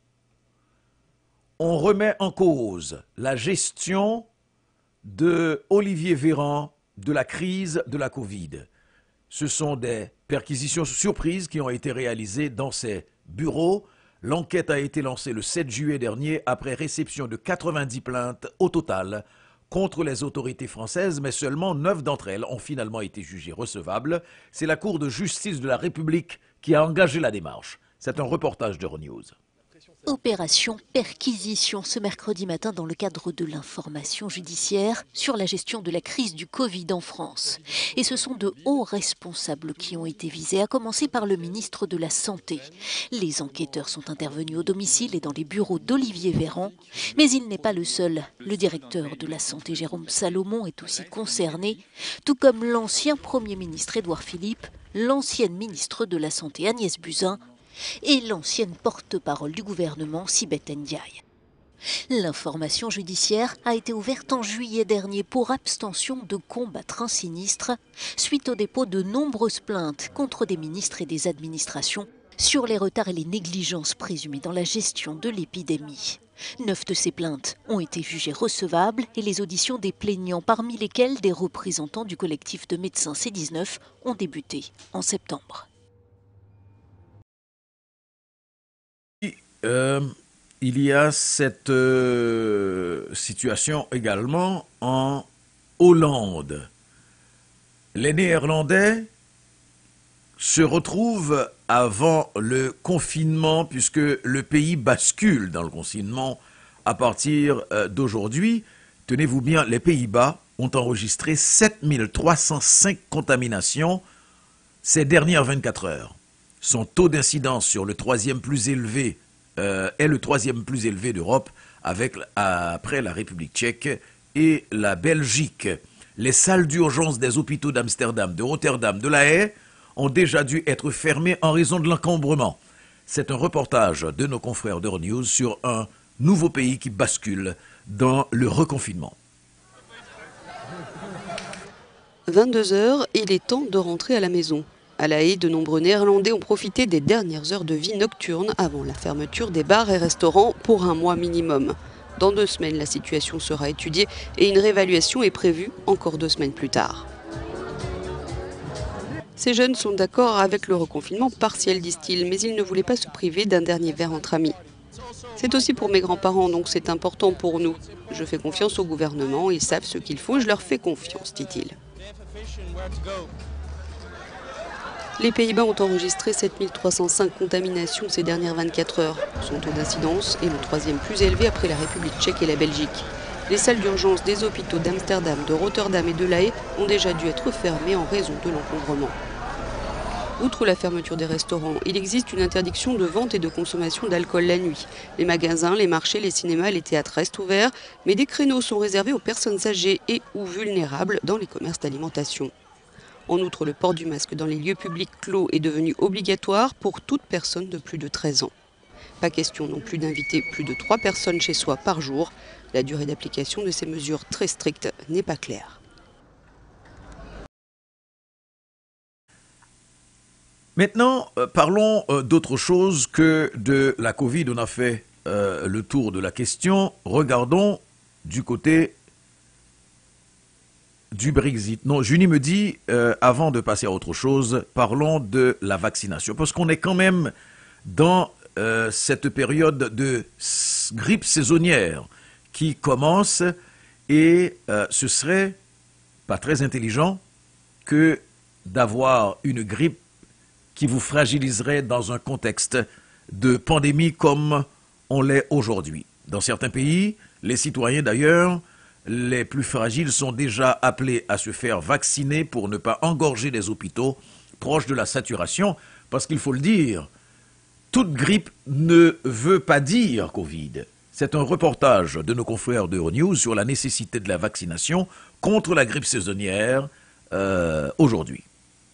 On remet en cause la gestion de Olivier Véran de la crise de la Covid. Ce sont des perquisitions surprises qui ont été réalisées dans ces bureaux. L'enquête a été lancée le 7 juillet dernier après réception de 90 plaintes au total contre les autorités françaises, mais seulement 9 d'entre elles ont finalement été jugées recevables. C'est la Cour de justice de la République qui a engagé la démarche. C'est un reportage d'Euronews. Opération perquisition ce mercredi matin dans le cadre de l'information judiciaire sur la gestion de la crise du Covid en France. Et ce sont de hauts responsables qui ont été visés, à commencer par le ministre de la Santé. Les enquêteurs sont intervenus au domicile et dans les bureaux d'Olivier Véran. Mais il n'est pas le seul. Le directeur de la Santé, Jérôme Salomon, est aussi concerné, tout comme l'ancien Premier ministre Édouard Philippe, l'ancienne ministre de la Santé Agnès Buzyn, et l'ancienne porte-parole du gouvernement, Sibeth Ndiaye. L'information judiciaire a été ouverte en juillet dernier pour abstention de combattre un sinistre, suite au dépôt de nombreuses plaintes contre des ministres et des administrations sur les retards et les négligences présumées dans la gestion de l'épidémie. 9 de ces plaintes ont été jugées recevables et les auditions des plaignants, parmi lesquels des représentants du collectif de médecins C19, ont débuté en septembre. Il y a cette situation également en Hollande. Les Néerlandais se retrouvent avant le confinement, puisque le pays bascule dans le confinement à partir d'aujourd'hui. Tenez-vous bien, les Pays-Bas ont enregistré 7305 contaminations ces dernières 24 heures. Son taux d'incidence sur le troisième plus élevé est le troisième plus élevé d'Europe après la République tchèque et la Belgique. les salles d'urgence des hôpitaux d'Amsterdam, de Rotterdam, de La Haye ont déjà dû être fermées en raison de l'encombrement. C'est un reportage de nos confrères d'Euronews sur un nouveau pays qui bascule dans le reconfinement. 22 heures, il est temps de rentrer à la maison. À La Haye, de nombreux Néerlandais ont profité des dernières heures de vie nocturne avant la fermeture des bars et restaurants pour un mois minimum. Dans 2 semaines, la situation sera étudiée et une réévaluation est prévue encore 2 semaines plus tard. Ces jeunes sont d'accord avec le reconfinement partiel, disent-ils, mais ils ne voulaient pas se priver d'un dernier verre entre amis. C'est aussi pour mes grands-parents, donc c'est important pour nous. Je fais confiance au gouvernement, ils savent ce qu'il faut, je leur fais confiance, dit-il. Les Pays-Bas ont enregistré 7305 contaminations ces dernières 24 heures. Son taux d'incidence est le 3e plus élevé après la République tchèque et la Belgique. Les salles d'urgence des hôpitaux d'Amsterdam, de Rotterdam et de La Haye ont déjà dû être fermées en raison de l'encombrement. Outre la fermeture des restaurants, il existe une interdiction de vente et de consommation d'alcool la nuit. Les magasins, les marchés, les cinémas, les théâtres restent ouverts, mais des créneaux sont réservés aux personnes âgées et ou vulnérables dans les commerces d'alimentation. En outre, le port du masque dans les lieux publics clos est devenu obligatoire pour toute personne de plus de 13 ans. Pas question non plus d'inviter plus de 3 personnes chez soi par jour. La durée d'application de ces mesures très strictes n'est pas claire. Maintenant, parlons d'autre chose que de la Covid. On a fait le tour de la question. Regardons du côté du Brexit. Non, Junie me dit, avant de passer à autre chose, parlons de la vaccination. Parce qu'on est quand même dans cette période de grippe saisonnière qui commence et ce serait pas très intelligent que d'avoir une grippe qui vous fragiliserait dans un contexte de pandémie comme on l'est aujourd'hui. Dans certains pays, les citoyens d'ailleurs, les plus fragiles sont déjà appelés à se faire vacciner pour ne pas engorger les hôpitaux proches de la saturation, parce qu'il faut le dire, toute grippe ne veut pas dire Covid. C'est un reportage de nos confrères d'Euronews sur la nécessité de la vaccination contre la grippe saisonnière aujourd'hui.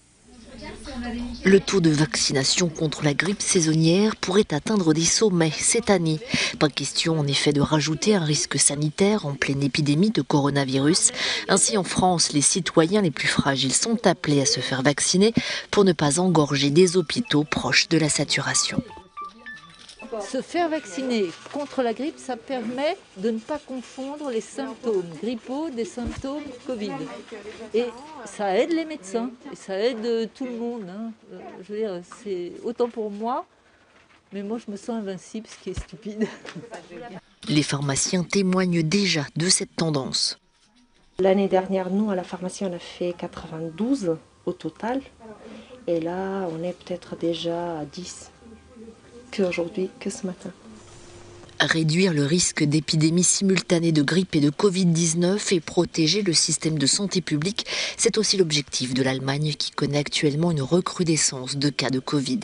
Le taux de vaccination contre la grippe saisonnière pourrait atteindre des sommets cette année. Pas question en effet de rajouter un risque sanitaire en pleine épidémie de coronavirus. Ainsi en France, les citoyens les plus fragiles sont appelés à se faire vacciner pour ne pas engorger des hôpitaux proches de la saturation. Se faire vacciner contre la grippe, ça permet de ne pas confondre les symptômes grippaux des symptômes Covid. Et ça aide les médecins, et ça aide tout le monde. Hein. Je veux dire, c'est autant pour moi, mais moi je me sens invincible, ce qui est stupide. Les pharmaciens témoignent déjà de cette tendance. L'année dernière, nous, à la pharmacie, on a fait 92 au total. Et là, on est peut-être déjà à 10. Qu'aujourd'hui, que ce matin. Réduire le risque d'épidémie simultanée de grippe et de Covid-19 et protéger le système de santé publique, c'est aussi l'objectif de l'Allemagne qui connaît actuellement une recrudescence de cas de Covid.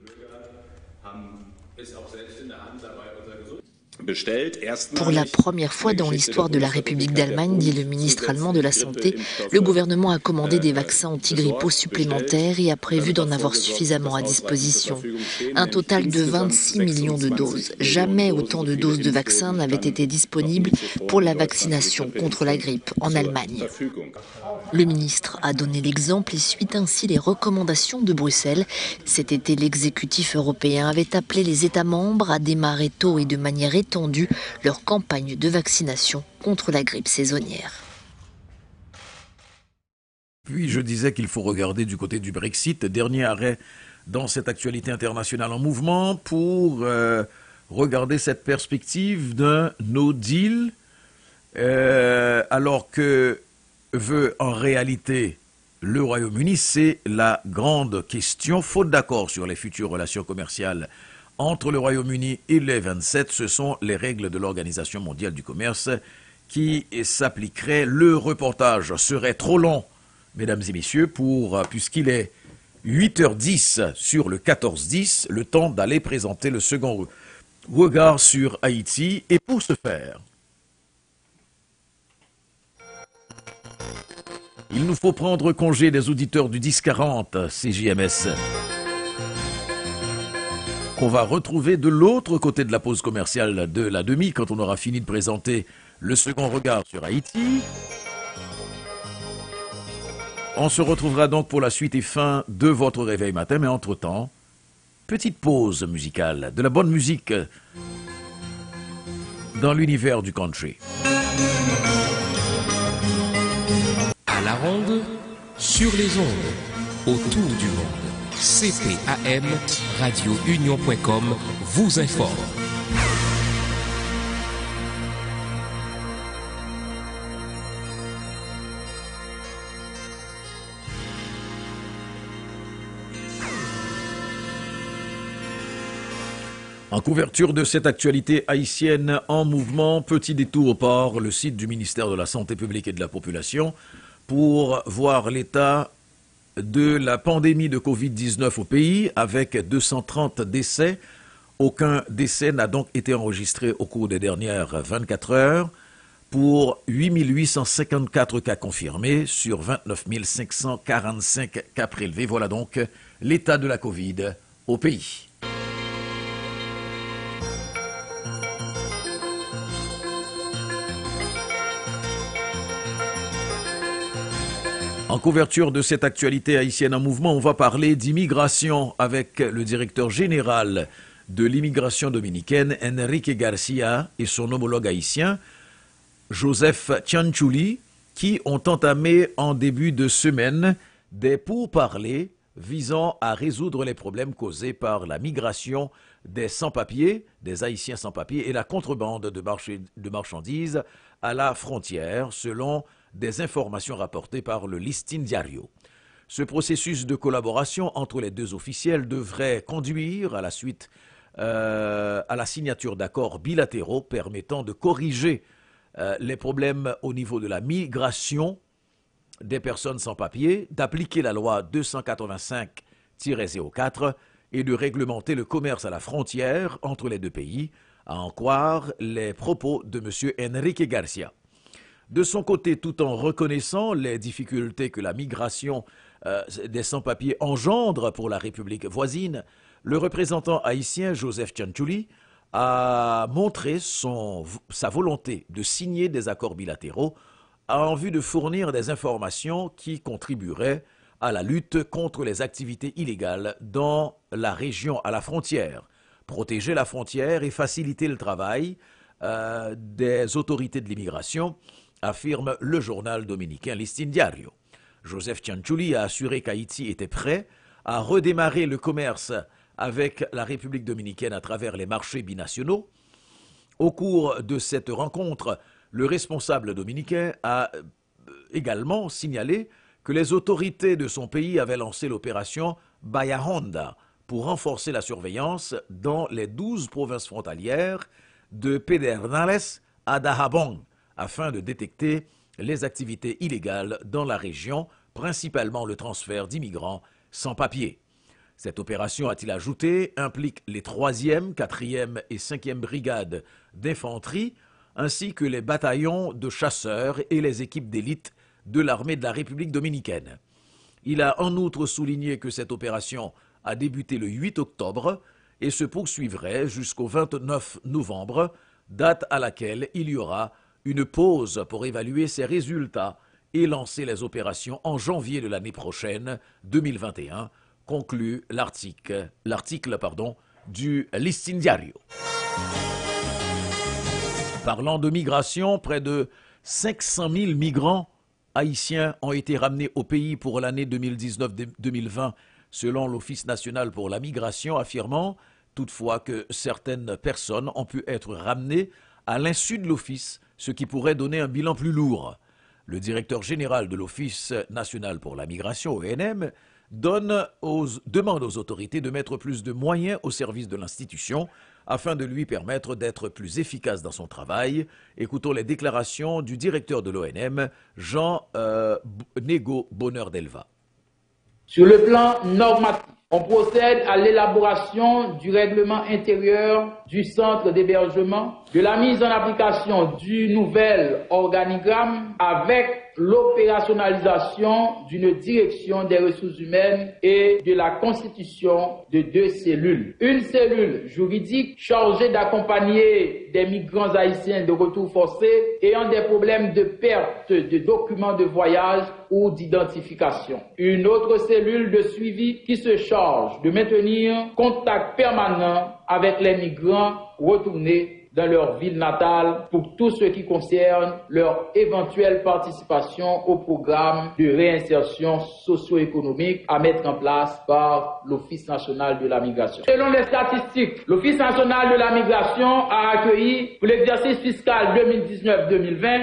Pour la première fois dans l'histoire de la République d'Allemagne, dit le ministre allemand de la Santé, le gouvernement a commandé des vaccins antigrippaux supplémentaires et a prévu d'en avoir suffisamment à disposition. Un total de 26 millions de doses. Jamais autant de doses de vaccins n'avaient été disponibles pour la vaccination contre la grippe en Allemagne. Le ministre a donné l'exemple et suit ainsi les recommandations de Bruxelles. Cet été, l'exécutif européen avait appelé les États membres à démarrer tôt et de manière étendue leur campagne de vaccination contre la grippe saisonnière. Puis je disais qu'il faut regarder du côté du Brexit, dernier arrêt dans cette actualité internationale en mouvement pour regarder cette perspective d'un no deal, alors que veut en réalité le Royaume-Uni, c'est la grande question. Faute d'accord sur les futures relations commerciales entre le Royaume-Uni et les 27, ce sont les règles de l'Organisation mondiale du commerce qui s'appliqueraient. Le reportage serait trop long, mesdames et messieurs, puisqu'il est 8h10 sur le 14-10, le temps d'aller présenter le second regard sur Haïti. Et pour ce faire, Il nous faut prendre congé des auditeurs du 1040 CJMS, qu'on va retrouver de l'autre côté de la pause commerciale de la demi, quand on aura fini de présenter le second regard sur Haïti. On se retrouvera donc pour la suite et fin de votre réveil matin, mais entre-temps, petite pause musicale, de la bonne musique dans l'univers du country. À la ronde, sur les ondes, autour du monde. CPAM, radiounion.com vous informe. En couverture de cette actualité haïtienne en mouvement, petit détour par le site du ministère de la Santé publique et de la Population pour voir l'état de la pandémie de Covid-19 au pays avec 230 décès. Aucun décès n'a donc été enregistré au cours des dernières 24 heures pour 8 854 cas confirmés sur 29 545 cas prélevés. Voilà donc l'état de la Covid au pays. En couverture de cette actualité haïtienne en mouvement, on va parler d'immigration avec le directeur général de l'immigration dominicaine, Enrique Garcia, et son homologue haïtien, Joseph Tianchouli, qui ont entamé en début de semaine des pourparlers visant à résoudre les problèmes causés par la migration des sans-papiers, des Haïtiens sans-papiers et la contrebande de marchandises à la frontière, selon des informations rapportées par le Listín Diario. Ce processus de collaboration entre les deux officiels devrait conduire à la suite à la signature d'accords bilatéraux permettant de corriger les problèmes au niveau de la migration des personnes sans papier, d'appliquer la loi 285-04 et de réglementer le commerce à la frontière entre les deux pays, à en croire les propos de M. Enrique Garcia. De son côté, tout en reconnaissant les difficultés que la migration des sans-papiers engendre pour la République voisine, le représentant haïtien Joseph Tianchouli a montré sa volonté de signer des accords bilatéraux en vue de fournir des informations qui contribueraient à la lutte contre les activités illégales dans la région à la frontière, protéger la frontière et faciliter le travail des autorités de l'immigration, affirme le journal dominicain Listín Diario. Joseph Tianchouli a assuré qu'Haïti était prêt à redémarrer le commerce avec la République dominicaine à travers les marchés binationaux. Au cours de cette rencontre, le responsable dominicain a également signalé que les autorités de son pays avaient lancé l'opération Bahia Honda pour renforcer la surveillance dans les 12 provinces frontalières de Pedernales à Dajabón, afin de détecter les activités illégales dans la région, principalement le transfert d'immigrants sans papier. Cette opération, a-t-il ajouté, implique les 3e, 4e et 5e brigades d'infanterie, ainsi que les bataillons de chasseurs et les équipes d'élite de l'armée de la République dominicaine. Il a en outre souligné que cette opération a débuté le 8 octobre et se poursuivrait jusqu'au 29 novembre, date à laquelle il y aura une pause pour évaluer ses résultats et lancer les opérations en janvier de l'année prochaine, 2021, conclut l'article du Listín Diario. Parlant de migration, près de 500 000 migrants haïtiens ont été ramenés au pays pour l'année 2019-2020, selon l'Office national pour la migration, affirmant toutefois que certaines personnes ont pu être ramenées à l'insu de l'Office, ce qui pourrait donner un bilan plus lourd. Le directeur général de l'Office national pour la migration, ONM, demande aux autorités de mettre plus de moyens au service de l'institution afin de lui permettre d'être plus efficace dans son travail. Écoutons les déclarations du directeur de l'ONM, Jean Nego Bonheur d'Elva. Sur le plan normatif, on procède à l'élaboration du règlement intérieur du centre d'hébergement, de la mise en application du nouvel organigramme avec l'opérationnalisation d'une direction des ressources humaines et de la constitution de 2 cellules. Une cellule juridique chargée d'accompagner des migrants haïtiens de retour forcé ayant des problèmes de perte de documents de voyage ou d'identification. Une autre cellule de suivi qui se charge de maintenir contact permanent avec les migrants retournés dans leur ville natale pour tout ce qui concerne leur éventuelle participation au programme de réinsertion socio-économique à mettre en place par l'Office national de la migration. Selon les statistiques, l'Office national de la migration a accueilli pour l'exercice fiscal 2019-2020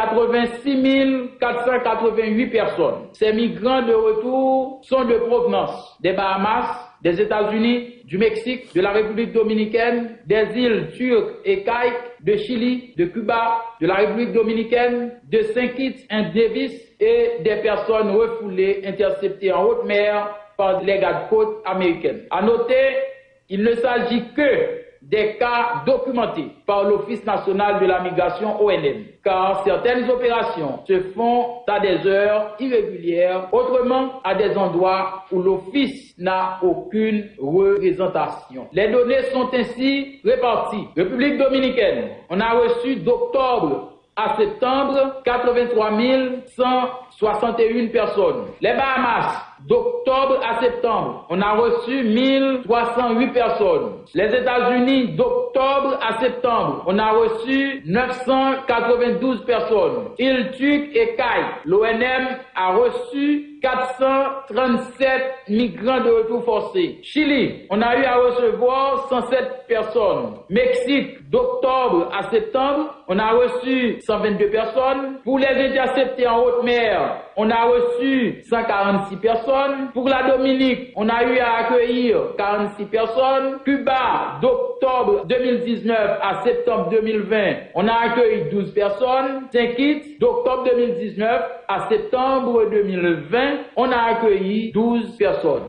86 488 personnes. Ces migrants de retour sont de provenance des Bahamas, des États-Unis, du Mexique, de la République dominicaine, des îles Turques et Caïques, de Chili, de Cuba, de la République dominicaine, de Saint-Kitts et Nevis et des personnes refoulées interceptées en haute mer par les gardes-côtes américaines. À noter, il ne s'agit que des cas documentés par l'Office national de la migration ONM, car certaines opérations se font à des heures irrégulières, autrement à des endroits où l'Office n'a aucune représentation. Les données sont ainsi réparties. République dominicaine, on a reçu d'octobre à septembre 83 161 personnes. Les Bahamas, d'octobre à septembre, on a reçu 1308 personnes. Les États-Unis, d'octobre à septembre, on a reçu 992 personnes. Îles Turques et Caïques, l'ONM a reçu 437 migrants de retour forcé. Chili, on a eu à recevoir 107 personnes. Mexique, d'octobre à septembre, on a reçu 122 personnes. Pour les interceptés en haute mer, on a reçu 146 personnes. Pour la Dominique, on a eu à accueillir 46 personnes. Cuba, d'octobre 2019 à septembre 2020, on a accueilli 12 personnes. Saint-Kitts, d'octobre 2019 à septembre 2020, on a accueilli 12 personnes.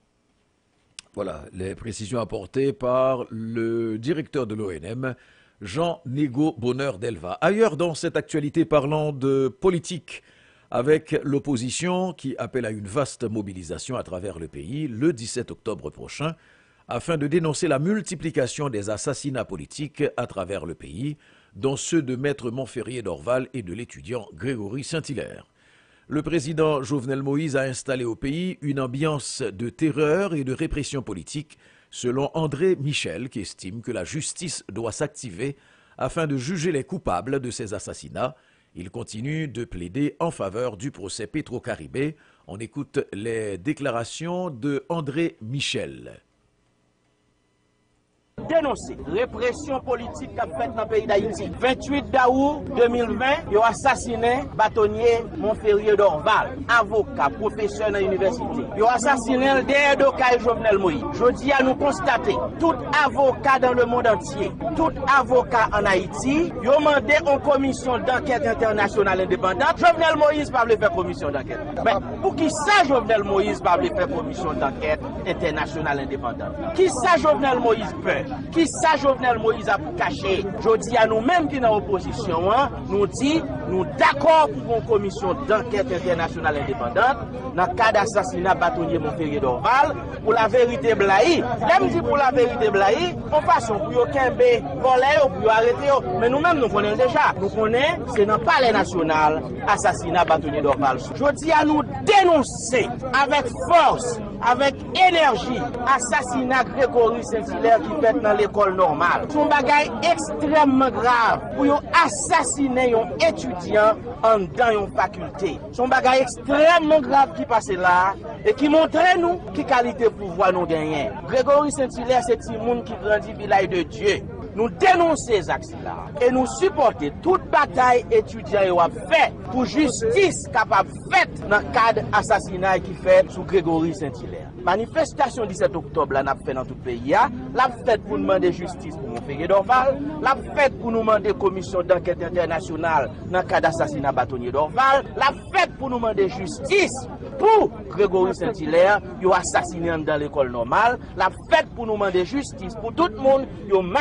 Voilà les précisions apportées par le directeur de l'ONM, Jean-Nego Bonheur Delva. Ailleurs dans cette actualité, parlant de politique, avec l'opposition qui appelle à une vaste mobilisation à travers le pays le 17 octobre prochain afin de dénoncer la multiplication des assassinats politiques à travers le pays, dont ceux de Maître Montferrier d'Orval et de l'étudiant Grégory Saint-Hilaire. Le président Jovenel Moïse a installé au pays une ambiance de terreur et de répression politique, selon André Michel, qui estime que la justice doit s'activer afin de juger les coupables de ces assassinats. Il continue de plaider en faveur du procès Petro-Caribé. On écoute les déclarations de André Michel. Dénoncer répression politique qu'a faite dans le pays d'Haïti. 28 août 2020, ils ont assassiné bâtonnier Montferrier d'Orval, avocat, professeur dans l'université. Ils ont assassiné le derrière de Jovenel Moïse. Je dis à nous constater, tout avocat dans le monde entier, tout avocat en Haïti, ils ont demandé une commission d'enquête internationale indépendante. Jovenel Moïse ne peut pas faire commission d'enquête. Mais pour qui ça Jovenel Moïse ne peut pas faire commission d'enquête internationale indépendante? Qui ça Jovenel Moïse peut? Qui ça Jovenel Moïse a caché? Je dis à nous-mêmes qui dans l'opposition, nous dit, nous d'accord pour une commission d'enquête internationale indépendante dans le cas d'assassinat bâtonnier Montferrier d'Orval pour la vérité blahi. Même dit pour la vérité blahi, en façon pour aucun bé voler pour arrêter. Mais nous-mêmes nous connaissons déjà. Nous connaissons, c'est dans le palais national, assassinat bâtonnier d'Orval. Je dis à nous dénoncer avec force, avec énergie, assassinat Grégory Saint-Hilaire qui fait dans l'école normale. C'est un bagage extrêmement grave pour assassiner un étudiant en dans une faculté. C'est un bagage extrêmement grave qui passe là et qui montre nous qui qualité de pouvoir nous gagner. Grégory Saint-Hilaire, c'est un monde qui grandit village de Dieu. Nous dénonçons ces actes-là et nous supportons toute bataille étudiant a fait pour justice capable faite dans le cadre assassinat qui fait sous Grégory Saint-Hilaire. Manifestation 17 octobre, là, n'a fait dans tout le pays. La fête pour nous demander justice pour Montferrier d'Orval. La fête pour nous demander commission d'enquête internationale dans le cas d'assassinat bâtonnier d'Orval. La fête pour nous demander justice pour Grégory Saint-Hilaire, qui a assassiné dans l'école normale. La fête pour nous demander justice pour tout le monde qui a massacré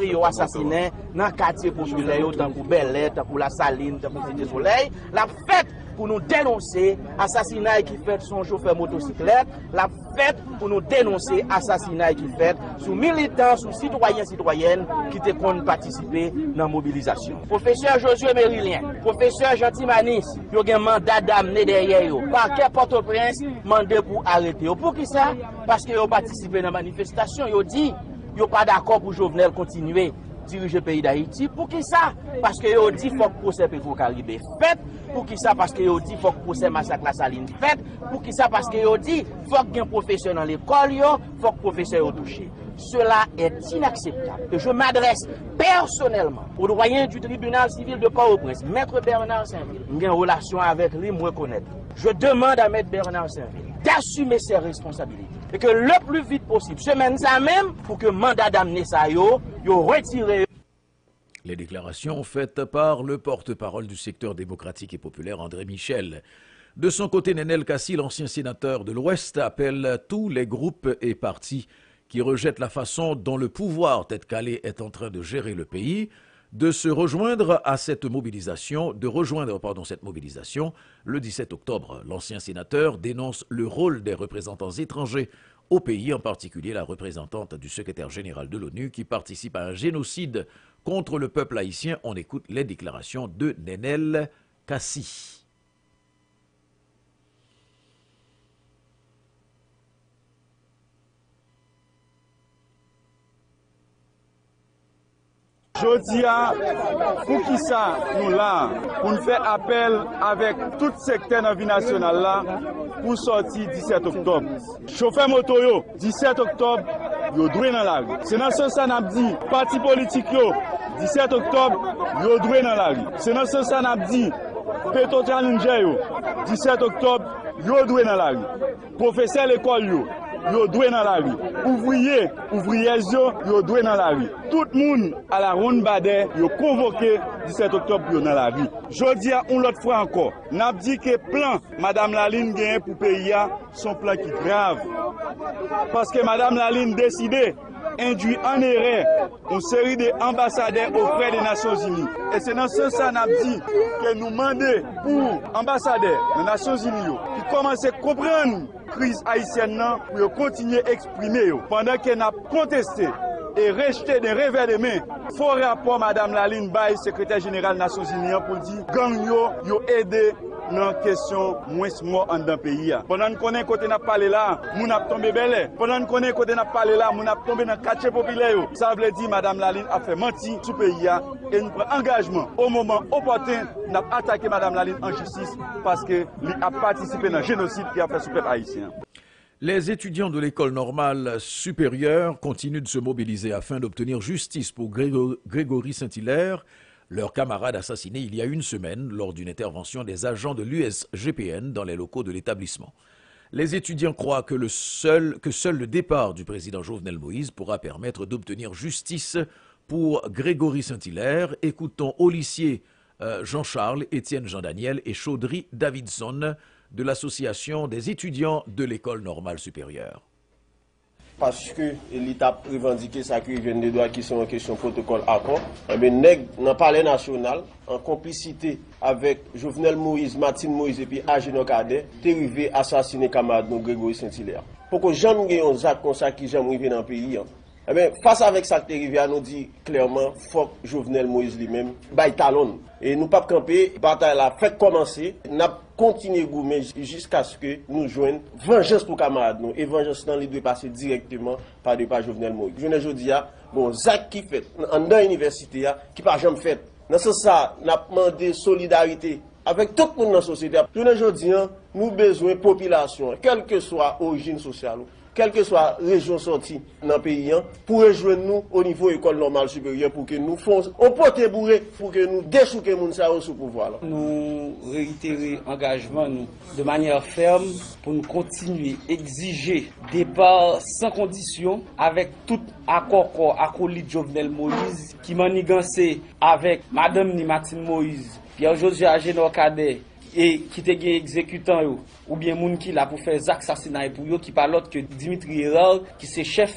que yo assassiné dans quartier populaire tant pour Bel-Air, tant pour La Saline, tant pour Cité Soleil, la fête pour nous dénoncer assassinat qui fait son chauffeur motocyclette, la fête pour nous dénoncer assassinat qui fait sous militants, sous citoyennes qui te comptent participer dans la mobilisation. Professeur Josué Mérilien, professeur Gentil Manis, il y a un mandat d'amener derrière eux. Parquet Port-au-Prince, mandé pour arrêter. Pour qui ça? Parce qu'ils ont participé dans la manifestation, ils ont dit, ils n'ont pas d'accord pour Jovenel continuer diriger le pays d'Haïti. Pour qui ça? Parce qu'ils ont dit qu'il faut que le procès Petro-Caribé fait. Pour qui ça? Parce qu'ils ont dit qu'il faut que le procès Massacre La Saline fait. Pour qui ça? Parce qu'ils ont dit qu'il faut qu'il y ait un professeur dans l'école, il faut que le professeur soit touché. Cela est inacceptable. Et je m'adresse personnellement au doyen du tribunal civil de Port-au-Prince, Maître Bernard Saint-Ville. J'ai une relation avec lui, me reconnaître. Je demande à Maître Bernard Saint-Ville d'assumer ses responsabilités. Et que le plus vite possible, semaine ça même, pour que le mandat d'amener ça, yo retiré. Les déclarations faites par le porte-parole du secteur démocratique et populaire, André Michel. De son côté, Nenel Kassi, l'ancien sénateur de l'Ouest, appelle tous les groupes et partis qui rejettent la façon dont le pouvoir tête calé est en train de gérer le pays, de se rejoindre à cette mobilisation, cette mobilisation le 17 octobre. L'ancien sénateur dénonce le rôle des représentants étrangers au pays, en particulier la représentante du secrétaire général de l'ONU qui participe à un génocide contre le peuple haïtien. On écoute les déclarations de Nenel Kassi. Jodia, pour qui ça, nous là, pour nous faire appel avec tout secteur dans la vie nationale là, pour sortir 17 octobre. Chauffeur moto yo, 17 octobre, yo doué dans la rue. C'est dans ce sens qu'on a dit, parti politique yo, 17 octobre, yo doué dans la rue. C'est dans ce sens qu'on a dit, Petro-Challenger yo, 17 octobre, yo doué dans la rue. Professeur l'école yo doué dans la rue. Ouvriers yo doué dans la rue. Tout le monde à la ronde Badet, yo convoqué 17 octobre yo dans la rue. Jodi a une autre fois encore, n'a dit que plan Madame Laline gagne pour pays son plan qui grave. Parce que Madame Laline décidé induit en erreur une série d'ambassadeurs auprès des Nations Unies. Et c'est dans ce sens qu'on a dit que nous demandons pour ambassadeurs des Nations Unies qui commencent à comprendre la crise haïtienne pour continuer à exprimer pendant qu'elle a contesté et rejeté des revers de main. Fort rapport Madame Laline Baye, secrétaire générale des Nations Unies, pour dire gang yo aidé dans la question moins mort en d'un pays. Pendant qu'on est côté n'a parlé là, moun a tombé belé. Pendant qu'on est côté n'a parlé là, moun a tombé dans quartier populaire. Ça veut dire Madame Laline a fait mentir sous pays et nous prenons engagement au moment opportun n'a attaqué Madame Laline en justice parce que lui a participé dans le génocide qui a fait sous peuple haïtien. Les étudiants de l'école normale supérieure continuent de se mobiliser afin d'obtenir justice pour Grégory Saint-Hilaire, leur camarade assassiné il y a une semaine lors d'une intervention des agents de l'USGPN dans les locaux de l'établissement. Les étudiants croient que seul le départ du président Jovenel Moïse pourra permettre d'obtenir justice pour Grégory Saint-Hilaire. Écoutons Olicier Jean-Charles, Étienne Jean-Daniel et Chaudry Davidson de l'association des étudiants de l'école normale supérieure. Parce que l'État a revendiqué ça qui vient des droits qui sont en question protocole accord, mais nèg dans le palais national, en complicité avec Jovenel Moïse, Martine Moïse et puis Agino Cadet, t'es arrivé à assassiner camarade nous Grégory Saint-Hilaire. Pour que jamais gagne un acte comme ça qui jamais arrivé dans le pays. Eh bien, face avec ça qui est arrivé, nous dit clairement, faut que Jovenel Moïse lui-même baille talon. Et nous pas camper, bataille la fait commencer, n'a continuer goumer jusqu'à ce que nous joignons vengeance pour camarades nous. Et vengeance dans les doit passer directement par des pas Jovenel Moïse. Je ne dis pas, bon, Zach qui fait, dans l'université, qui pas jamais fait. Dans ce sens, nous avons demandé solidarité avec tout le monde dans la société. Je ne dis pas, nous avons besoin de population, quelle que soit l'origine sociale, quelle que soit la région sortie dans le pays, pour rejoindre nous au niveau école normale supérieure, pour que nous fassions, on peut bourrer, pour que nous déchouquions les gens sous pouvoir. Nous réitérons l'engagement de manière ferme pour nous continuer à exiger départ sans condition avec tout accord acolyte Jovenel Moïse qui manigancé avec Madame Martine Moïse, Pierre-José Agénor Cadet, et qui te gen exécutant yo, ou bien moun qui là pour faire assassinat pour yo qui pas l'autre que Dimitri Héral qui c'est chef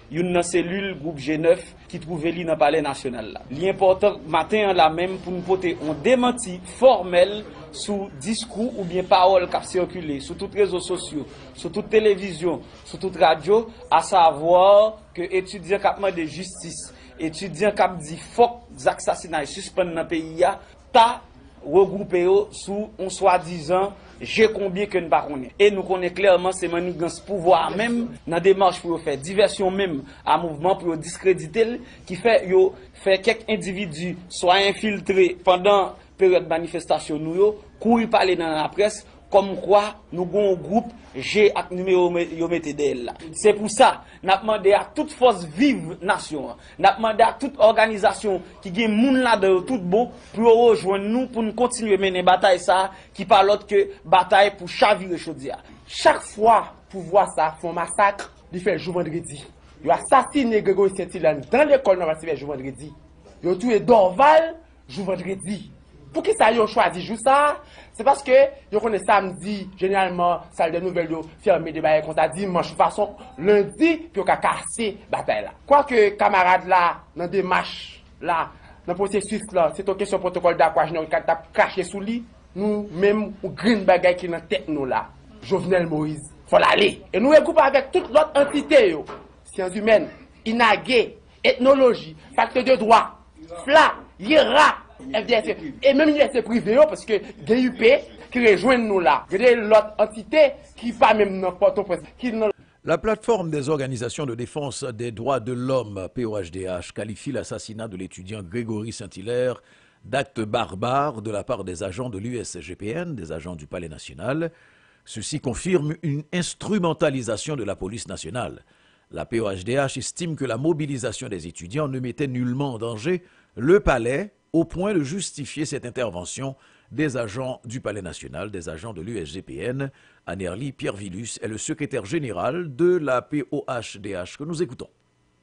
une cellule groupe G9 qui trouvait li dans le palais national là. L'important matin là même pour nous porter un démenti formel sous discours ou bien parole qui a circulé sur tous les réseaux sociaux, sur toute télévision, sur toute radio, à savoir que étudiants qui demandent justice, étudiants qui dit fuck des assassinats suspendus dans le pays, ta regroupé sous un soi-disant j'ai combien que nous pas connaît. Et nous connaissons clairement ces manigances pouvoir même dans la démarche pour faire diversion même à mouvement pour discréditer qui fait quelques individus soit infiltrés pendant période de manifestation nous courir parler dans la presse comme quoi nous avons un groupe G avec numéro yo mettez d'elle. C'est pour ça n'a demandé à toute force vive nation, n'a demandé à toute organisation qui gagne moun là de tout bon pour rejoindre nous pour nous continuer mener bataille ça qui pas l'autre que bataille pour chavirer Chaudière. Chaque fois pouvoir ça font massacre, il fait jour vendredi. Ils assassiné Grégory Saint-Hilaire dans l'école normale jour vendredi. Ils tué Dorval jour vendredi. Pour qui ça, ils ont choisi jour ça? C'est parce que, ils connaissent samedi, généralement, salle de nouvelles, fermé des bails comme ça, dimanche, de façon, lundi, puis on a cassé la bataille là. Quoique, camarades là, dans des marches là, dans le processus là, c'est une question protocole d'accord, nous avons caché sous lit, nous, même, ou green bagay qui est dans la tête nous là, Jovenel Moïse, faut l'aller. Et nous regroupons avec toute l'autre entité, sciences humaines, INAGé, ethnologie, facteur de droit, FLA, IRA, FDS, et même l'université privée, parce que GUP qui rejoint nous là. Il y a l'autre entité qui pas même dans Port-au-Prince. La plateforme des organisations de défense des droits de l'homme, POHDH, qualifie l'assassinat de l'étudiant Grégory Saint-Hilaire d'acte barbare de la part des agents de l'USGPN, des agents du Palais national. Ceci confirme une instrumentalisation de la police nationale. La POHDH estime que la mobilisation des étudiants ne mettait nullement en danger le palais au point de justifier cette intervention des agents du Palais national, des agents de l'USGPN. Anerly Pierre-Villus est le secrétaire général de la POHDH que nous écoutons.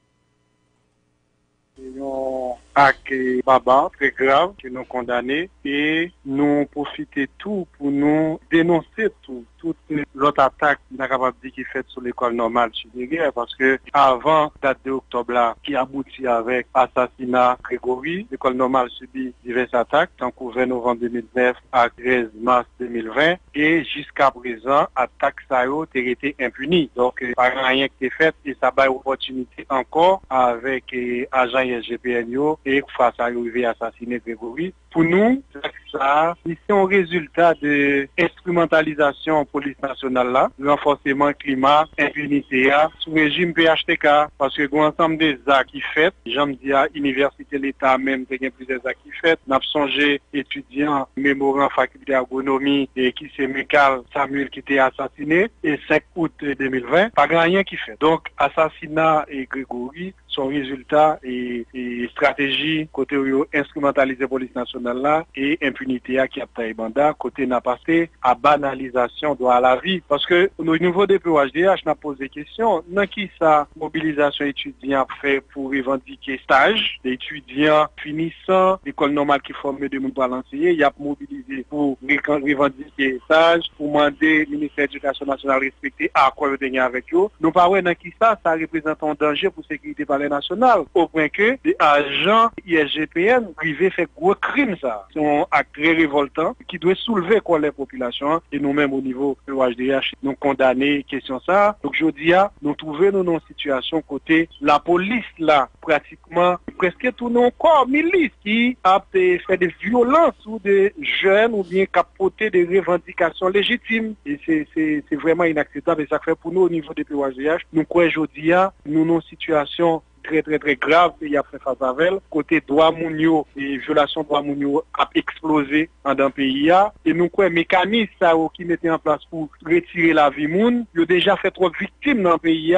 Un acte barbare, très grave, que nous condamnons et nous profitons tout pour nous dénoncer toute l'autre attaque qui est faite sur l'école normale Chidéguerre parce que avant date de octobre là, qui aboutit avec assassinat Grégory, l'école normale subit diverses attaques, tant qu'au 20 novembre 2009 à 13 mars 2020 et jusqu'à présent, attaque ça a été impunie. Donc, pas rien qui est fait et ça va opportunité encore avec agents ISGPN et face à arriver à assassiner Grégory. Pour nous, ça, c'est un résultat de instrumentalisation police nationale là, renforcement climat, impunité sous régime PHTK, parce que l'ensemble des actes qui fait, j'aime dire université l'État même, il y a plusieurs actes qui fait, n'a songé étudiants, mémorant faculté d'agronomie et qui c'est Michael Samuel qui était assassiné et 5 août 2020, pas rien qui fait. Donc assassinat et Grégory, son résultat et stratégie côté instrumentaliser police nationale là et impunité qui a taillé banda côté n'a passé à banalisation droit à la vie parce que au niveau des POHDH n'a posé question dans qui ça mobilisation étudiant fait pour revendiquer stage d'étudiants finissant l'école normale qui forme de monde balancier il y a mobilisé pour revendiquer stage pour demander ministère de l'éducation nationale respecter accord de avec eux nous pas dans qui ça représente un danger pour sécurité palais national au point que des agents ISGPN privés fait gros crime ça c'est un acte très révoltant qui doit soulever quoi les populations et nous-mêmes au niveau de l'OHDH nous condamner question ça donc je dis nous trouvons nous dans une situation côté la police là pratiquement presque tout non corps milice qui a fait des violences ou des jeunes ou bien capoter des revendications légitimes et c'est vraiment inacceptable et ça fait pour nous au niveau des POHDH nous quoi aujourd'hui nous dans une situation très grave et il a fait face avec côté droit mounio et violation droit mounio a explosé dans le pays et nous quoi mécanisme ça qui mettait en place pour retirer la vie moun il a déjà fait trop de victimes dans le pays.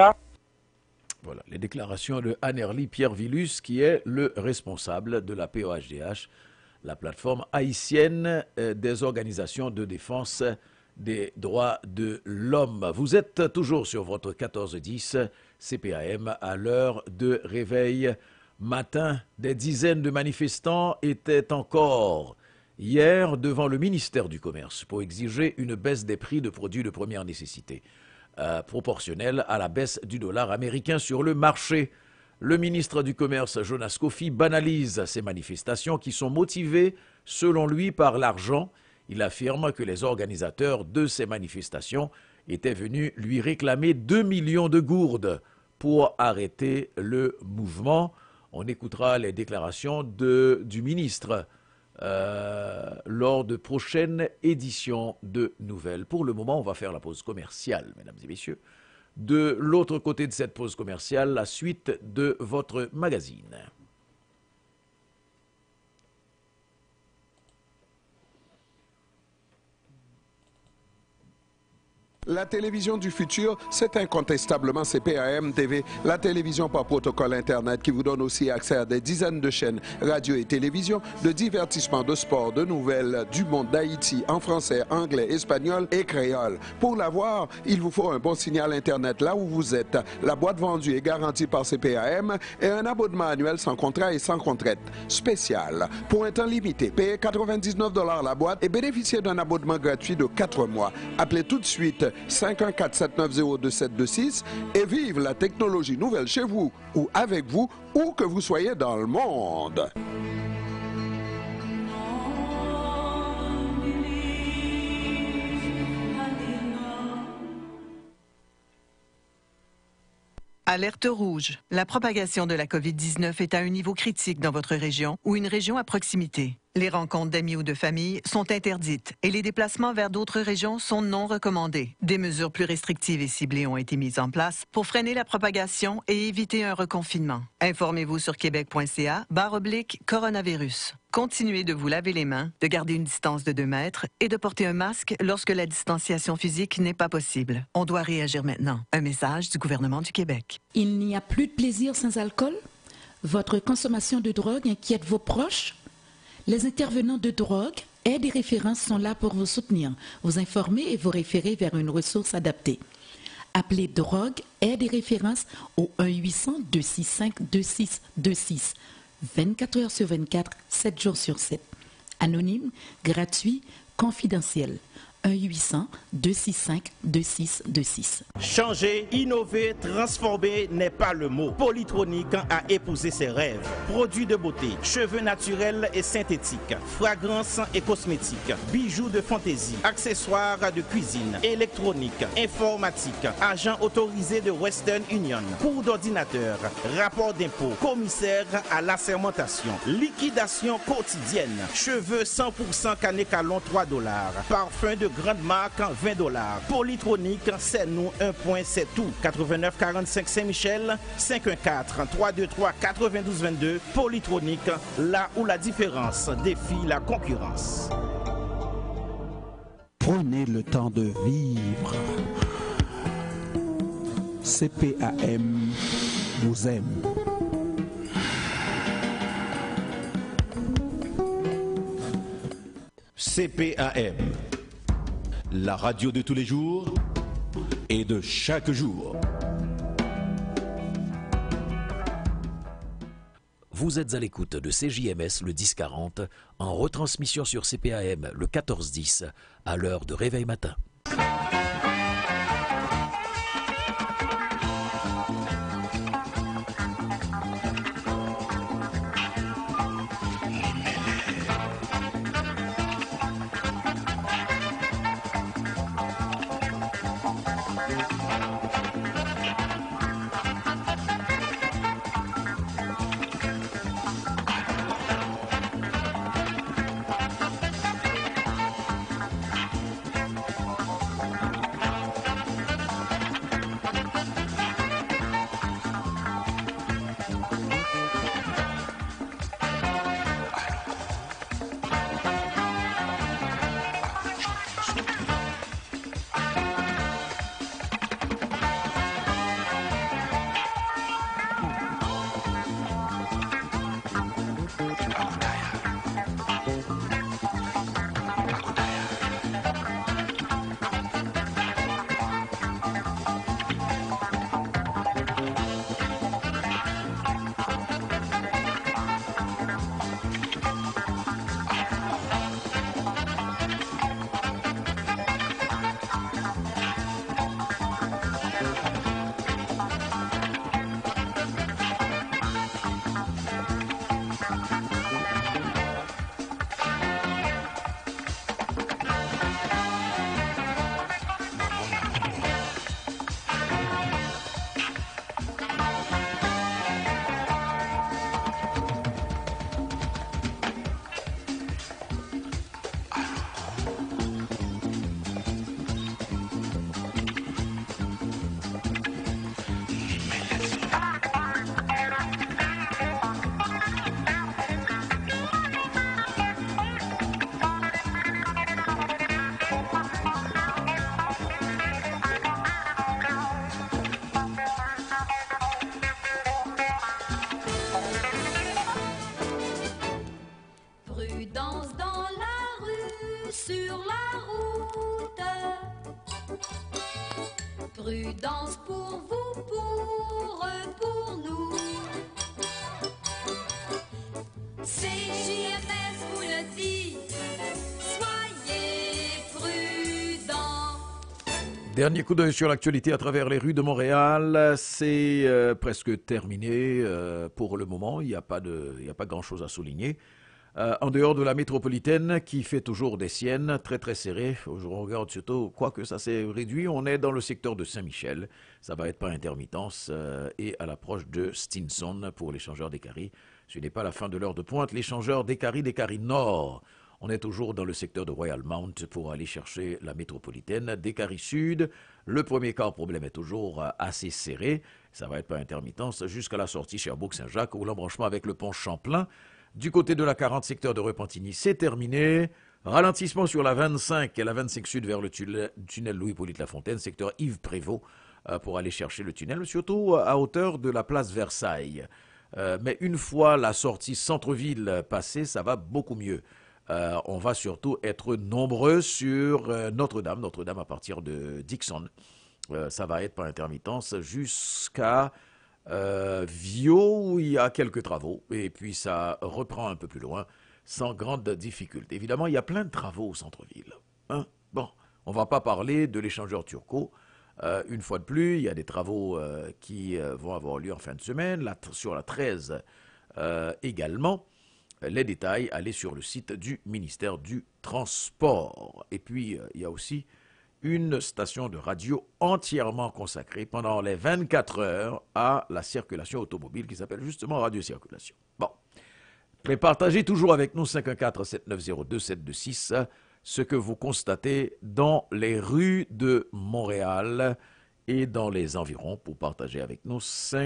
Voilà les déclarations de Anerly Pierre-Villus qui est le responsable de la POHDH, la plateforme haïtienne des organisations de défense des droits de l'homme. Vous êtes toujours sur votre 1410 CPAM à l'heure de réveil matin. Des dizaines de manifestants étaient encore hier devant le ministère du Commerce pour exiger une baisse des prix de produits de première nécessité. proportionnelle à la baisse du dollar américain sur le marché. Le ministre du Commerce, Jonas Kofi, banalise ces manifestations qui sont motivées, selon lui, par l'argent. Il affirme que les organisateurs de ces manifestations étaient venus lui réclamer 2 millions de gourdes pour arrêter le mouvement. On écoutera les déclarations du ministre lors de prochaines éditions de Nouvelles. Pour le moment, on va faire la pause commerciale, mesdames et messieurs. De l'autre côté de cette pause commerciale, la suite de votre magazine. La télévision du futur, c'est incontestablement CPAM TV, la télévision par protocole Internet qui vous donne aussi accès à des dizaines de chaînes radio et télévision, de divertissement, de sport, de nouvelles du monde d'Haïti en français, anglais, espagnol et créole. Pour l'avoir, il vous faut un bon signal Internet là où vous êtes. La boîte vendue est garantie par CPAM et un abonnement annuel sans contrat et sans contrainte. Spécial. Pour un temps limité, payez 99 $ la boîte et bénéficiez d'un abonnement gratuit de 4 mois. Appelez tout de suite 514-790-2726 et vive la technologie nouvelle chez vous ou avec vous, où que vous soyez dans le monde. Alerte rouge. La propagation de la COVID-19 est à un niveau critique dans votre région ou une région à proximité. Les rencontres d'amis ou de famille sont interdites et les déplacements vers d'autres régions sont non recommandés. Des mesures plus restrictives et ciblées ont été mises en place pour freiner la propagation et éviter un reconfinement. Informez-vous sur québec.ca/coronavirus. Continuez de vous laver les mains, de garder une distance de 2 mètres et de porter un masque lorsque la distanciation physique n'est pas possible. On doit réagir maintenant. Un message du gouvernement du Québec. Il n'y a plus de plaisir sans alcool? Votre consommation de drogue inquiète vos proches? Les intervenants de drogue, aides et références sont là pour vous soutenir, vous informer et vous référer vers une ressource adaptée. Appelez Drogue, aides et références au 1-800-265-2626. 24 heures sur 24, 7 jours sur 7. Anonyme, gratuit, confidentiel. 1-800-265-2626. Changer, innover, transformer n'est pas le mot. Polytronic a épousé ses rêves. Produits de beauté, cheveux naturels et synthétiques, fragrances et cosmétiques, bijoux de fantaisie, accessoires de cuisine, électronique, informatique, agent autorisé de Western Union, cours d'ordinateur, rapport d'impôt, commissaire à l'assermentation, liquidation quotidienne, cheveux 100% Canécalon $3, parfum de grande marque $20. Polytronique, c'est nous, un point, c'est tout. 89 45 Saint-Michel, 514-323-9222. Polytronique, là où la différence défie la concurrence. Prenez le temps de vivre. CPAM vous aime. CPAM, la radio de tous les jours et de chaque jour. Vous êtes à l'écoute de CJMS le 1040 en retransmission sur CPAM le 1410 à l'heure de réveil matin. Prudence pour vous, pour eux, pour nous. CJMS vous le dit, soyez prudents. Dernier coup d'œil sur l'actualité à travers les rues de Montréal. C'est presque terminé pour le moment. Il n'y a pas grand-chose à souligner. En dehors de la métropolitaine qui fait toujours des siennes, très très serrées. On regarde surtout, quoique ça s'est réduit, on est dans le secteur de Saint-Michel. Ça va être par intermittence et à l'approche de Stinson pour l'échangeur d'Écarie. Ce n'est pas la fin de l'heure de pointe. L'échangeur d'Écarie Nord. On est toujours dans le secteur de Royal Mount pour aller chercher la métropolitaine. D'Écarie Sud, le premier quart problème est toujours assez serré. Ça va être par intermittence jusqu'à la sortie Sherbrooke-Saint-Jacques ou l'embranchement avec le pont Champlain. Du côté de la 40, secteur de Repentigny, c'est terminé. Ralentissement sur la 25 et la 25 Sud vers le tunnel Louis-Hippolyte Lafontaine, secteur Yves Prévost, pour aller chercher le tunnel, surtout à hauteur de la place Versailles. Mais une fois la sortie centre-ville passée, ça va beaucoup mieux. On va surtout être nombreux sur Notre-Dame à partir de Dixon. Ça va être par intermittence jusqu'à Viau, où il y a quelques travaux, et puis ça reprend un peu plus loin, sans grande difficulté. Évidemment, il y a plein de travaux au centre-ville. Hein? Bon, on ne va pas parler de l'échangeur Turcot. Une fois de plus, il y a des travaux qui vont avoir lieu en fin de semaine, sur la 13 également. Les détails, allez sur le site du ministère du Transport. Et puis, il y a aussi une station de radio entièrement consacrée pendant les 24 heures à la circulation automobile qui s'appelle justement Radio Circulation. Bon, mais partagez toujours avec nous 514-7902-726 ce que vous constatez dans les rues de Montréal et dans les environs pour partager avec nous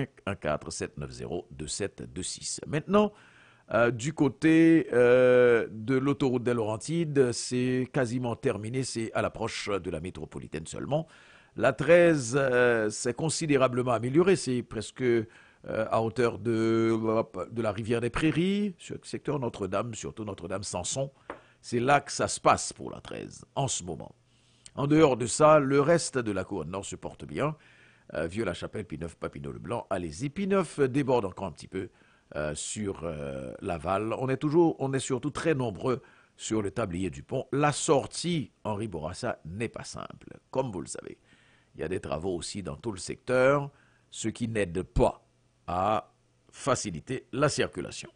514-790-2726. Maintenant, du côté de l'autoroute des Laurentides, c'est quasiment terminé, c'est à l'approche de la métropolitaine seulement. La 13 s'est considérablement améliorée, c'est presque à hauteur de la rivière des Prairies, sur le secteur Notre-Dame, surtout Notre-Dame-Sanson. C'est là que ça se passe pour la 13 en ce moment. En dehors de ça, le reste de la Couronne Nord se porte bien. Vieux-la-Chapelle, Pineuf, Papineau-le-Blanc, allez-y. Pineuf déborde encore un petit peu. Sur Laval. On est surtout très nombreux sur le tablier du pont. La sortie Henri Bourassa n'est pas simple, comme vous le savez. Il y a des travaux aussi dans tout le secteur, ce qui n'aide pas à faciliter la circulation.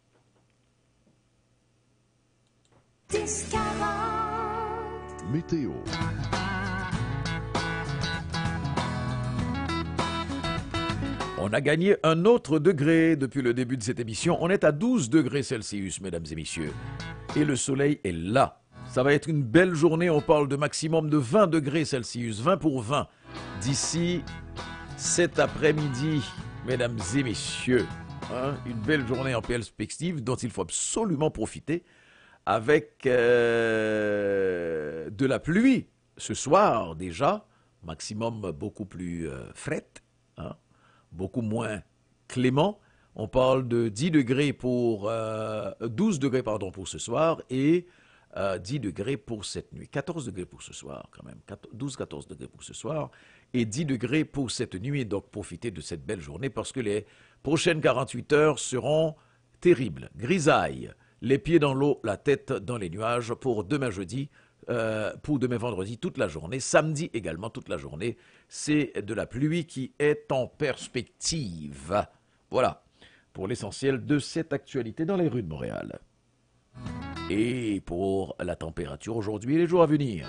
10-40 Météo. On a gagné un autre degré depuis le début de cette émission. On est à 12 degrés Celsius, mesdames et messieurs. Et le soleil est là. Ça va être une belle journée. On parle de maximum de 20 degrés Celsius, 20 pour 20. D'ici cet après-midi, mesdames et messieurs. Hein, une belle journée en perspective dont il faut absolument profiter avec de la pluie ce soir déjà. Maximum beaucoup plus fret, hein. Beaucoup moins clément. On parle de 12 degrés pour ce soir et 10 degrés pour cette nuit. 14 degrés pour ce soir quand même. 12-14 degrés pour ce soir et 10 degrés pour cette nuit. Et donc profitez de cette belle journée parce que les prochaines 48 heures seront terribles. Grisaille, les pieds dans l'eau, la tête dans les nuages pour demain jeudi. Pour demain vendredi toute la journée, samedi également toute la journée, c'est de la pluie qui est en perspective. Voilà, pour l'essentiel de cette actualité dans les rues de Montréal. Et pour la température aujourd'hui et les jours à venir.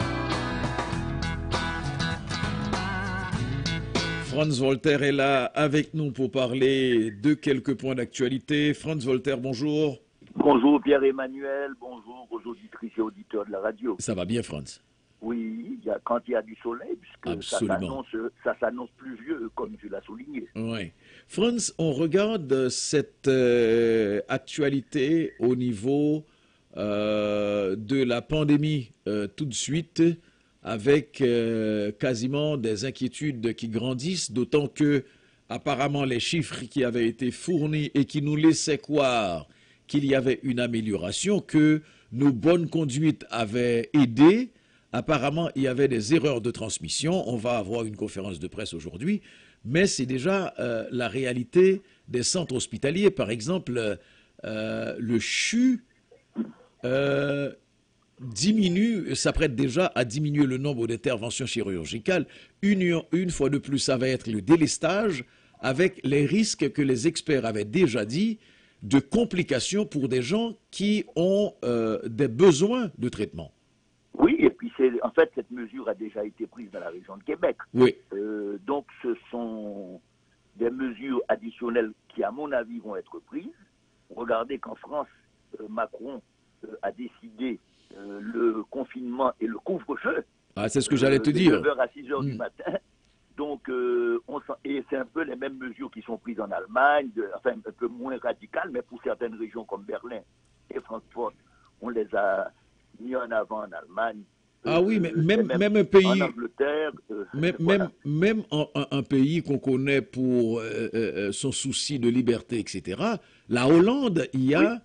Franz Voltaire est là avec nous pour parler de quelques points d'actualité. Franz Voltaire, bonjour. Bonjour Pierre-Emmanuel, bonjour aux auditrices et auditeurs de la radio. Ça va bien, Franz? Oui, quand il y a du soleil, puisque ça s'annonce pluvieux, comme tu l'as souligné. Oui. Franz, on regarde cette actualité au niveau de la pandémie tout de suite, avec quasiment des inquiétudes qui grandissent, d'autant que apparemment les chiffres qui avaient été fournis et qui nous laissaient croire qu'il y avait une amélioration, que nos bonnes conduites avaient aidé, Apparemment, il y avait des erreurs de transmission. On va avoir une conférence de presse aujourd'hui, mais c'est déjà la réalité des centres hospitaliers. Par exemple, le CHU s'apprête déjà à diminuer le nombre d'interventions chirurgicales. Une fois de plus, ça va être le délestage avec les risques que les experts avaient déjà dit de complications pour des gens qui ont des besoins de traitement. Oui, et puis en fait, cette mesure a déjà été prise dans la région de Québec. Oui. Donc, ce sont des mesures additionnelles qui, à mon avis, vont être prises. Regardez qu'en France, Macron a décidé le confinement et le couvre-feu. Ah, c'est ce que j'allais te dire. De 9h à 6h du matin. Donc, et c'est un peu les mêmes mesures qui sont prises en Allemagne, enfin un peu moins radicales, mais pour certaines régions comme Berlin et Francfort, on les a mis en avant en Allemagne. Ah oui, mais même un pays, en Angleterre, même un pays qu'on connaît pour son souci de liberté, etc. La Hollande, il y a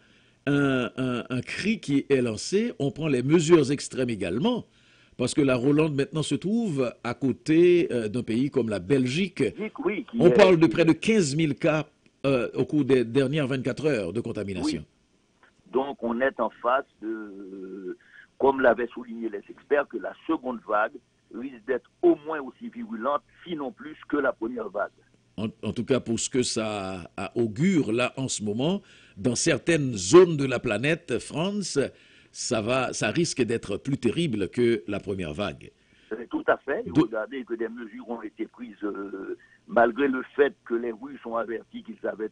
un cri qui est lancé. On prend les mesures extrêmes également, parce que la Hollande maintenant se trouve à côté d'un pays comme la Belgique. Oui, on parle de près de 15 000 cas au cours des dernières 24 heures de contamination. Oui. Donc on est en face de, comme l'avaient souligné les experts, que la seconde vague risque d'être au moins aussi virulente, sinon plus que la première vague. En tout cas, pour ce que ça augure là en ce moment, dans certaines zones de la planète, France, ça risque d'être plus terrible que la première vague. Tout à fait. Regardez que des mesures ont été prises malgré le fait que les Russes ont averti qu'ils avaient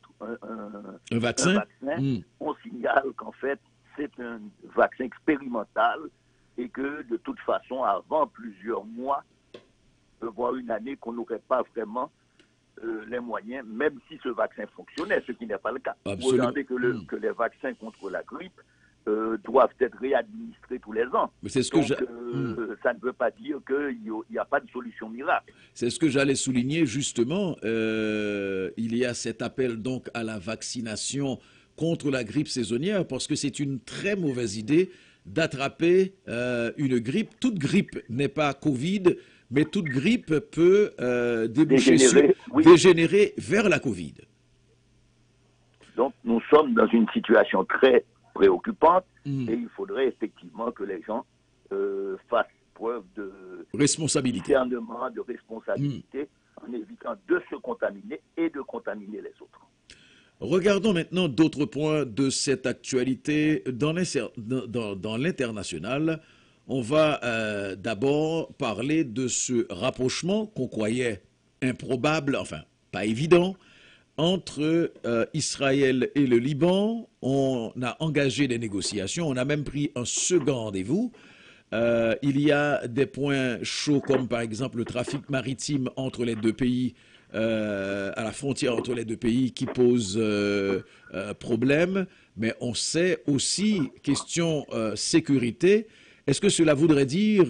un vaccin. On signale qu'en fait, c'est un vaccin expérimental et que de toute façon, avant plusieurs mois, voire une année, qu'on n'aurait pas vraiment les moyens, même si ce vaccin fonctionnait, ce qui n'est pas le cas. Absolument. Regardez que les vaccins contre la grippe doivent être réadministrés tous les ans. Mais c'est ce Donc, que ça ne veut pas dire qu'il n'y a pas de solution miracle. C'est ce que j'allais souligner justement. Il y a cet appel donc à la vaccination contre la grippe saisonnière, parce que c'est une très mauvaise idée d'attraper une grippe. Toute grippe n'est pas Covid, mais toute grippe peut dégénérer vers la Covid. Donc nous sommes dans une situation très préoccupante et il faudrait effectivement que les gens fassent preuve de responsabilité, de responsabilité en évitant de se contaminer et de contaminer les autres. Regardons maintenant d'autres points de cette actualité dans l'international. On va d'abord parler de ce rapprochement qu'on croyait improbable, enfin pas évident, entre Israël et le Liban. On a engagé des négociations, on a même pris un second rendez-vous. Il y a des points chauds comme par exemple le trafic maritime entre les deux pays, à la frontière entre les deux pays qui pose problème. Mais on sait aussi, question sécurité, est-ce que cela voudrait dire,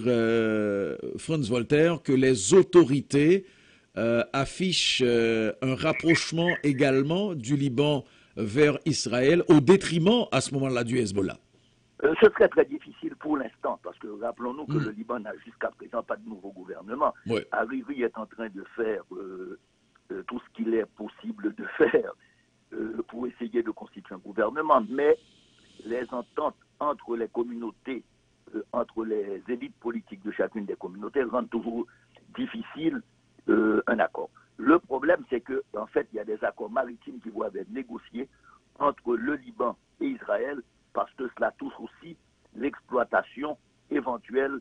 Franz Voltaire, que les autorités affichent un rapprochement également du Liban vers Israël au détriment à ce moment-là du Hezbollah? Ce serait très difficile pour l'instant, parce que rappelons-nous que le Liban n'a jusqu'à présent pas de nouveau gouvernement. Ouais. Hariri est en train de faire tout ce qu'il est possible de faire pour essayer de constituer un gouvernement, mais les ententes entre les communautés, entre les élites politiques de chacune des communautés rendent toujours difficile un accord. Le problème, c'est que en fait, il y a des accords maritimes qui doivent être négociés entre le Liban et Israël, parce que cela touche aussi l'exploitation éventuelle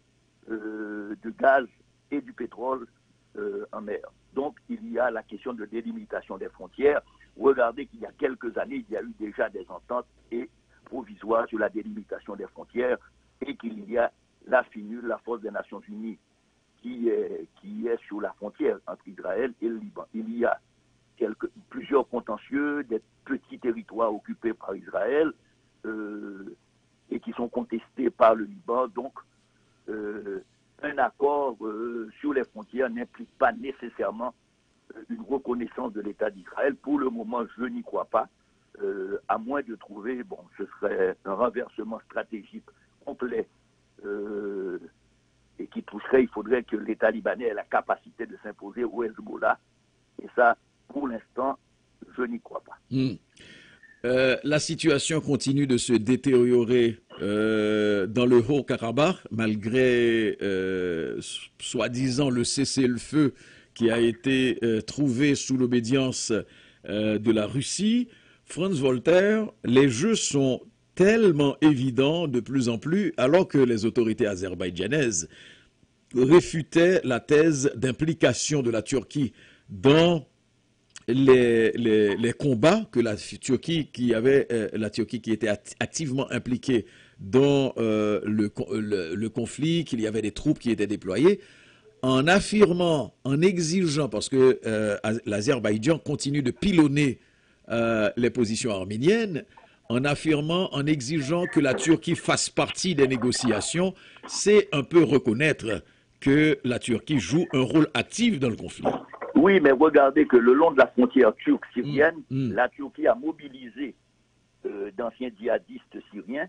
du gaz et du pétrole en mer. Donc, il y a la question de délimitation des frontières. Regardez qu'il y a quelques années, il y a eu déjà des ententes provisoires sur la délimitation des frontières et qu'il y a la FINUL, la Force des Nations Unies, qui est sur la frontière entre Israël et le Liban. Il y a plusieurs contentieux, des petits territoires occupés par Israël, et qui sont contestés par le Liban. Donc, un accord sur les frontières n'implique pas nécessairement une reconnaissance de l'État d'Israël. Pour le moment, je n'y crois pas, à moins de trouver, ce serait un renversement stratégique complet et qui pousserait, il faudrait que l'État libanais ait la capacité de s'imposer au Hezbollah. Et ça, pour l'instant, je n'y crois pas. La situation continue de se détériorer dans le Haut-Karabakh, malgré soi-disant le cessez-le-feu qui a été trouvé sous l'obédience de la Russie. Franz Voltaire, les jeux sont tellement évidents de plus en plus, alors que les autorités azerbaïdjanaises réfutaient la thèse d'implication de la Turquie dans les combats que la Turquie qui était activement impliquée dans le conflit, qu'il y avait des troupes qui étaient déployées, en affirmant, en exigeant, parce que l'Azerbaïdjan continue de pilonner les positions arméniennes, en affirmant, en exigeant que la Turquie fasse partie des négociations, c'est un peu reconnaître que la Turquie joue un rôle actif dans le conflit. Oui, mais regardez que le long de la frontière turque-syrienne, la Turquie a mobilisé d'anciens djihadistes syriens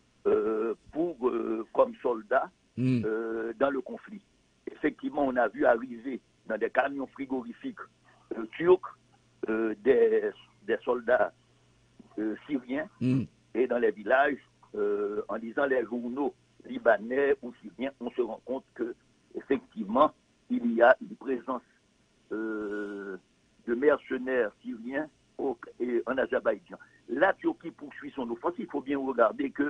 comme soldats dans le conflit. Effectivement, on a vu arriver dans des camions frigorifiques turcs des soldats syriens et dans les villages, en lisant les journaux libanais ou syriens, on se rend compte que effectivement, il y a une présence de mercenaires syriens en Azerbaïdjan. La Turquie poursuit son offensive. Il faut bien regarder que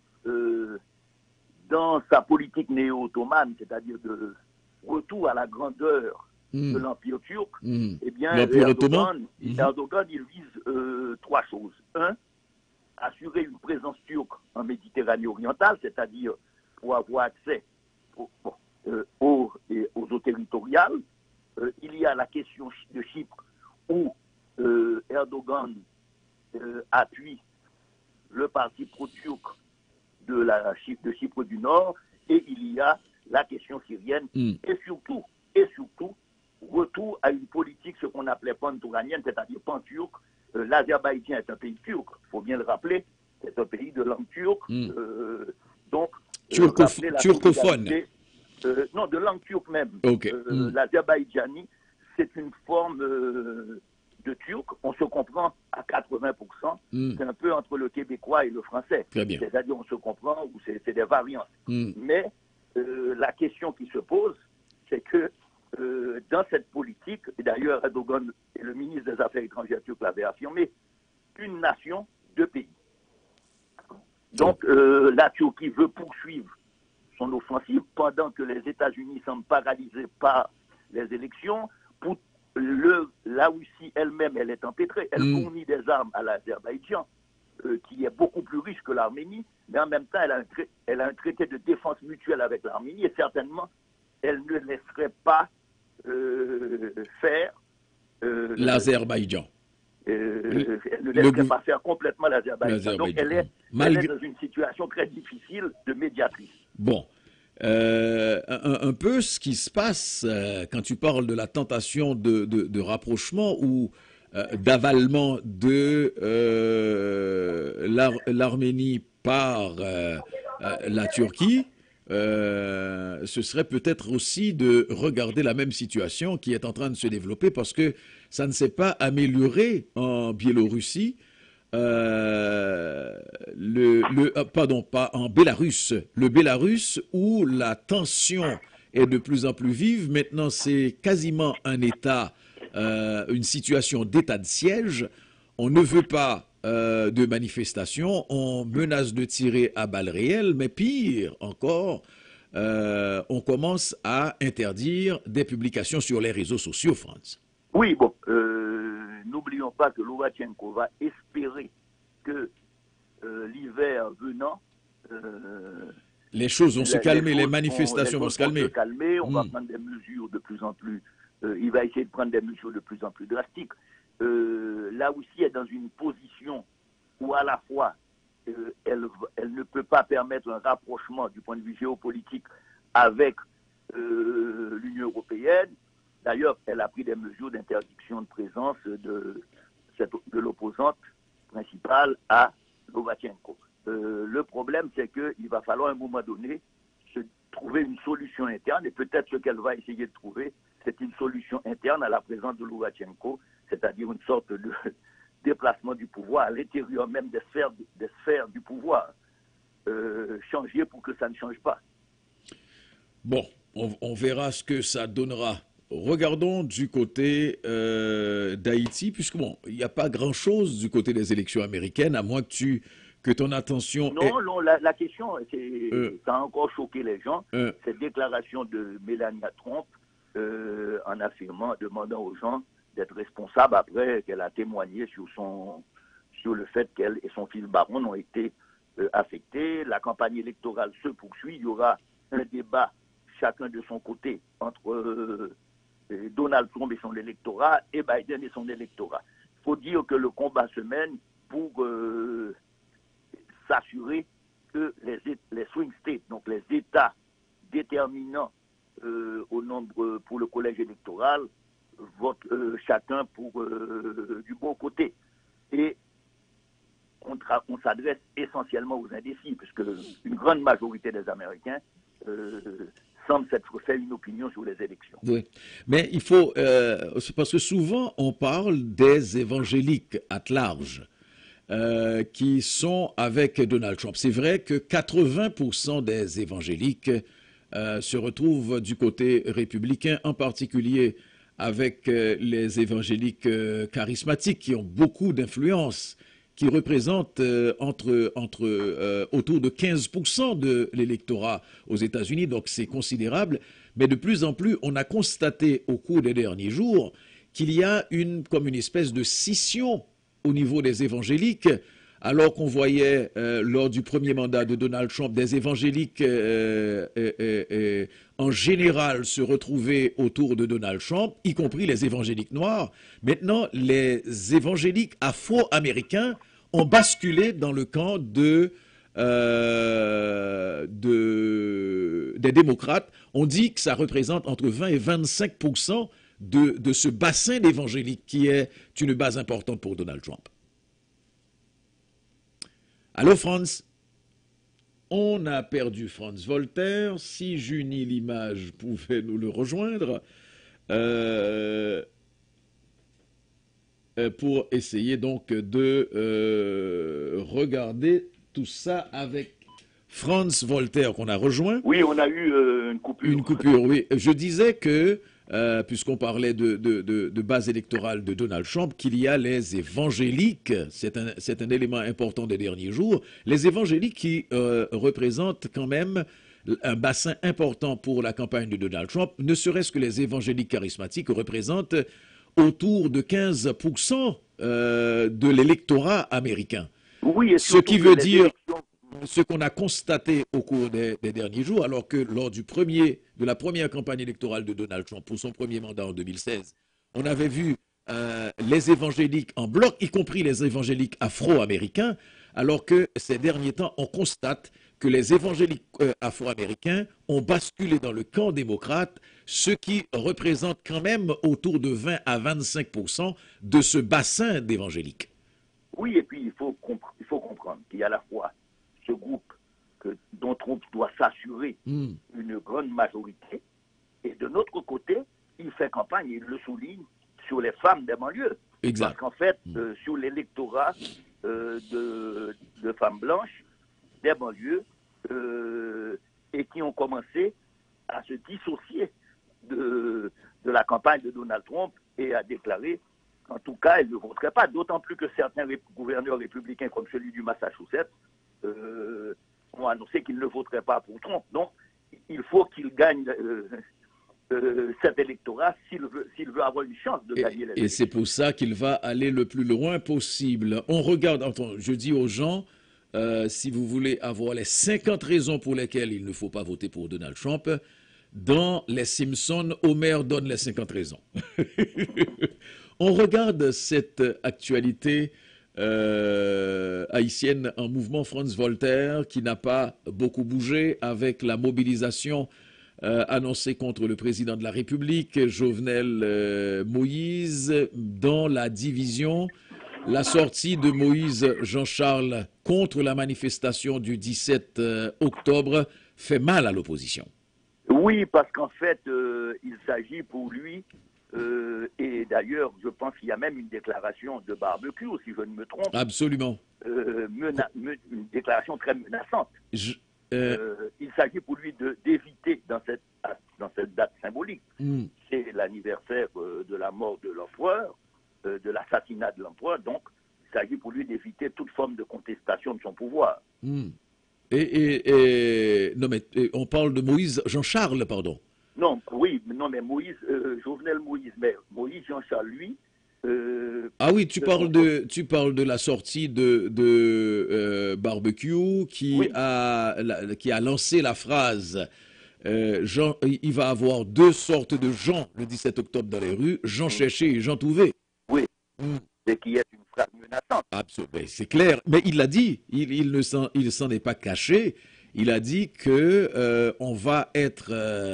dans sa politique néo-ottomane, c'est-à-dire de retour à la grandeur de l'Empire turc, eh bien, Erdogan, il vise trois choses. Un, assurer une présence turque en Méditerranée orientale, c'est-à-dire pour avoir accès aux eaux territoriales. Il y a la question de Chypre, où Erdogan appuie le parti pro-turc de Chypre du Nord, et il y a la question syrienne, et surtout, retour à une politique, ce qu'on appelait pan-touranienne, c'est-à-dire pan-turc. L'Azerbaïdjan est un pays turc, il faut bien le rappeler, c'est un pays de langue turque, donc turcophone. Non, de langue turque même. Okay. L'Azerbaïdjani, c'est une forme de turc, on se comprend à 80%, c'est un peu entre le québécois et le français. C'est-à-dire on se comprend, ou c'est des variantes. Mais la question qui se pose, c'est que dans cette politique, et d'ailleurs Erdogan et le ministre des Affaires étrangères turc l'avaient affirmé, une nation, deux pays. Donc la Turquie veut poursuivre son offensive pendant que les États-Unis semblent paralysés par les élections. La Russie elle-même, elle est empêtrée. Elle fournit des armes à l'Azerbaïdjan, qui est beaucoup plus riche que l'Arménie, mais en même temps, elle a un traité de défense mutuelle avec l'Arménie, et certainement, elle ne laisserait pas faire l'Azerbaïdjan. Elle ne laisserait pas faire complètement l'Azerbaïdjan. Donc, elle est dans une situation très difficile de médiatrice. Bon. Un peu ce qui se passe quand tu parles de la tentation de rapprochement ou d'avalement de l'Arménie par la Turquie, ce serait peut-être aussi de regarder la même situation qui est en train de se développer, parce que ça ne s'est pas amélioré en Biélorussie. Pardon, pas en Bélarus. Le Bélarus, où la tension est de plus en plus vive. Maintenant, c'est quasiment un état, une situation d'état de siège. On ne veut pas de manifestation. On menace de tirer à balles réelles. Mais pire encore, on commence à interdire des publications sur les réseaux sociaux, Franz. Oui, bon, n'oublions pas que Loubachenko va espérer que l'hiver venant, les choses vont se calmer, les manifestations vont se calmer. On va prendre des mesures de plus en plus, il va essayer de prendre des mesures de plus en plus drastiques. Là aussi, elle est dans une position où à la fois, elle ne peut pas permettre un rapprochement du point de vue géopolitique avec l'Union européenne. D'ailleurs, elle a pris des mesures d'interdiction de présence de l'opposante principale à Loubachenko. Le problème, c'est qu'il va falloir à un moment donné trouver une solution interne, et peut-être ce qu'elle va essayer de trouver, c'est une solution interne à la présence de Lourachenko, c'est-à-dire une sorte de déplacement du pouvoir à l'intérieur même des sphères du pouvoir. Changer pour que ça ne change pas. Bon, on verra ce que ça donnera. Regardons du côté d'Haïti, puisque bon, il n'y a pas grand-chose du côté des élections américaines, à moins que ton attention... Non, la question, ça a encore choqué les gens, cette déclaration de Melania Trump en affirmant, demandant aux gens d'être responsables après qu'elle a témoigné sur le fait qu'elle et son fils Baron ont été affectés. La campagne électorale se poursuit, il y aura un débat chacun de son côté entre Donald Trump et son électorat et Biden et son électorat. Il faut dire que le combat se mène pour s'assurer que les swing states, donc les États déterminants au nombre pour le collège électoral, votent chacun pour du bon côté. Et on s'adresse essentiellement aux indécis, puisque une grande majorité des Américains semble s'être fait une opinion sur les élections. Oui, mais il faut, parce que souvent on parle des évangéliques at large qui sont avec Donald Trump. C'est vrai que 80% des évangéliques se retrouvent du côté républicain, en particulier avec les évangéliques charismatiques qui ont beaucoup d'influence, qui représentent autour de 15% de l'électorat aux États-Unis, donc c'est considérable. Mais de plus en plus, on a constaté au cours des derniers jours qu'il y a comme une espèce de scission au niveau des évangéliques, alors qu'on voyait lors du premier mandat de Donald Trump des évangéliques en général se retrouver autour de Donald Trump, y compris les évangéliques noirs. Maintenant, les évangéliques afro-américains ont basculé dans le camp des démocrates. On dit que ça représente entre 20 et 25% de ce bassin d'évangéliques qui est une base importante pour Donald Trump. Allô, Franz? On a perdu Franz Voltaire. Si Junie l'image pouvait nous le rejoindre pour essayer donc de regarder tout ça avec Franz Voltaire qu'on a rejoint. Oui, on a eu une coupure. Une coupure, oui. Je disais que, puisqu'on parlait de base électorale de Donald Trump, qu'il y a les évangéliques, c'est un élément important des derniers jours, les évangéliques qui représentent quand même un bassin important pour la campagne de Donald Trump, ne serait-ce que les évangéliques charismatiques représentent autour de 15% de l'électorat américain. Oui, et ce qui veut dire... Ce qu'on a constaté au cours des derniers jours, alors que lors de la première campagne électorale de Donald Trump pour son premier mandat en 2016, on avait vu les évangéliques en bloc, y compris les évangéliques afro-américains, alors que ces derniers temps, on constate que les évangéliques afro-américains ont basculé dans le camp démocrate, ce qui représente quand même autour de 20 à 25% de ce bassin d'évangéliques. Oui, et puis il faut comprendre qu'il y a à la fois ce groupe dont Trump doit s'assurer une grande majorité, et de notre côté, il fait campagne, il le souligne, sur les femmes des banlieues. Exact. Parce qu'en fait, sur l'électorat de femmes blanches des banlieues, et qui ont commencé à se dissocier de la campagne de Donald Trump et à déclarer, en tout cas, elles ne voteraient pas, d'autant plus que certains gouverneurs républicains, comme celui du Massachusetts, ont annoncé qu'ils ne voteraient pas pour Trump. Donc, il faut qu'il gagne cet électorat s'il veut avoir une chance de gagner les élections. Et c'est pour ça qu'il va aller le plus loin possible. On regarde, je dis aux gens, si vous voulez avoir les 50 raisons pour lesquelles il ne faut pas voter pour Donald Trump, dans Les Simpsons, Homer donne les 50 raisons. On regarde cette actualité haïtienne en mouvement, Franz Voltaire, qui n'a pas beaucoup bougé avec la mobilisation annoncée contre le président de la République, Jovenel Moïse, dans la division. La sortie de Moïse Jean-Charles contre la manifestation du 17 octobre fait mal à l'opposition. Oui, parce qu'en fait, il s'agit pour lui, et d'ailleurs, je pense qu'il y a même une déclaration de barbecue, si je ne me trompe. Absolument. Une déclaration très menaçante. Il s'agit pour lui d'éviter, dans cette date symbolique, c'est l'anniversaire de la mort de l'empereur, de l'assassinat de l'empereur, donc il s'agit pour lui d'éviter toute forme de contestation de son pouvoir. Non, mais on parle de Moïse Jean-Charles, pardon. Non, oui, non, mais Moïse, Jovenel Moïse, mais Moïse Jean-Charles, lui... ah oui, tu parles de la sortie de Barbecue qui a lancé la phrase Jean, il va avoir deux sortes de Jean le 17 octobre dans les rues, Jean Cherché et Jean Touvé. Oui, c'est qui est une phrase menaçante. Absolument, c'est clair. Mais il l'a dit, il ne s'en est pas caché. Il a dit que on va être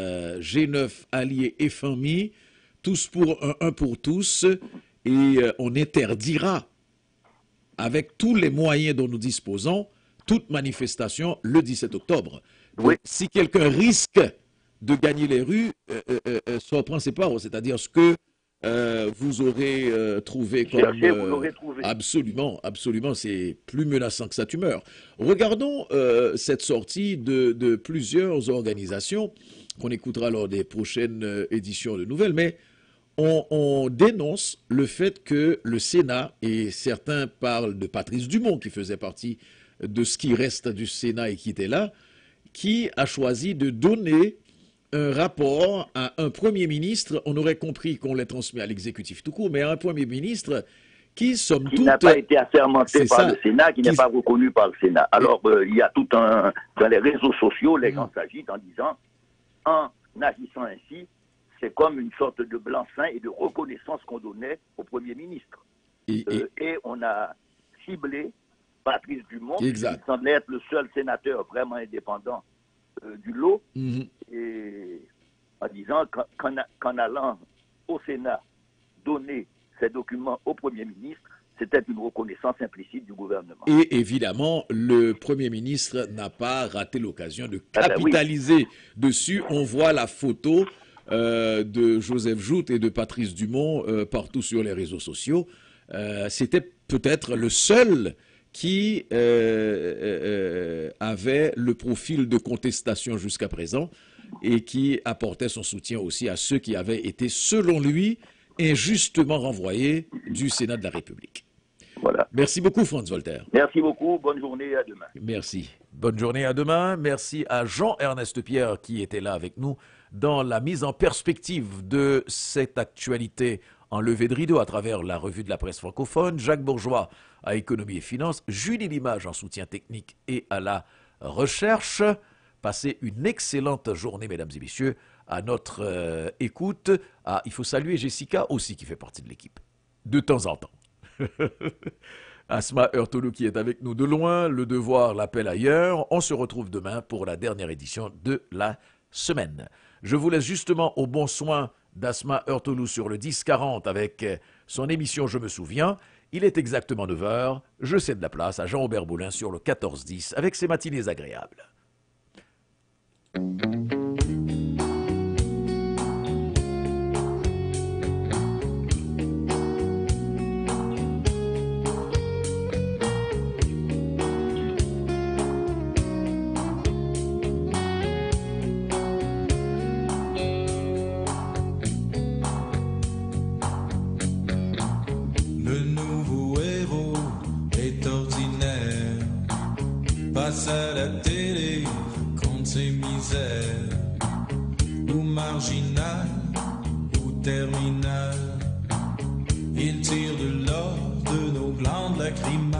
G9 alliés et famille, tous pour un pour tous, et on interdira, avec tous les moyens dont nous disposons, toute manifestation le 17 octobre. Donc, si quelqu'un risque de gagner les rues, soit prend ses parts, c'est-à-dire ce que vous aurez trouvé comme... vous l'aurez trouvé. Absolument, absolument, c'est plus menaçant que sa tumeur. Regardons cette sortie de plusieurs organisations qu'on écoutera lors des prochaines éditions de Nouvelles, mais on dénonce le fait que le Sénat, et certains parlent de Patrice Dumont qui faisait partie de ce qui reste du Sénat et qui était là, qui a choisi de donner un rapport à un Premier ministre, on aurait compris qu'on l'ait transmis à l'exécutif tout court, mais à un Premier ministre qui, somme toute... Qui n'a pas été assermenté par le Sénat, qui n'est pas reconnu par le Sénat. Alors, il y a tout un... Dans les réseaux sociaux, les gens s'agitent en disant, en agissant ainsi, c'est comme une sorte de blanc-seing et de reconnaissance qu'on donnait au Premier ministre. Et on a ciblé Patrice Dumont, qui semblait être le seul sénateur vraiment indépendant du lot, et en disant qu'en allant au Sénat donner ces documents au Premier ministre, c'était une reconnaissance implicite du gouvernement. Et évidemment, le Premier ministre n'a pas raté l'occasion de capitaliser dessus. On voit la photo de Joseph Joute et de Patrice Dumont partout sur les réseaux sociaux. C'était peut-être le seul qui avait le profil de contestation jusqu'à présent et qui apportait son soutien aussi à ceux qui avaient été, selon lui, injustement renvoyés du Sénat de la République. Voilà. Merci beaucoup, Franz Voltaire. Merci beaucoup. Bonne journée et à demain. Merci. Bonne journée à demain. Merci à Jean-Ernest Pierre qui était là avec nous dans la mise en perspective de cette actualité en levée de rideau à travers la revue de la presse francophone. Jacques Bourgeois à Économie et Finances. Julie Limage en soutien technique et à la recherche. Passez une excellente journée, mesdames et messieurs, à notre écoute. Ah, il faut saluer Jessica aussi qui fait partie de l'équipe, de temps en temps. Asma Hurtolou qui est avec nous de loin, Le Devoir l'appelle ailleurs. On se retrouve demain pour la dernière édition de la semaine. Je vous laisse justement au bon soin d'Asma Hurtolou sur le 10-40 avec son émission Je me souviens. Il est exactement 9h. Je cède la place à Jean-Aubert Boulin sur le 14-10 avec ses matinées agréables. Passe à la télé, compte ses misères, ou marginal, ou terminal. Il tire de l'or de nos glandes lacrymales.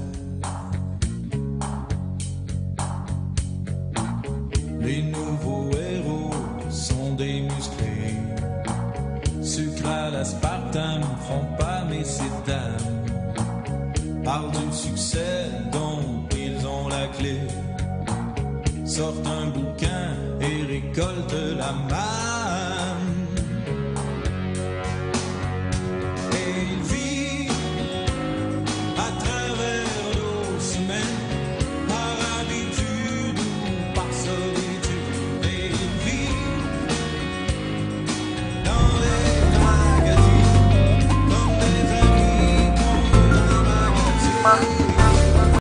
Les nouveaux héros sont des musclés, sucre à l'aspartame, font pas mais c'est dame. Parle du succès dont ils ont la clé, sortent un bouquin et récoltent la malle.